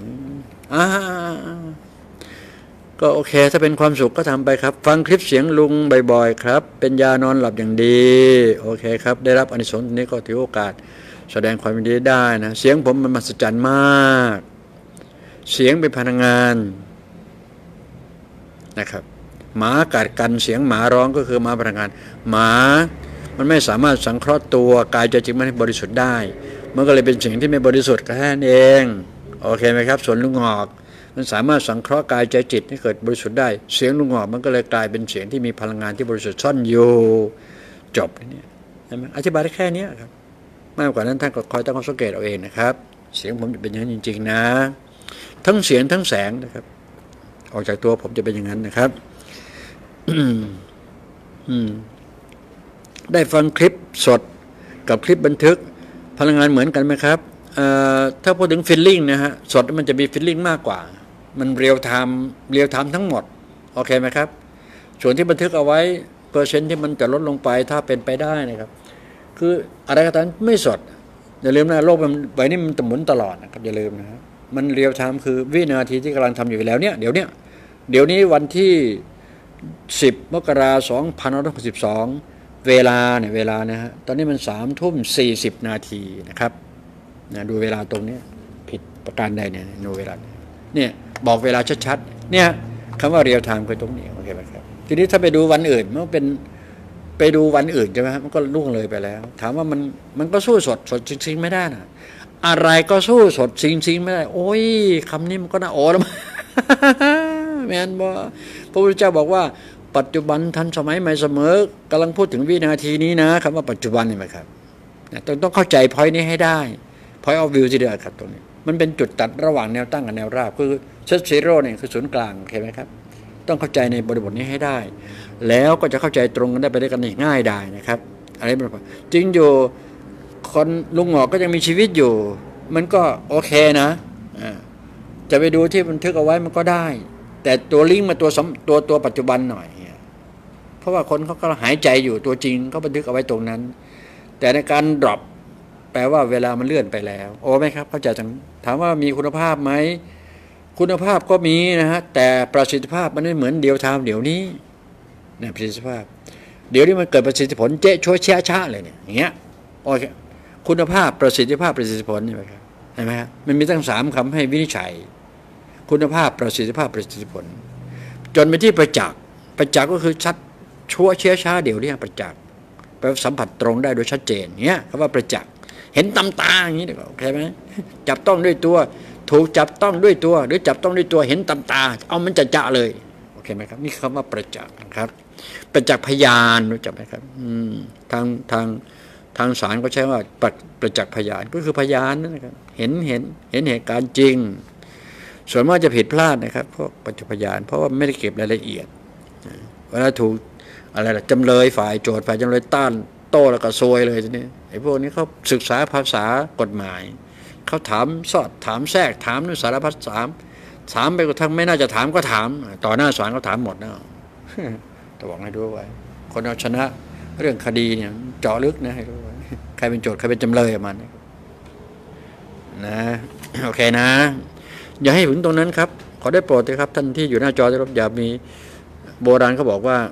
ก็โอเคถ้าเป็นความสุขก็ทำไปครับฟังคลิปเสียงลุงบ่อยๆครับเป็นยานอนหลับอย่างดีโอเคครับได้รับอานิสงส์นี้ก็ถือโอกาสแสดงความยินดีได้นะเสียงผมมันมหัศจรรย์มากเสียงเป็นพลังงานนะครับหมากัดกันเสียงหมาร้องก็คือหมาพลังงานหมามันไม่สามารถสังเคราะห์ตัวกายใจจริงมันให้บริสุทธิ์ได้มันก็เลยเป็นสิ่งที่ไม่บริสุทธิ์แค่นั้นเองโอเคไหมครับส่วนลุงงอกมันสามารถสังเคราะห์กายใจจิตให้เกิดบริสุทธิ์ได้เสียงลุงงอกมันก็เลยกลายเป็นเสียงที่มีพลังงานที่บริสุทธิ์ซ่อนอยู่จบนี่ใช่ไหมอธิบายได้แค่นี้ครับมากกว่านั้นท่านก็คอยตั้งข้อสังเกตเอาเองนะครับเสียงผมจะเป็นอย่างนั้นจริงๆนะทั้งเสียงทั้งแสงนะครับออกจากตัวผมจะเป็นอย่างนั้นนะครับได้ฟังคลิปสดกับคลิปบันทึกพลังงานเหมือนกันไหมครับถ้าพูดถึงฟีลลิ่งนะฮะสดมันจะมีฟีลลิ่งมากกว่ามันเรียลไทม์ทั้งหมดโอเคไหมครับส่วนที่บันทึกเอาไว้เปอร์เซ็นต์ที่มันจะลดลงไปถ้าเป็นไปได้นะครับคืออะไรก็ตามไม่สดอย่าลืมนะโลกมันใบนี้มันหมุนตลอดนะครับอย่าลืมนะครับมันเรียลไทม์คือวินาทีที่กำลังทำอยู่แล้วเนี่ยเดี๋ยวนี้วันที่10 มกราคม 2562เวลานะฮะตอนนี้มัน3:40 นาทีนะครับดูเวลาตรงนี้ผิดประการใดเนี่ยดูเวลาเนี่ยบอกเวลาชัดๆเนี่ยคำว่าเรียลไทม์คือตรงนี้โอเคไหมครับทีนี้ถ้าไปดูวันอื่นมันเป็นไปดูวันอื่นใช่ไหมครับมันก็ล่วงเลยไปแล้วถามว่ามันก็สู้สดจริงๆไม่ได้นะอะไรก็สู้สดจริงๆไม่ได้โอ้ยคำนี้มันก็น่าโอ้แล้วแม่นบ่พระพุทธเจ้าบอกว่าปัจจุบันทันสมัยใหม่เสมอกำลังพูดถึงวินาทีนี้นะคำว่าปัจจุบันนี่ไหมครับต้องเข้าใจพอยต์นี้ให้ได้point of view ที่เดียวครับตรงนี้มันเป็นจุดตัดระหว่างแนวตั้งกับแนวราบคือเซตซีโร่เนี่ยคือศูนย์กลางโอเคไหมครับต้องเข้าใจในบริบทนี้ให้ได้แล้วก็จะเข้าใจตรงกันได้ไปได้กันง่ายได้นะครับอะไรแบบจริงอยู่คนลุงหงอกก็ยังมีชีวิตอยู่มันก็โอเคนะจะไปดูที่บันทึกเอาไว้มันก็ได้แต่ตัวลิงก์มาตัวปัจจุบันหน่อยเพราะว่าคนเขาก็หายใจอยู่ตัวจริงเขาบันทึกเอาไว้ตรงนั้นแต่ในการดรอปแปลว่าเวลามันเลื่อนไปแล้วโอ้ไหมครับเข้าใจจังถามว่ามีคุณภาพไหมคุณภาพก็มีนะฮะแต่ประสิทธิภาพมันไม่เหมือนเดียวไทม์เดี๋ยวนี้เนี่ยประสิทธิภาพเดี๋ยวนี้มันเกิดประสิทธิผลเจ๊ช่วยเชี่ยช้าเลยเนี่ยอย่างเงี้ยโอเคคุณภาพประสิทธิภาพประสิทธิผลนี่ไหมครับเห็นไหมครับมันมีตั้ง3 คำให้วินิจฉัยคุณภาพประสิทธิภาพประสิทธิผลจนไปที่ประจักษ์ก็คือชัดชั่วเชี่ยช้าเดี๋ยวนี้ประจักษ์ไปสัมผัสตรงได้โดยชัดเจนเงี้ยคำว่าประจักษ์เห็นตำตาอย่างนี้โอเคไหมจับต้องด้วยตัวถูกจับต้องด้วยตัวหรือจับต้องด้วยตัวเห็นตำตาเอามันจะเลยโอเคไหมครับนี่คำว่าประจักษ์ครับประจักษ์พยานรู้จักไหมครับทางศาลก็ใช้ว่าประจักษ์พยานก็คือพยานนั่นนะครับเห็นเหตุการณ์จริงส่วนมากจะผิดพลาดนะครับพวกประจักษ์พยานเพราะว่าไม่ได้เก็บรายละเอียดเวลาถูกอะไรล่ะจำเลยฝ่ายโจทย์ฝ่ายจำเลยต้านโต้แล้วก็ซวยเลยทีนี้ไอ้พวกนี้เขาศึกษาภาษากฎหมายเขาถามสอดถามแทรกถามด้วยสารพัดถามไปกระทั่งไม่น่าจะถามก็ถามต่อหน้าศาลเขาถามหมดนะแต่บอกให้ดูไว้คนเอาชนะเรื่องคดีเนี่ยเจาะลึกนะให้รู้ไว้ใครเป็นโจทย์ใครเป็นจำเลยมันนะโอเคนะอย่าให้ถึงตรงนั้นครับขอได้โปรดเลยครับท่านที่อยู่หน้าจอจะรับอย่ามีโบราณเขาบอกว่า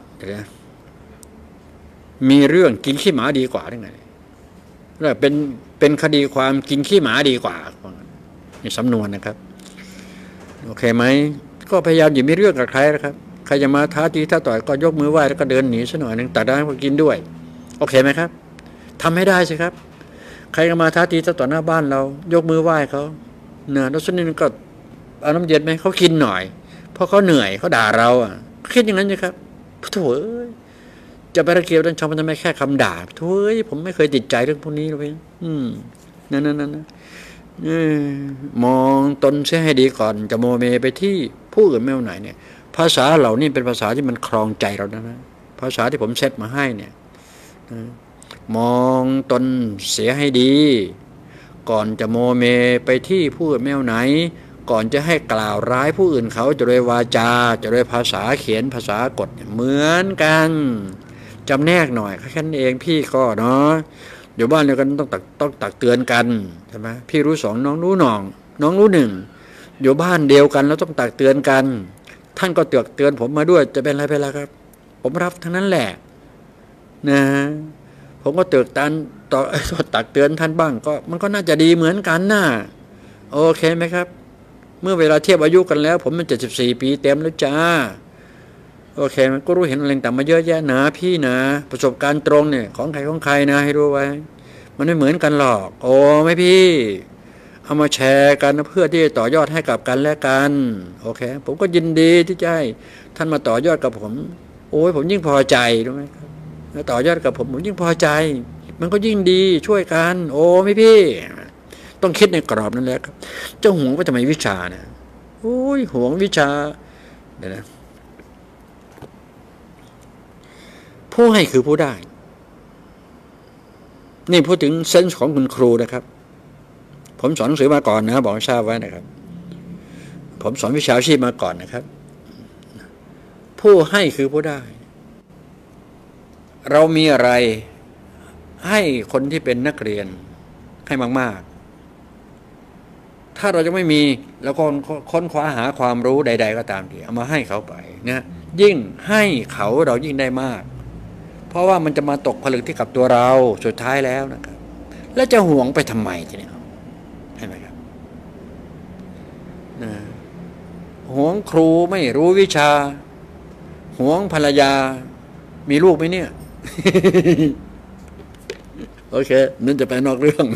มีเรื่องกินขี้หมาดีกว่าได้ไงเป็นคดีความกินขี้หมาดีกว่าในสำนวนนะครับโอเคไหมก็พยายามอย่ามีเรื่องกับใครนะครับใครจะมาท้าตีท้าต่อยก็ยกมือไหว้แล้วก็เดินหนีซะหน่อยหนึ่งตัดได้ก็กินด้วยโอเคไหมครับทำให้ได้สิครับใครก็มาท้าตีท้าต่อยหน้าบ้านเรายกมือไหว้เขาเนี่ยแล้วสักนิดนึงก็เอาน้ำเย็นไหมเขากินหน่อยเพราะเขาเหนื่อยเขาด่าเราอ่ะคิดอย่างนั้นใช่ครับโถ่จะไประเกียบดันชมมันทำไมแค่คำด่าโถ่ผมไม่เคยติดใจเรื่องพวกนี้เลยนั่นมองตนเสียให้ดีก่อนจะโมเมไปที่ผู้อื่นไม่เอาไหนเนี่ยภาษาเหล่านี้เป็นภาษาที่มันครองใจเรานะภาษาที่ผมเซตมาให้เนี่ยมองตนเสียให้ดีก่อนจะโมเมไปที่ผู้อื่นไม่เอาไหนก่อนจะให้กล่าวร้ายผู้อื่นเขาจะโดยวาจาจะโดยภาษาเขียนภาษากฎเหมือนกันจำแนกหน่อยแค่นั้นเองพี่ก็เนาะอยู่บ้านเดียวกันต้องตักเตือนกันใช่ไหมพี่รู้สองน้องรู้หนองน้องรู้หนึ่งอยู่บ้านเดียวกันแล้วต้องตักเตือนกันท่านก็เตือนผมมาด้วยจะเป็นอะไรไปล่ะครับผมรับทั้งนั้นแหละนะผมก็ตักเตือนท่านบ้างก็มันก็น่าจะดีเหมือนกันน่ะโอเคไหมครับเมื่อเวลาเทียบอายุกันแล้วผมมัน74 ปีเต็มแล้วจ้าโอเคมันก็รู้เห็นอะไรต่างมาเยอะแยะนะพี่นะประสบการณ์ตรงเนี่ยของใครนะให้รู้ไว้มันไม่เหมือนกันหรอกโอ้ไม่พี่เอามาแชร์กันเพื่อที่จะต่อยอดให้กับกันและกันโอเคผมก็ยินดีที่จะให้ท่านมาต่อยอดกับผมโอ้ยผมยิ่งพอใจรู้ไหมครับต่อยอดกับผมยิ่งพอใจมันก็ยิ่งดีช่วยกันโอ้ไม่พี่ต้องคิดในกรอบนั้นแหละครับเจ้าหวงไปทำไมวิชาเนี่ยโอ้ยหวงวิชาเดี๋ยวนะผู้ให้คือผู้ได้นี่พูดถึงเซนส์ของคุณครูนะครับผมสอนหนังสือมาก่อนนะบอกให้ทราบไว้นะครับผมสอนวิชาชีพมาก่อนนะครับผู้ให้คือผู้ได้เรามีอะไรให้คนที่เป็นนักเรียนให้มากๆถ้าเราจะไม่มีแล้วก็ค้นคว้าหาความรู้ใดๆก็ตามทีเอามาให้เขาไปนะยิ่งให้เขาเรายิ่งได้มากเพราะว่ามันจะมาตกผลึกที่กับตัวเราสุดท้ายแล้วนะครับแล้วจะห่วงไปทำไมทีนี้ใช่ไหมครับห่วงครูไม่รู้วิชาห่วงภรรยามีลูกไหมเนี่ย โอเคนั่นจะไปนอกเรื่อง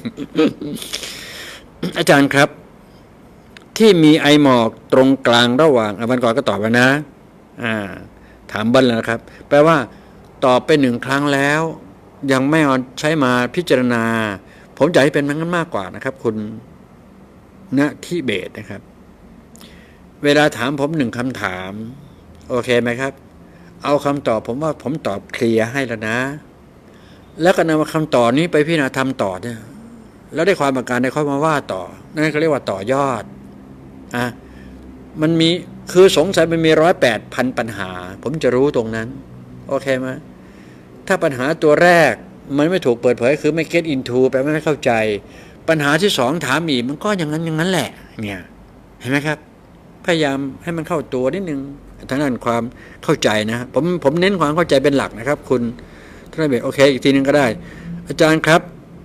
อาจารย์ครับที่มีไอหมอกตรงกลางระหว่างวันก่อนก็ตอบไปนะถามบันแล้วนะครับแปลว่าตอบไป1 ครั้งแล้วยังไม่เอาใช้มาพิจารณาผมอยากให้เป็นมันมากกว่านะครับคุณณทิเบศนะครับเวลาถามผม1 คำถามโอเคไหมครับเอาคำตอบผมว่าผมตอบเคลียร์ให้แล้วนะแล้วก็นำคำตอบนี้ไปพิจารณาทำต่อเนี่ยแล้วได้ความประการได้ค่อยมาว่าต่อนั่นเขาเรียกว่าต่อยอดมันมีคือสงสัยมันมี108,000 ปัญหาผมจะรู้ตรงนั้นโอเคไหมถ้าปัญหาตัวแรกมันไม่ถูกเปิดเผยคือไม่ get into แปลว่าไม่เข้าใจปัญหาที่2ถามอีกมันก็อย่างนั้นแหละเนี่ยเห็นไหมครับพยายามให้มันเข้าตัวนิดนึงทางด้านความเข้าใจนะผมเน้นความเข้าใจเป็นหลักนะครับคุณท่านเบศโอเคอีกทีนึงก็ได้อาจารย์ครับ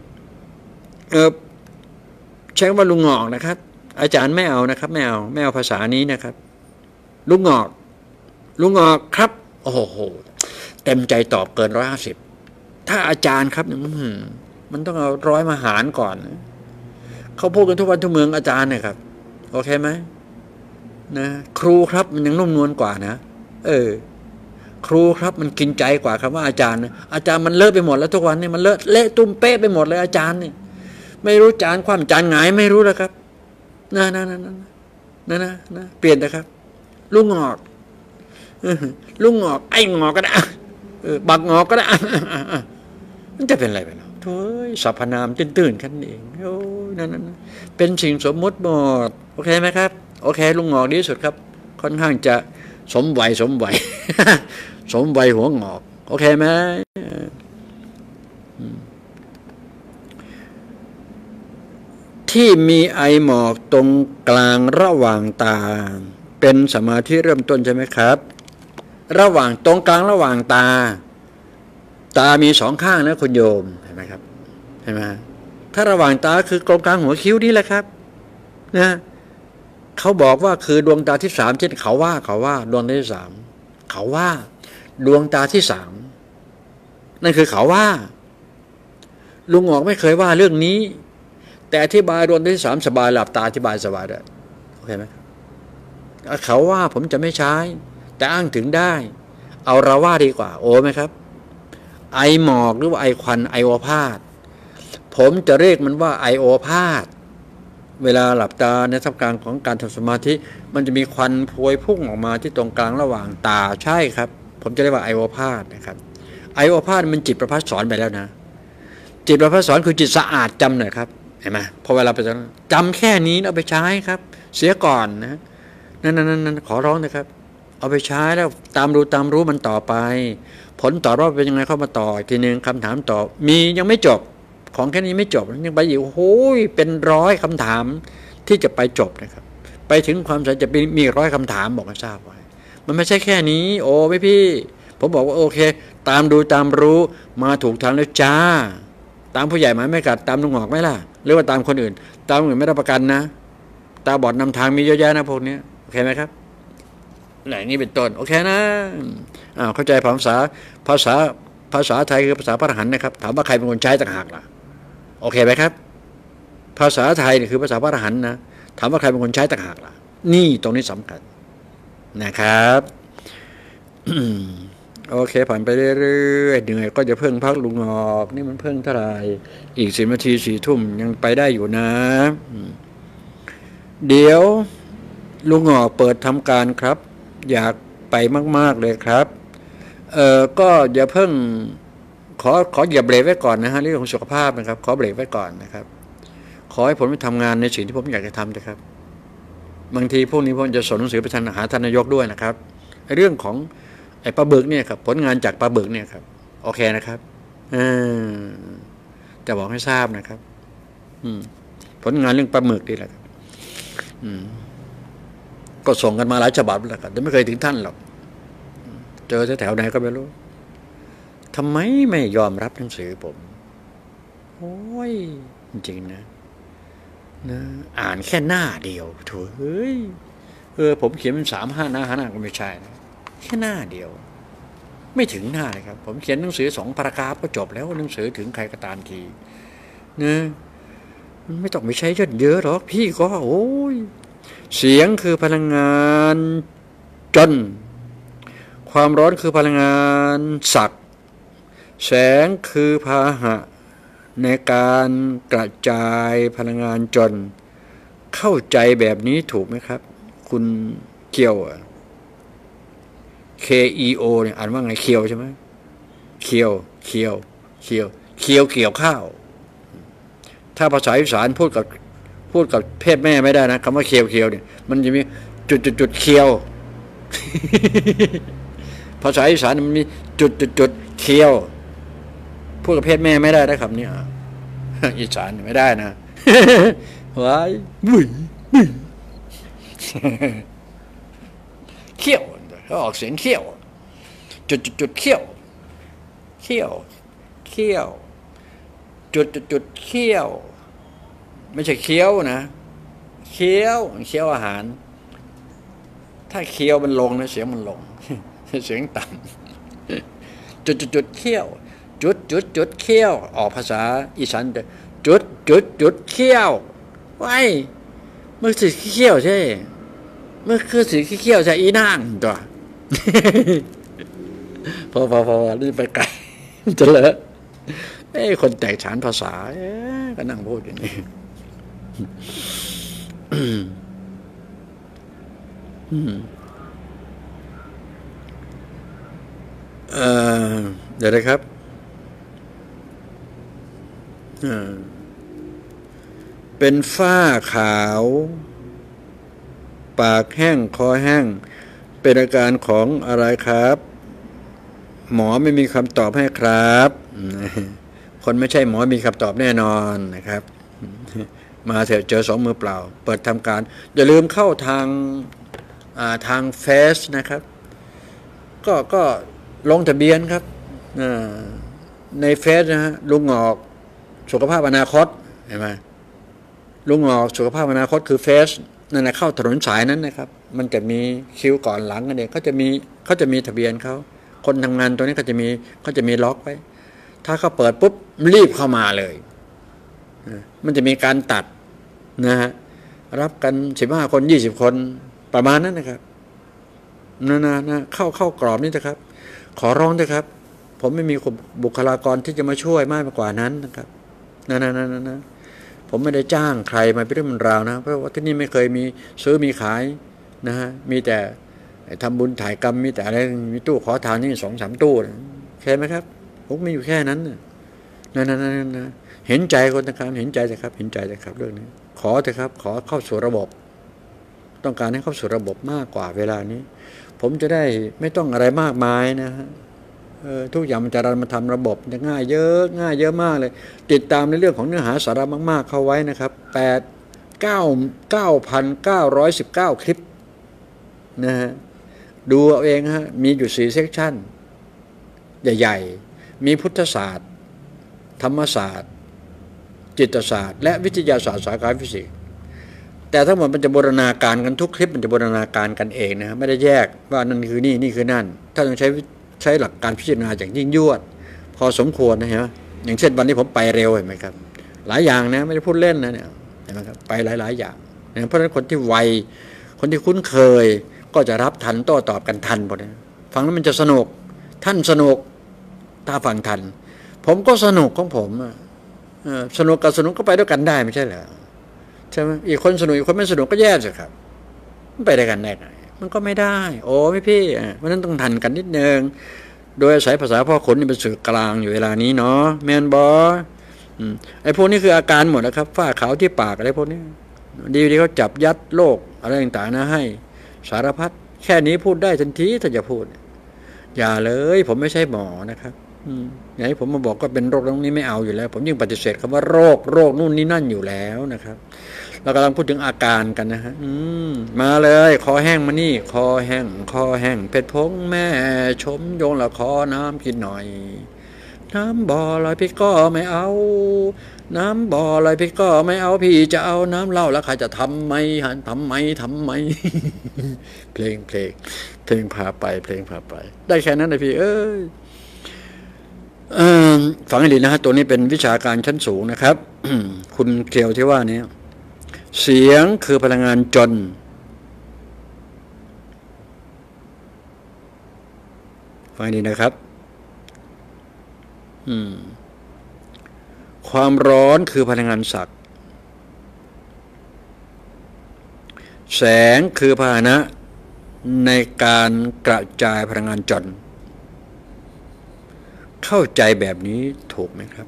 ใช้ว่าลุงงอกนะครับอาจารย์ไม่เอานะครับไม่เอาภาษานี้นะครับลุงงอกครับโอ้โหเต็มใจตอบเกิน150ถ้าอาจารย์ครับมันต้องเอา100มาหารก่อนเขาพูดกันทุกวันทุกเมืองอาจารย์เนี่ยครับโอเคไหมนะครูครับมันยังนุ่มนวลกว่านะครูครับมันกินใจกว่าคำว่าอาจารย์นะอาจารย์มันเลอะไปหมดแล้วทุกวันนี้มันเละตุ้มเป๊ะไปหมดเลยอาจารย์เนี่ยไม่รู้จานความจานหงายไม่รู้แล้วครับนะเปลี่ยนนะครับลุงงอกไอ้งอกก็ได้บักงอกก็ได้มันจะเป็นอะไรไปหรอโถ่สรรพนามตื้นๆกันเองโอ้นั่นเป็นสิ่งสมมุติหมดโอเคไหมครับโอเคลุงงอกดีสุดครับค่อนข้างจะสมวัยสมวัย สมวัยหัวงอกโอเคไหมที่มีไอหมอกตรงกลางระหว่างตาเป็นสมาธิเริ่มต้นใช่ไหมครับระหว่างตรงกลางระหว่างตามีสองข้างนะคุณโยมเห็นไหมครับเห็นไหมถ้าระหว่างตาคือกลางกลางหัวคิ้วนี่แหละครับนะเขาบอกว่าคือดวงตาที่สามเช่นเขาว่าดวงตาที่สามเขาว่าดวงตาที่สามนั่นคือเขาว่าลุงออกไม่เคยว่าเรื่องนี้แต่อธิบายดวงตาที่สามสบายหลับตาอธิบายสบายได้โอเคไหมเขาว่าผมจะไม่ใช้แต่อ้างถึงได้เอาเราว่าดีกว่าโอ้ไหมครับไอหมอกหรือว่าไอควันไอโอพาสผมจะเรียกมันว่าไอโอพาสเวลาหลับตาในท่ามกลางของการทำสมาธิมันจะมีควันพวยพุ่งออกมาที่ตรงกลางระหว่างตาใช่ครับผมจะเรียกว่าไอโอพาสนะครับไอโอพาสมันจิตประภัสสอนไปแล้วนะจิตประภัสสอนคือจิตสะอาดจำหน่อยครับเห็นไหมพอเวลาไปจำแค่นี้เอาไปใช้ครับเสียก่อนนะนั่นขอร้องนะครับเอาไปใช้แล้วตามรู้มันต่อไปผลต่อรอบเป็นยังไงเข้ามาต่ออีกทีนึงคำถามต่อมียังไม่จบของแค่นี้ไม่จบยังไปอยู่โอ้ยเป็นร้อยคำถามที่จะไปจบนะครับไปถึงความสัจจะมีร้อยคำถามบอกให้ทราบไว้มันไม่ใช่แค่นี้โอ้พี่ผมบอกว่าโอเคตามรู้มาถูกทางแล้วจ้าตามผู้ใหญ่หมายไม่กัดตามลุงหอกไหมล่ะหรือว่าตามคนอื่นตามคนอื่นไม่รับประกันนะตาบอดนำทางมีเยอะแยะนะพวกนี้โอเคไหมครับไหนนี่เป็นต้นโอเคนะเข้าใจภาษาไทยคือภาษาพระอรหันต์นะครับถามว่าใครเป็นคนใช้ต่างหากล่ะโอเคไหมครับภาษาไทยนี่คือภาษาพระอรหันต์นะถามว่าใครเป็นคนใช้ต่างหากล่ะนี่ตรงนี้สำคัญนะครับโอเคผ่านไปเรื่อยๆเหนื่อยก็จะเพิ่งพักลุงออกนี่มันเพิ่งเท่าไหร่อีก10 นาที4 ทุ่มยังไปได้อยู่นะเดี๋ยวลุงออกเปิดทำการครับอยากไปมากๆเลยครับก็อย่าเพิ่งขออย่าเบรกไว้ก่อนนะฮะเรื่องของสุขภาพนะครับขอเบรกไว้ก่อนนะครับขอให้ผมไปทำงานในสิ่งที่ผมอยากจะทำนะครับบางทีพวกนี้ผมจะส่งหนังสือไปหาท่านนายกด้วยนะครับเรื่องของไอ้ปลาบึกเนี่ยครับผลงานจากปลาบึกเนี่ยครับโอเคนะครับจะบอกให้ทราบนะครับผลงานเรื่องปลาหมึกนี่แหละครับก็ส่งกันมาหลายฉบับแล้วครับแต่ไม่เคยถึงท่านหรอกเจอแถวไหนก็ไม่รู้ทำไมไม่ยอมรับหนังสือผมโอ้ยจริงๆนะอ่านแค่หน้าเดียวโถ่เฮ้ยผมเขียนเป็น3-5 หน้าก็ไม่ใช่นะแค่หน้าเดียวไม่ถึงหน้าเลยครับผมเขียนหนังสือ2 พารากราฟก็จบแล้วหนังสือถึงใครก็ตามทีนะไม่ต้องไม่ใช้เยอะหรอกพี่ก็โอ้ยเสียงคือพลังงานจนความร้อนคือพลังงานศักดิ์แสงคือพาหะในการกระจายพลังงานจนเข้าใจแบบนี้ถูกไหมครับคุณเคียวKEO เนี่ยอ่านว่าไงเคียวใช่ไหมเคียวเกี่ยวข้าวถ้าภาษาอีสานพูดกับเพศแม่ไม่ได้นะคำว่าเคียวเนี่ยมันจะมีจุดเคียวภาษาอีสานมันมีจุดเคียวพูดกับเพศแม่ไม่ได้นะคำนี้อีสานไม่ได้นะว้ายบุ๋ยเขี้ยวเขาออกเสียงเขี้ยวจุดเขี้ยวจุดเขี้ยวไม่ใช่เคี้ยวนะเคี้ยวอาหารถ้าเคี้ยวมันลงนะเสียงมันลงเสียงต่ำจุดเขี้ยวจุดเขี้ยวออกภาษาอีสานจุดเขี้ยวไว้เมื่อสิเขี้ยวใช่เมื่อคือสิเขี้ยวใช่อีนางตัวพอนี่ไปไกลจะเลอะคนแตกฉานภาษาก็นั่งพูดอย่างนี้เดี๋ยวนะครับเป็นฝ้าขาวปากแห้งคอแห้งเป็นอาการของอะไรครับ หมอไม่มีคำตอบให้ครับคนไม่ใช่หมอมีคำตอบแน่นอนนะครับมาเถอะเจอสองมือเปล่าเปิดทำการอย่าลืมเข้าทางเฟซนะครับก็ลงทะเบียนครับในเฟซนะฮะลุงงอกสุขภาพอนาคตเห็นไหมลุงงอกสุขภาพอนาคตคือเฟซนั่นแหละเข้าถนนสายนั้นนะครับมันจะมีคิวก่อนหลังกันเองเขาจะมีทะเบียนเขาคนทำงานตัวนี้เขาจะมีล็อกไว้ถ้าเขาเปิดปุ๊บรีบเข้ามาเลยมันจะมีการตัดนะฮะรับกัน15 คน20 คนประมาณนั้นนะครับนะเข้ากรอบนี่นะครับขอร้องนะครับผมไม่มีบุคลากรที่จะมาช่วยมากกว่านั้นนะครับนะผมไม่ได้จ้างใครมาเป็นเรื่องราวนะเพราะว่าที่นี่ไม่เคยมีซื้อมีขายนะฮะมีแต่ทำบุญถ่ายกรรมมีแต่อะไรมีตู้ขอทานนี่2-3 ตู้ใช่ไหมครับผมมีอยู่แค่นั้นนะเห็นใจคนนะครับเห็นใจนะครับเห็นใจนะครับเรื่องนี้ขอเถอะครับขอเข้าสู่ระบบต้องการให้เข้าสู่ระบบมากกว่าเวลานี้ผมจะได้ไม่ต้องอะไรมากมายนะฮะทุกอย่างมันจะมาทำระบบจะง่ายเยอะมากเลยติดตามในเรื่องของเนื้อหาสาระมากๆเข้าไว้นะครับ9,919 คลิปนะฮะดูเอาเองฮะมีอยู่4 เซกชันใหญ่ๆมีพุทธศาสตร์ธรรมศาสตร์จิตศาสตร์และวิทยาศาสตร์สาขาฟิสิกส์แต่ทั้งหมดมันจะบูรณาการกันทุกคลิปมันจะบูรณาการกันเองนะไม่ได้แยกว่านั่นคือนี่คือนั่นถ้าต้องใช้หลักการพิจารณาอย่างยิ่งยวดพอสมควรนะฮะอย่างเช่นวันนี้ผมไปเร็วเห็นไหมครับหลายอย่างนะไม่ได้พูดเล่นนะเนี่ยเห็นไหมครับไปหลายอย่างนะเพราะฉะนั้นคนที่ไวคนที่คุ้นเคยก็จะรับทันโต้ตอบกันทันหมดนะฟังแล้วมันจะสนุกท่านสนุกถ้าฟังทันผมก็สนุกของผมสนุกกับสนุกก็ไปด้วยกันได้ไม่ใช่เหรอใช่ไหมอีกคนสนุกอีกคนไม่สนุกก็แย่สิครับมันไปด้วยกันได้ไงมันก็ไม่ได้โอ้ไม่พี่เพราะนั้นต้องทันกันนิดนึงโดยอาศัยภาษาพ่อคนนี่เป็นสื่อกลางอยู่เวลานี้เนาะแมนบอไอ้พวกนี้คืออาการหมดนะครับฝ้าขาวที่ปากอะไรพวกนี้ดีเขาจับยัดโรคอะไรต่างๆนะให้สารพัดแค่นี้พูดได้ทันทีถ้าจะพูดอย่าเลยผมไม่ใช่หมอนะครับอย่างนี้ผมมาบอกก็เป็นโรคตรงนี้ไม่เอาอยู่แล้วผมยิ่งปฏิเสธคำว่าโรคนู่นนี่นั่นอยู่แล้วนะครับเรากำลังพูดถึงอาการกันนะฮะมาเลยคอแห้งมานี่คอแห้งเผ็ดพงแม่ชมโยงละขอน้ำกินหน่อยน้ำบ่อลอยพี่ก็ไม่เอาน้ำบ่อลอยพี่ก็ไม่เอาพี่จะเอาน้ำเหล้าแล้วใครจะทำไหมทำไม เพลงพาไปได้แค่นั้นเลยพี่ฟังให้ดีนะฮะตัวนี้เป็นวิชาการชั้นสูงนะครับ คุณเกลียวที่ว่านี้เสียงคือพลังงานจนฟังให้ดีนะครับความร้อนคือพลังงานศักดิ์แสงคือพาหนะในการกระจายพลังงานจนเข้าใจแบบนี้ถูกไหมครับ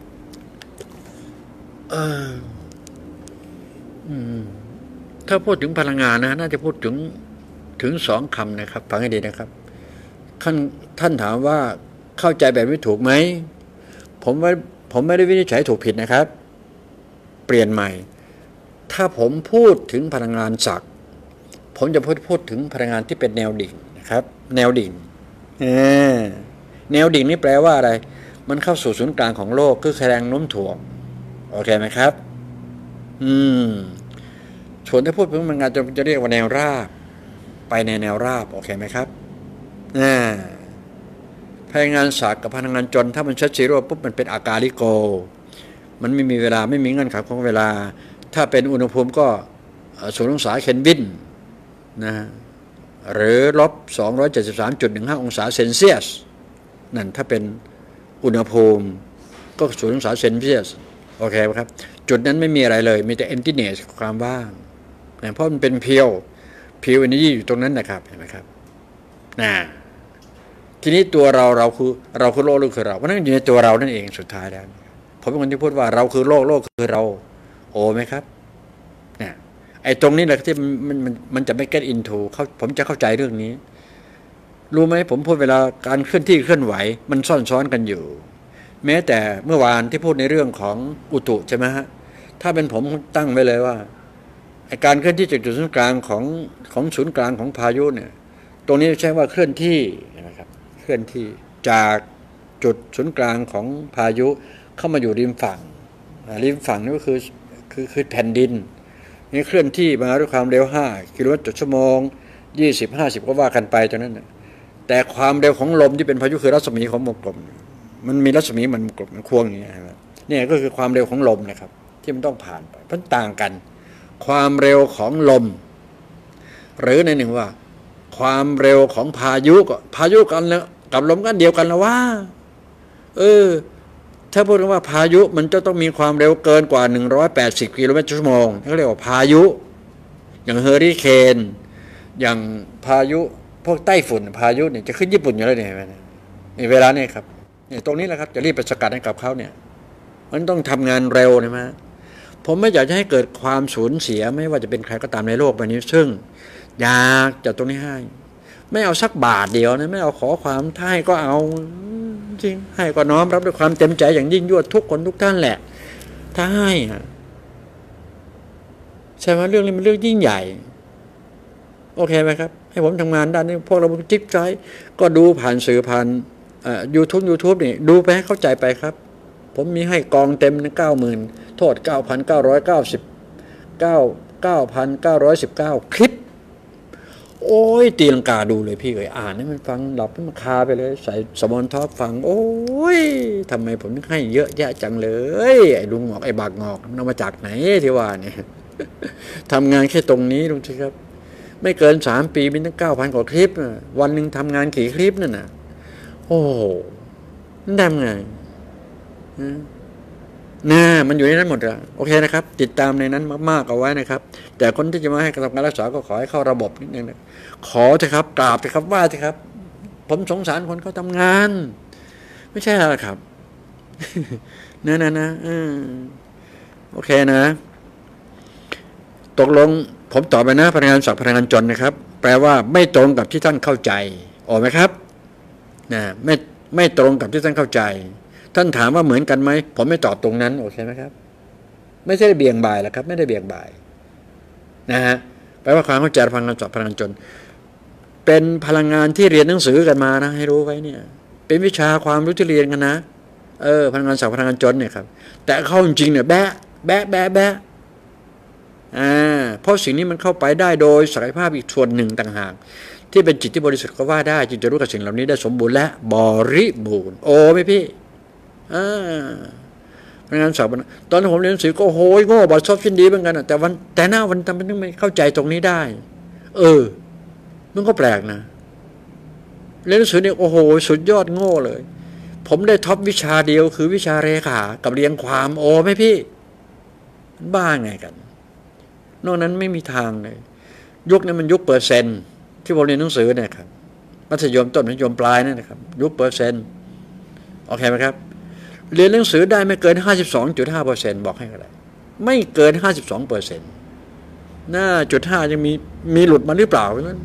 ถ้าพูดถึงพลังงานนะน่าจะพูดถึง2 คำนะครับฟังให้ดีนะครับท่านถามว่าเข้าใจแบบนี้ถูกไหมผมไม่ได้วินิจฉัยถูกผิดนะครับเปลี่ยนใหม่ถ้าผมพูดถึงพลังงานศักดิ์ผมจะพูดถึงพลังงานที่เป็นแนวดิ่งนะครับแนวดิ่งแนวดิ่งนี่แปลว่าอะไรมันเข้าสู่ศูนย์กลางของโลกคือแรงโน้มถ่วงโอเคไหมครับส่วนถ้าพูดถึงพลังงานจะเรียกว่าแนวราบไปในแนวราบโอเคไหมครับพลังงานศักดิ์กับพลังงานจนถ้ามันชัดซีโร่ปุ๊บมันเป็นอากาลิโกมันไม่มีเวลาไม่มีเงื่อนไขของเวลาถ้าเป็นอุณหภูมิก็0 องศาเคลวินนะหรือ-273.15 องศาเซนเซียสนั่นถ้าเป็นอุณหภูมิก็0 องศาเซนเซียสโอเคไหมครับจุดนั้นไม่มีอะไรเลยมีแต่ emptiness ความว่างเพราะมันเป็นเพียวenergy อยู่ตรงนั้นนะครับเห็นไหมครับทีนี้ตัวเราคือโลกหรือคือเราเพราะนั่นอยู่ในตัวเรานั่นเองสุดท้ายแล้วผมเป็นคนที่พูดว่าเราคือโลกโลกคือเราโอ้ไหมครับเนี่ยไอ้ตรงนี้แหละที่มันจะไม่ get into ผมจะเข้าใจเรื่องนี้รู้ไหมผมพูดเวลาการเคลื่อนที่เคลื่อนไหวมันซ่อนซ้อนกันอยู่แม้แต่เมื่อวานที่พูดในเรื่องของอุตุใช่ไหมฮะถ้าเป็นผมตั้งไว้เลยว่าการเคลื่อนที่จากจุดศูนย์กลางของศูนย์กลางของพายุเนี่ยตรงนี้ใช้ว่าเคลื่อนที่นะครับเคลื่อนที่จากจุดศูนย์กลางของพายุเข้ามาอยู่ริมฝั่งนี่ก็คือแผ่นดินนี่เคลื่อนที่มาด้วยความเร็ว5 กิโลเมตรต่อชั่วโมง20-50ก็ว่ากันไปตรงนั้นนะแต่ความเร็วของลมที่เป็นพายุคือรัศมีของวงกลมมันมีรัศมีมันกลมมันควงอย่างนี้นะครับนี่ก็คือความเร็วของลมนะครับที่มันต้องผ่านไปมันต่างกันความเร็วของลมหรือในหนึ่งว่าความเร็วของพายุกันแล้วกับลมกันเดียวกันแล้วว่าถ้าพูดว่าพายุมันจะต้องมีความเร็วเกินกว่า180 กิโลเมตรต่อชั่วโมงเขาเรียกว่าพายุอย่างเฮอริเคนอย่างพายุพวกไต้ฝุ่นพายุเนี่ยจะขึ้นญี่ปุ่นอยู่แล้วเนี่ยในเวลานี้ครับเนี่ยตรงนี้แหละครับจะรีบไปสกัดให้กับเขาเนี่ยมันต้องทำงานเร็วนะมั้ยผมไม่อยากจะให้เกิดความสูญเสียไม่ว่าจะเป็นใครก็ตามในโลกใบนี้ซึ่งอยากจะตรงนี้ให้ไม่เอาสักบาทเดียวนะไม่เอาขอความถ้าให้ก็เอาจริงให้ก็น้อมรับด้วยความเต็มใจอย่างยิ่งยวดทุกคนทุกท่านแหละถ้าให้ใช่ไหมเรื่องนี้มันเรื่องยิ่งใหญ่โอเคไหมครับให้ผมทำงานด้านนี้พวกเราจิ๊บใจก็ดูผ่านสื่อผ่านYouTube นี่ดูไปให้เข้าใจไปครับผมมีให้กองเต็ม 90,000 โทษ 9,919 คลิปโอ้ยตีลังกาดูเลยพี่อ่านให้มันฟังหลับให้มันคาไปเลยใส่สมอนท็อปฟังโอ้ยทำไมผมให้เยอะแยะจังเลยไอ้ลุงงอกไอ้บากงอกมันเอามาจากไหนที่ว่าเนี่ยทำงานแค่ตรงนี้ลุงสิครับไม่เกิน3 ปีมีตั้ง 9,000 กว่าคลิปวันหนึ่งทำงานกี่คลิปนั่นน่ะโอ้นั่นทำไงมันอยู่ในนั้นหมดอะโอเคนะครับติดตามในนั้นมากๆเอาไว้นะครับแต่คนที่จะมาให้ทำการรักษาก็ขอให้เข้าระบบนิดนึงนะขอเถอะครับกราบเถอะครับว่าเถอะครับผมสงสารคนเขาทำงานไม่ใช่หรอกครับนะโอเคนะตกลงผมตอบไปนะพนักงานศักดิ์พนักงานจนนะครับแปลว่าไม่ตรงกับที่ท่านเข้าใจออกไหมครับไม่ตรงกับที่ท่านเข้าใจท่านถามว่าเหมือนกันไหมผมไม่ตอบตรงนั้นโอเคไหมครับไม่ใช่เบี่ยงบ่ายหรอกครับไม่ได้เบี่ยงบ่ายนะฮะแปลว่าความเข้าใจพลังงานศักดิ์พลังงานจนเป็นพลังงานที่เรียนหนังสือกันมานะให้รู้ไว้เนี่ยเป็นวิชาความรู้ที่เรียนกันนะพลังงานศักดิ์พลังงานจนเนี่ยครับแต่เข้าจริงเนี่ยแบะเพราะสิ่งนี้มันเข้าไปได้โดยศักยภาพอีกส่วนหนึ่งต่างหากที่เป็นจิตที่บริสุทธิ์ก็ว่าได้จึงจะรู้กับสิ่งเหล่านี้ได้สมบูรณ์และบริบูรณ์โอ้ไหมพี่พนักงานสอบตอนที่ผมเรียนหนังสือก็โหยโง่บอดซอฟต์ชิ้นดีเหมือนกันแต่หน้าวันทำไมถึงไม่เข้าใจตรงนี้ได้มันก็แปลกนะเรียนหนังสือเนี่ยโอ้โหสุดยอดโง่เลยผมได้ท็อปวิชาเดียวคือวิชาเรขากับเรียงความโอ้ไหมพี่บ้าไงกันนอกนั้นไม่มีทางเลยยุคนั้นมันยุคเปอร์เซ็นต์ที่ผมเรียนหนังสือเนี่ยครับมัธยมต้นมัธยมปลายนั่นนะครับยุคเปอร์เซ็นต์โอเคไหมครับเรียนหนังสือได้ไม่เกิน 52.5% บอกให้อะไรไม่เกิน 52%น่า.5ยังมีหลุดมาหรือเปล่าเพราะนั้น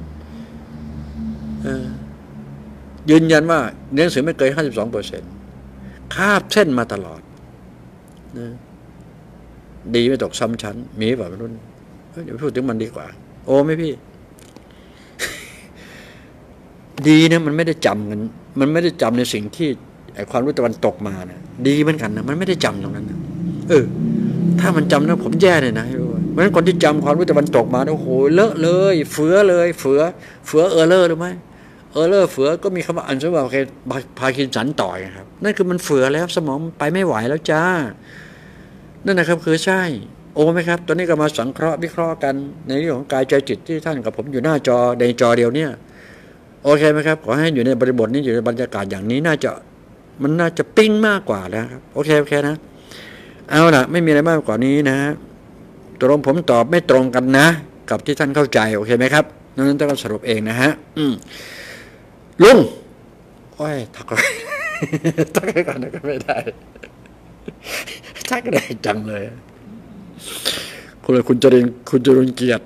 ยืนยันว่าเรียนหนังสือไม่เกิน 52%คาบเส้นมาตลอดนะดีไม่ตกซ้ำชั้นมีแบบรุ่นเดี๋ยวพูดถึงมันดีกว่าโอ้ไม่พี่ ดีนะมันไม่ได้จำกันมันไม่ได้จำในสิ่งที่ไอ้ความรู้ตะวันตกมานะดีเหมือนกันนะมันไม่ได้จำตรงนั้นนะถ้ามันจำนะผมแย่เลยนะเพราะฉะนั้นคนที่จำความรู้ตะวันตกมาโอ้โหเลอะเลยเฟือเลยเฟือเลอร์หรือไม่เลอร์เฟือก็มีคำว่าอันซะว่าพาคินสันต่อยครับนั่นคือมันเฟือแล้วสมองไปไม่ไหวแล้วจ้านั่นนะครับคือใช่โอ้ไหมครับตอนนี้ก็มาสังเคราะห์วิเคราะห์กันในเรื่องของกายใจจิตที่ท่านกับผมอยู่หน้าจอในจอเดียวเนี่ยโอเคไหมครับขอให้อยู่ในบริบทนี้อยู่ในบรรยากาศอย่างนี้น่าจะปิ้งมากกว่าแล้วครับโอเคนะเอาล่ะไม่มีอะไรมากกว่านี้นะตกลงผมตอบไม่ตรงกันนะกับที่ท่านเข้าใจโอเคไหมครับนั้นต้องสรุปเองนะฮะลุงโอ้ยทักก่อนก็ไม่ได้ชักได้จังเลยคุณจริญเกียรติ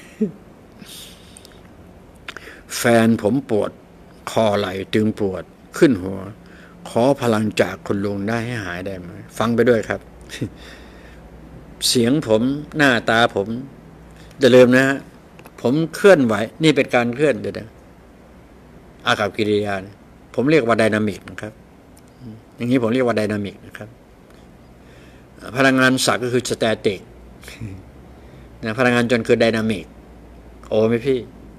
แฟนผมปวดคอไหล่ตึงปวดขึ้นหัวขอพลังจากคุณลุงได้ให้หายได้ไหมฟังไปด้วยครับ เสียงผมหน้าตาผมอย่าลืมนะฮะผมเคลื่อนไหวนี่เป็นการเคลื่อนเดี๋ยวนะอากับกิริยาผมเรียกว่าไดนามิกนะครับอย่างนี้ผมเรียกว่าไดนามิกนะครับพลังงานศักดิ์ก็คือสแตติกนะพลังงานจนคือไดนามิกโอ้ไหมพี่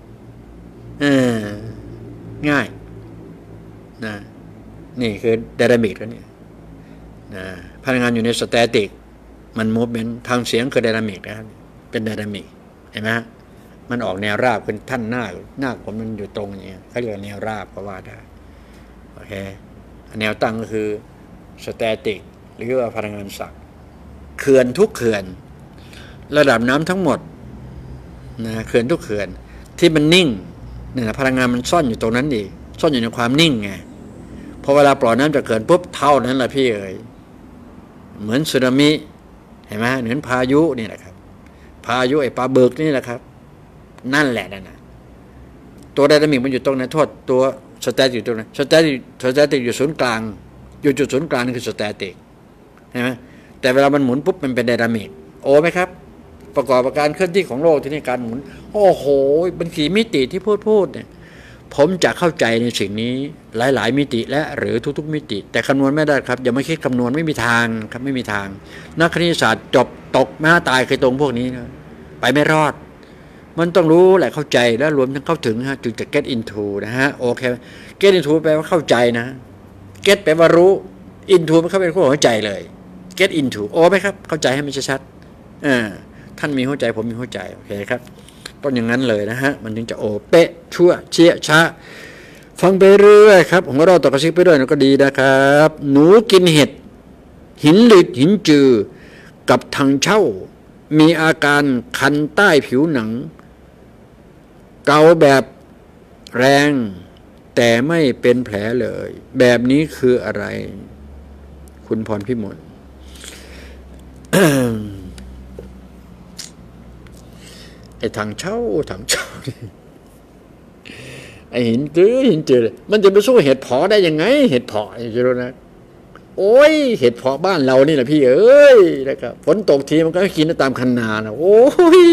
ง่ายนะนี่คือไดนามิกแล้วเนี่ยนะพลังงานอยู่ในสแตติกมันมูฟเมนต์ทางเสียงคือไดนามิกนะครับเป็นไดนามิกเห็นไหมมันออกแนวราบเป็นท่านหน้าผมมันอยู่ตรงอย่างเงี้ยเขาเรียกว่าแนวราบก็ว่าได้โอเคแนวตั้งก็คือสแตติกหรือว่าพลังงานศักดิ์เขื่อนทุกเขื่อนระดับน้ำทั้งหมดนะเขื่อนทุกเขื่อนที่มันนิ่งเนี่ยพลังงานมันซ่อนอยู่ตรงนั้นดิซ่อนอยู่ในความนิ่งไงพอเวลาปล่อยน้ำจากเขื่อนปุ๊บเท่านั้นแหละพี่เอ๋ยเหมือนสึนามิเห็นไหมเหมือนพายุนี่แหละครับพายุไอ้ปลาเบิกนี่แหละครับนั่นแหละนั่นนะตัวไดนามิกมันอยู่ตรงนั้นโทษตัวสแตติกอยู่ตรงนั้นสแตติกอยู่ศูนย์กลางอยู่จุดศูนย์กลางนี่คือสแตติกเห็นไหมแต่เวลามันหมุนปุ๊บมันเป็นไดนามิกโอ้ไหมครับประกอบกับการเคลื่อนที่ของโลกที่นี่การหมุนโอ้โหเป็นกี่มิติที่พูดเนี่ยผมจะเข้าใจในสิ่งนี้หลายมิติและหรือทุกๆมิติแต่คำนวณไม่ได้ครับอย่ามาคิดคำนวณไม่มีทางครับไม่มีทางนักคณิตศาสตร์จบตกหน้าตายเคยตรงพวกนี้นะไปไม่รอดมันต้องรู้แหละเข้าใจและรวมทั้งเข้าถึงจึงจะ get into นะฮะโอเค get into แปลว่าเข้าใจนะ get แปลว่ารู้ into มันเข้าเป็นหัวใจเลย get into โอ้ไหมครับเข้าใจให้มันชัดท่านมีหัวใจผมมีหัวใจโอเคครับต้องอย่างนั้นเลยนะฮะมันถึงจะโอเป๊ะชั่วเชี่ยช้าฟังไปเรื่อยครับผมก็รอต่อกระซิบไปด้วยก็ดีนะครับหนูกินเห็ดหินหลึกหินจือกับทางเช่ามีอาการคันใต้ผิวหนังเกาแบบแรงแต่ไม่เป็นแผลเลยแบบนี้คืออะไรคุณพรพิมล ไอ้ทางเช่าไอ้หินจือมันจะไปสู้เห็ดเพาะได้ยังไงเห็ดเพาะจะรู้นะโอ้ยเห็ดเพาะบ้านเรานี่แหละพี่เอ้ยนะครับฝนตกทีมันก็กินตามคันนานะโอ้ย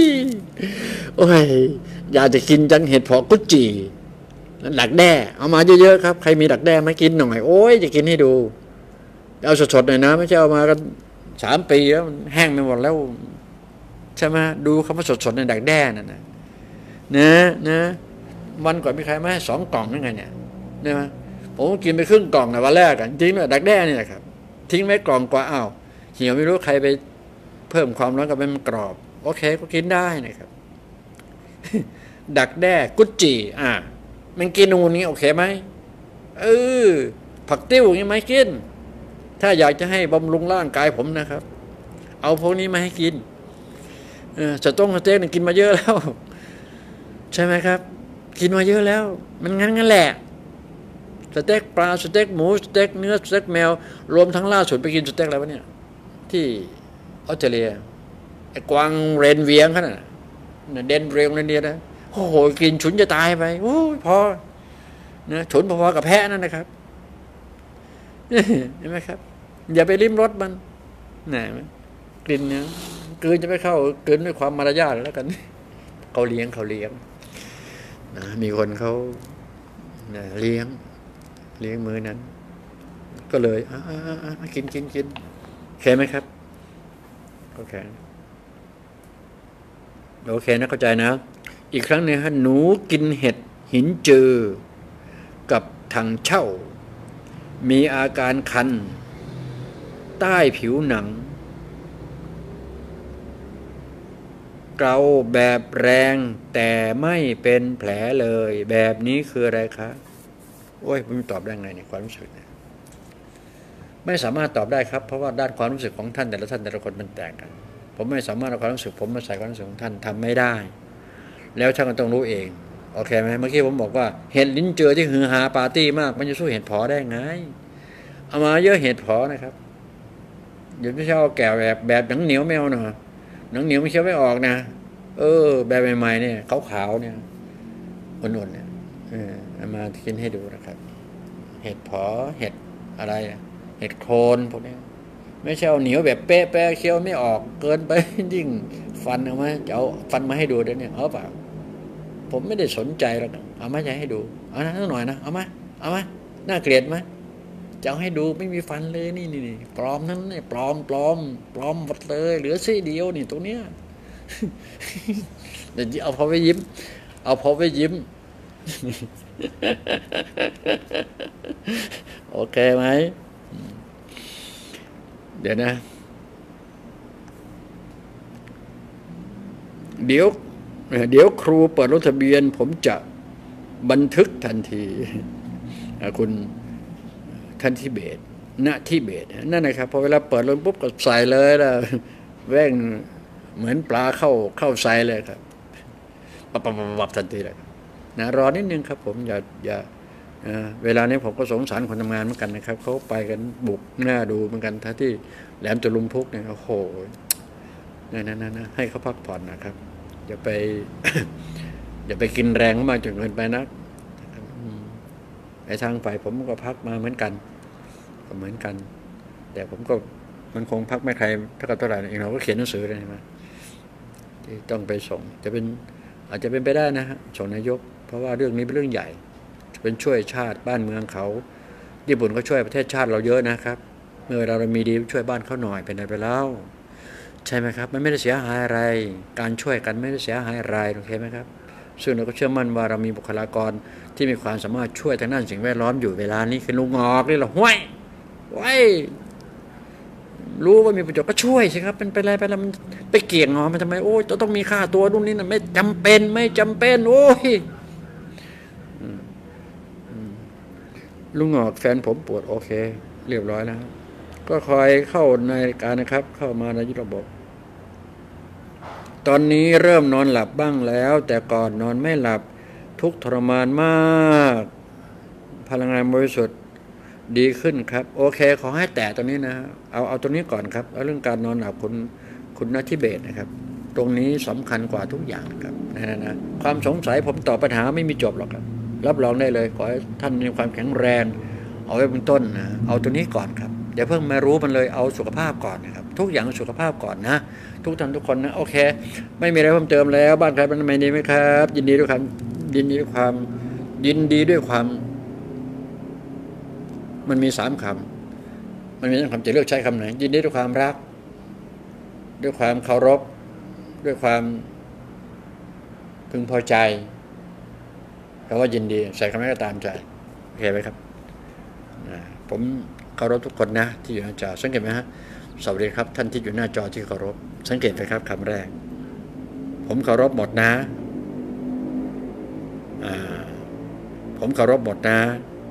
อยากจะกินจังเห็ดเพาะกุจีดักแด้เอามาเยอะๆครับใครมีดักแด้มากินหน่อยโอ้ยจะกินให้ดูเอาสดๆหน่อยนะไม่ใช่เอามากัน3 ปีแล้วแห้งไปหมดแล้วใช่ไหมดูคำว่าสดๆในดักแด้นั่นนะวันก่อนมีใครมาให้2 กล่องนั่นไงเนี่ยใช่ไหมผมกินไปครึ่งกล่องนะวันแรกกันจริงเลยดักแด้นี่แหละครับทิ้งไว้กล่องกว่าอ้าวเหี่ยวไม่รู้ใครไปเพิ่มความร้อนกับมันกรอบโอเคก็กินได้นะครับ ดักแด้กุจีมันกินนูนนี้โอเคไหมผักติ้วนี่ไหมกินถ้าอยากจะให้บำรุงร่างกายผมนะครับเอาพวกนี้มาให้กินสเต็กเนี่ยกินมาเยอะแล้วใช่ไหมครับกินมาเยอะแล้วมันงั้นแหละสเต็กปลาสเต็กหมูสเต็กเนื้อสเต็กแมวรวมทั้งล่าสุดไปกินสเต็กอะไรวะเนี่ยที่ออสเตรเลียไอ้กวางเรนเวียงเขาน่ะเดนเรียงเรนเดียนะโอ้โหกินฉุนจะตายไปโอ้ยพอนะฉุนพอๆกับแพะนั่นนะครับเห็นไหมครับอย่าไปลิ้มรสมันน่ะกลิ่นเนี่ยกลืนจะไม่เข้ากลืนด้วยความมารยาทแล้วกันเขาเลี้ยงนะมีคนเขาเลี้ยงมือนั้นก็เลยกินโอเคไหมครับโอเคนะเข้าใจนะอีกครั้งนึงฮะหนูกินเห็ดหินจือกับถังเช่ามีอาการคันใต้ผิวหนังเกาแบบแรงแต่ไม่เป็นแผลเลยแบบนี้คืออะไรคะโอ้ยผมตอบได้ไงเนี่ยความรู้สึกเนี่ยไม่สามารถตอบได้ครับเพราะว่าด้านความรู้สึกของท่านแต่ละคนมันแตกกันผมไม่สามารถเอาความรู้สึกผมมาใส่ความรู้สึกของท่านทำไม่ได้แล้วท่านก็ต้องรู้เองโอเคไหมเมื่อกี้ผมบอกว่าเห็ดลิ้นเจือที่ฮือฮาปาร์ตี้มากมันจะสู้เห็ดผอได้ไงเอามาเยอะเห็ดผอนะครับอย่าไม่ใช่เอาแก่แบบหนังเหนียวไม่เอาหน่อยหนังเหนียวไม่เคี้ยวไม่ออกนะแบบใหม่ๆเนี่ยขาวๆเนี่ยอ่อนๆเนี่ยเอามากินให้ดูนะครับเห็ดผอเห็ดอะไรเห็ดโคนพวกนี้ไม่ใช่เอาเหนียวแบบเป๊ะๆเคี้ยวไม่ออกเกินไปยิ่งฟันเอามาจะเอาฟันมาให้ดูเดี๋ยวนี้เอาเปล่าผมไม่ได้สนใจหรอกเอามาจะให้ดูเอานะหน่อยนะเอามาน่าเกลียดไหมจะเอาให้ดูไม่มีฟันเลยนี่ปลอมนั้นเนี่ยปลอมหมดเลยเหลือซี่เดียวนี่ตรงเนี้ยเดี๋ยวเอาพอไปยิ้มโอเคไหมเดี๋ยวนะเดี๋ยวครูเปิดรถทะเบียนผมจะบันทึกทันทีคุณท่านทิเบตณทิเบตนั่นนะครับพอเวลาเปิดรถปุ๊บก็ใส่เลยนะแว่งเหมือนปลาเข้าใส่เลยครับปับทันทีเลยนะรอนิดนึงครับผมอย่าเวลานี้ผมก็สงสารคนทำงานเหมือนกันนะครับเขาไปกันบุกหน้าดูเหมือนกันท่าที่แหลมตะลุมพุกเนี่ยโอ้โหนะให้เขาพักผ่อนนะครับอย่าไปกินแรงมากจนเกินไปนะไอ้ทางฝ่ายผมก็พักมาเหมือนกันแต่ผมก็มันคงพักไม่ใครเท่าไหร่เองเราก็เขียนหนังสือเลยนะที่ต้องไปส่งอาจจะเป็นไปได้นะฮะส่งนายกเพราะว่าเรื่องนี้เป็นเรื่องใหญ่จะเป็นช่วยชาติบ้านเมืองเขาญี่ปุ่นก็ช่วยประเทศชาติเราเยอะนะครับเมื่อเรามีดีช่วยบ้านเขาหน่อยเป็นอะไรไปแล้วใช่ไหมครับมันไม่ได้เสียหายอะไรการช่วยกันไม่ได้เสียหายอะไรโอเคไหมครับซึ่งเราก็เชื่อมั่นว่าเรามีบุคลากรที่มีความสามารถช่วยทางด้านสิ่งแวดล้อมอยู่เวลานี้คือลุงงอกนี่หรอห้วยรู้ว่ามีประโยชน์ก็ช่วยสิครับเป็นไปอะไรไปแล้วมันไปเกี่ยงงอมันทำไมโอ้จะต้องมีค่าตัวนู่นนี่นะไม่จำเป็นโอ้ยลุงงอกแฟนผมปวดโอเคเรียบร้อยแล้วก็คอยเข้าในการนะครับเข้ามาในระบบตอนนี้เริ่มนอนหลับบ้างแล้วแต่ก่อนนอนไม่หลับทุกทรมานมากพลังงานบริสุทธิ์ดีขึ้นครับโอเคขอให้แตะตรงนี้นะเอาตรงนี้ก่อนครับเอาเรื่องการนอนหลับคุณณทิเบศนะครับตรงนี้สำคัญกว่าทุกอย่างครับนะความสงสัยผมตอบปัญหาไม่มีจบหรอกครับรับรองได้เลยขอให้ท่านมีความแข็งแรงเอาไว้เบื้องต้นนะเอาตัวนี้ก่อนครับอย่าเพิ่งมารู้มันเลยเอาสุขภาพก่อนนะครับทุกอย่างสุขภาพก่อนนะทุกท่านทุกคนนะโอเคไม่มีอะไรเพิ่มเติมแล้วบ้านใครเป็นไม่ดีไหมครับยินดีด้วยความมันมี3 คำมันมี3 คำจะเลือกใช้คำไหนยินดีด้วยความรักด้วยความเคารพด้วยความพึงพอใจเพราะว่ายินดีใส่คำไหนก็ตามใจโอเคไหมครับผมเคารพทุกคนนะที่อยู่หน้าจอสังเกตไหมฮะสวัสดีครับท่านที่อยู่หน้าจอที่เคารพสังเกตไหมครับคำแรกผมเคารพหมดนะผมเคารพหมดนะ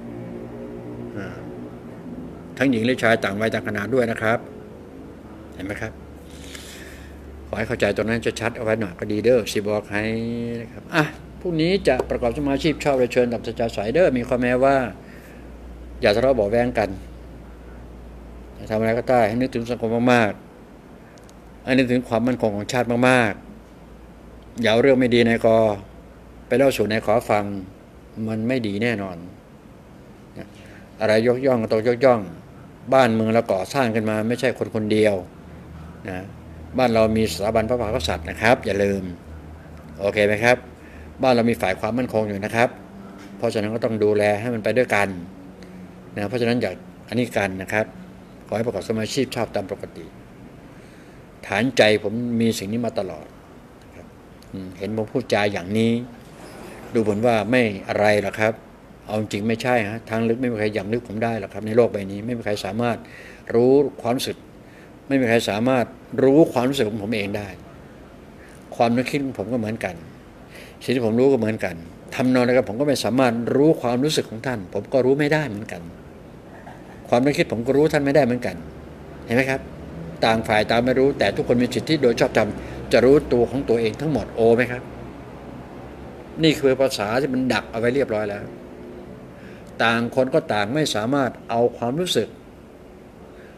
ทั้งหญิงและชายต่างวัยต่างขนาดด้วยนะครับเห็นไหมครับขอให้เข้าใจตรงนั้นจะชัดเอาไว้หน่อยก็ดีเด้อสิบอกให้นะครับพรุ่งนี้จะประกอบสมาชีพชอบเชิญดับสัจจะสายเด้อมีข้อแม้ว่าอย่าทะเลาะเบาะแว้งกันทำอะไรก็ได้ให้นึกถึงสังคมมากๆให้นึกถึงความมั่นคงของชาติมากๆอย่าเอาเรื่องไม่ดีในกอไปเล่าสู่ในขอฟังมันไม่ดีแน่นอนอะไรยกย่องก็ต้องยกย่องบ้านเมืองเราก่อสร้างขึ้นมาไม่ใช่คนเดียวนะบ้านเรามีสถาบันพระมหากษัตริย์นะครับอย่าลืมโอเคไหมครับบ้านเรามีฝ่ายความมั่นคงอยู่นะครับเพราะฉะนั้นก็ต้องดูแลให้มันไปด้วยกันนะเพราะฉะนั้นอย่าอันนี้กันนะครับขอให้ประกอบสมาชีพชอบตามปกติฐานใจผมมีสิ่งนี้มาตลอดเห็นผมพูดจาอย่างนี้ดูเหมือนว่าไม่อะไรหรอกครับเอาจริงไม่ใช่ฮะทางลึกไม่มีใครอย่างลึกผมได้หรอกครับในโลกใบนี้ไม่มีใครสามารถรู้ความรู้สึกไม่มีใครสามารถรู้ความรู้สึกของผมเองได้ความนึกคิดของผมก็เหมือนกันสิ่งที่ผมรู้ก็เหมือนกันทำนองนะครับผมก็ไม่สามารถรู้ความรู้สึกของท่านผมก็รู้ไม่ได้เหมือนกันความนึกคิดผมก็รู้ท่านไม่ได้เหมือนกันเห็นไหมครับต่างฝ่ายต่างไม่รู้แต่ทุกคนมีสิทธิโดยชอบธรรมจะรู้ตัวของตัวเองทั้งหมดโอไหมครับนี่คือภาษาที่มันดักเอาไว้เรียบร้อยแล้วต่างคนก็ต่างไม่สามารถเอาความรู้สึก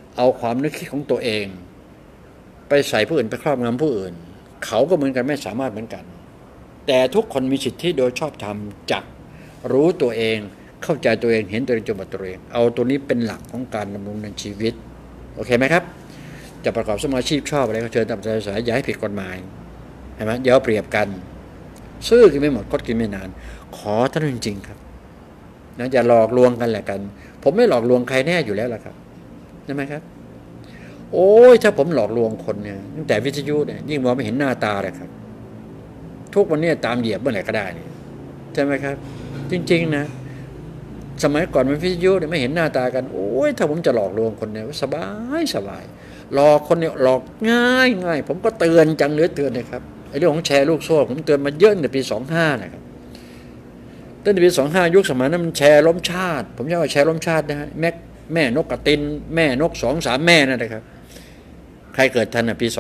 เอาความนึกคิดของตัวเองไปใส่ผู้อื่นไปครอบงำผู้อื่นเขาก็เหมือนกันไม่สามารถเหมือนกันแต่ทุกคนมีสิทธิโดยชอบธรรมจักรู้ตัวเองเข้าใจตัวเองเห็นตัวเองจนบัดตัวเองเอาตัวนี้เป็นหลักของการดำรงในชีวิตโอเคไหมครับจะประกอบสมาชีพชอบอะไรก็เชิญตามใจสายอย่าให้ผิดกฎหมายเห็นไหมอย่าเอาเปรียบกันซื่อกินไม่หมดคดกินไม่นานขอท่านจริงๆครับนะอย่าหลอกลวงกันแหละกันผมไม่หลอกลวงใครแน่อยู่แล้วล่ะครับใช่ไหมครับโอ้ยถ้าผมหลอกลวงคนเนี่ยตั้งแต่วิทยุเนี่ยยิ่งมองไม่เห็นหน้าตาเลยครับทุกวันนี้ตามเหยียบเมื่อไหร่ก็ได้เนี่ยใช่ไหมครับจริงๆนะสมัยก่อนมันวิทยุเนี่ยไม่เห็นหน้าตากันโอ้ยถ้าผมจะหลอกลวงคนเนี่ยสบายหลอกคนเนี่ยหลอกง่ายผมก็เตือนจังเหลือเตือนเลยครับไอ้เรื่องของแชร์ลูกโซ่ผมเตือนมาเยอะตั้งแต่ปี25นะครับตั้งแต่ปี25ยุคสมัยนั้นมันแชร์ล้มชาติผมเรียกว่าแชร์ล้มชาตินะฮะแม่นกกระตินแม่นก2-3แม่นั่นนะครับใครเกิดทันปี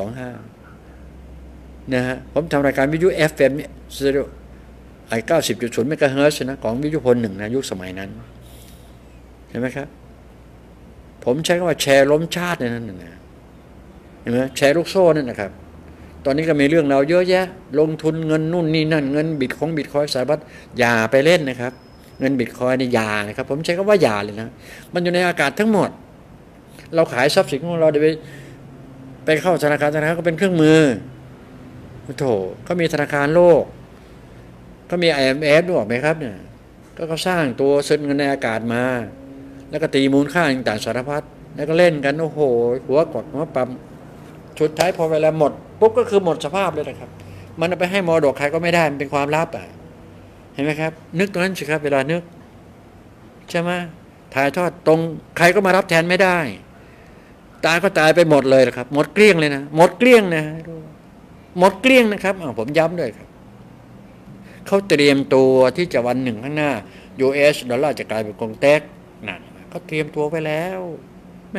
25นะฮะผมทำรายการวิทยุ FM เนี่ยไอ้90.0 เมกะเฮิรตซ์นะของวิทยุพล1นะยุคสมัยนั้นเห็นไหมครับผมใช้คำว่าแชร์ล้มชาติในนั้นนะเห็นไหมแชร์ลูกโซ่นั่นนะครับตอนนี้ก็มีเรื่องเราเยอะแยะลงทุนเงินนู่นนี่นั่นเงินบิตคอยสารพัดอย่าไปเล่นนะครับเงินบิตคอยนี่อย่านะครับผมใช้คำว่าอย่าเลยนะมันอยู่ในอากาศทั้งหมดเราขายทรัพย์สินของเราไปเข้าธนาคารก็เป็นเครื่องมือโถก็มีธนาคารโลกก็มี IMF ด้วยไหมครับเนี่ยก็เขาสร้างตัวเซ็นเงินในอากาศมาแล้วก็ตีมูลค่าต่างๆสารพัดแล้วก็เล่นกันโอ้โหหัวกดหัวปั๊มสุดท้ายพอเวลาหมดปุ๊บก็คือหมดสภาพเลยนะครับมันเอาไปให้มรดกใครก็ไม่ได้มันเป็นความลับเห็นไหมครับนึกตรงนั้นสิครับเวลานึกใช่ไหมถ่ายทอดตรงใครก็มารับแทนไม่ได้ตายก็ตายไปหมดเลยนะครับหมดเกลี้ยงเลยนะหมดเกลี้ยงนะหมดเกลี้ยงนะครับผมย้ำด้วยครับเขาเตรียมตัวที่จะวันหนึ่งข้างหน้า US ดอลลาร์จะกลายเป็นกงเต็กนั่นเขาเตรียมตัวไปแล้วแหม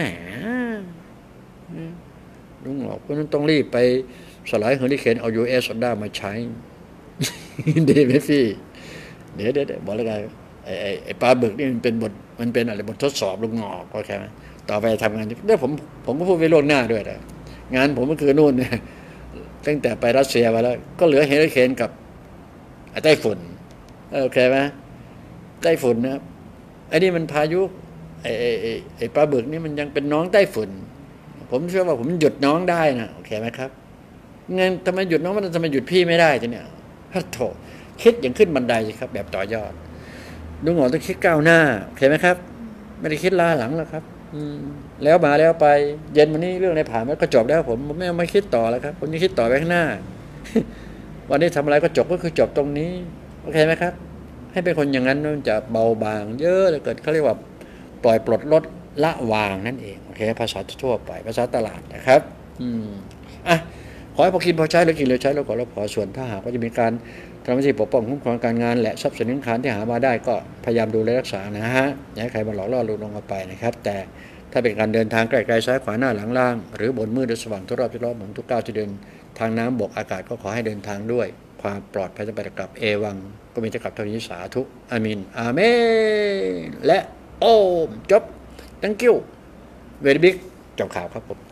ลุงบอกเพราะนั้นต้องรีบไปสลายเฮอริเคนเอา US ดอลลาร์มาใช้ดีไหมพี่เดี๋ยวบอกแล้วกันไอ้ปลาบึกนี่มันเป็นอะไรบททดสอบลุงงอกโอเคไหมต่อไปทำงานแล้วผมก็พูดไว้ล่วงหน้าด้วยนะงานผมก็คือนู่นเนี่ยตั้งแต่ไปรัสเซียมาแล้วก็เหลือเฮอริเคนกับไต้ฝุ่นโอเคไหมไต้ฝุ่นนะไอ้นี่มันพายุไอ้ปลาบึกนี่มันยังเป็นน้องไต้ฝุ่นผมเชื่อว่าผมหยุดน้องได้นะโอเคไหมครับงั้นทำไมหยุดน้องมันทำไมหยุดพี่ไม่ได้ทีเนี่ยโถคิดอย่างขึ้นบันไดสิครับแบบต่อยอดลุงหงอต้องคิดก้าวหน้าโอเคไหมครับไม่ได้คิดล้าหลังแล้วครับแล้วมาแล้วไปเย็นวันนี้เรื่องอะไรผ่านมันก็จบแล้วผมไม่คิดต่อแล้วครับผมจะคิดต่อไปข้างหน้าวันนี้ทำอะไรก็จบก็คือจบตรงนี้โอเคไหมครับให้เป็นคนอย่างนั้นมันจะเบาบางเยอะเลยเกิดเขาเรียกว่าปล่อยปลดลดละวางนั่นเองโอเคภาษาทั่วไปภาษาตลาดนะครับขอให้พอกินพอใช้หรือกินหรือใช้แล้วก็แล้วพอส่วนถ้าหากว่าจะมีการทำหน้าที่ปกป้องคุ้มครองการงานและทรัพย์สินเงินค้านที่หามาได้ก็พยายามดูแลรักษานะฮะอย่าให้ใครมาหลอกล่อลวงลงเอาไปนะครับแต่ถ้าเป็นการเดินทางไกลๆซ้ายขวาหน้าหลังล่างหรือบนมืดหรือสว่างทุกรอบเหมือนทุกก้าวที่เดินทางน้ำบกอากาศก็ขอให้เดินทางด้วยความปลอดภัยจะไปกับเอวังก็มีจะกลับเท่านี้สาธุอามินอาเมนและโอมจบ thank you very big จบข่าวครับผม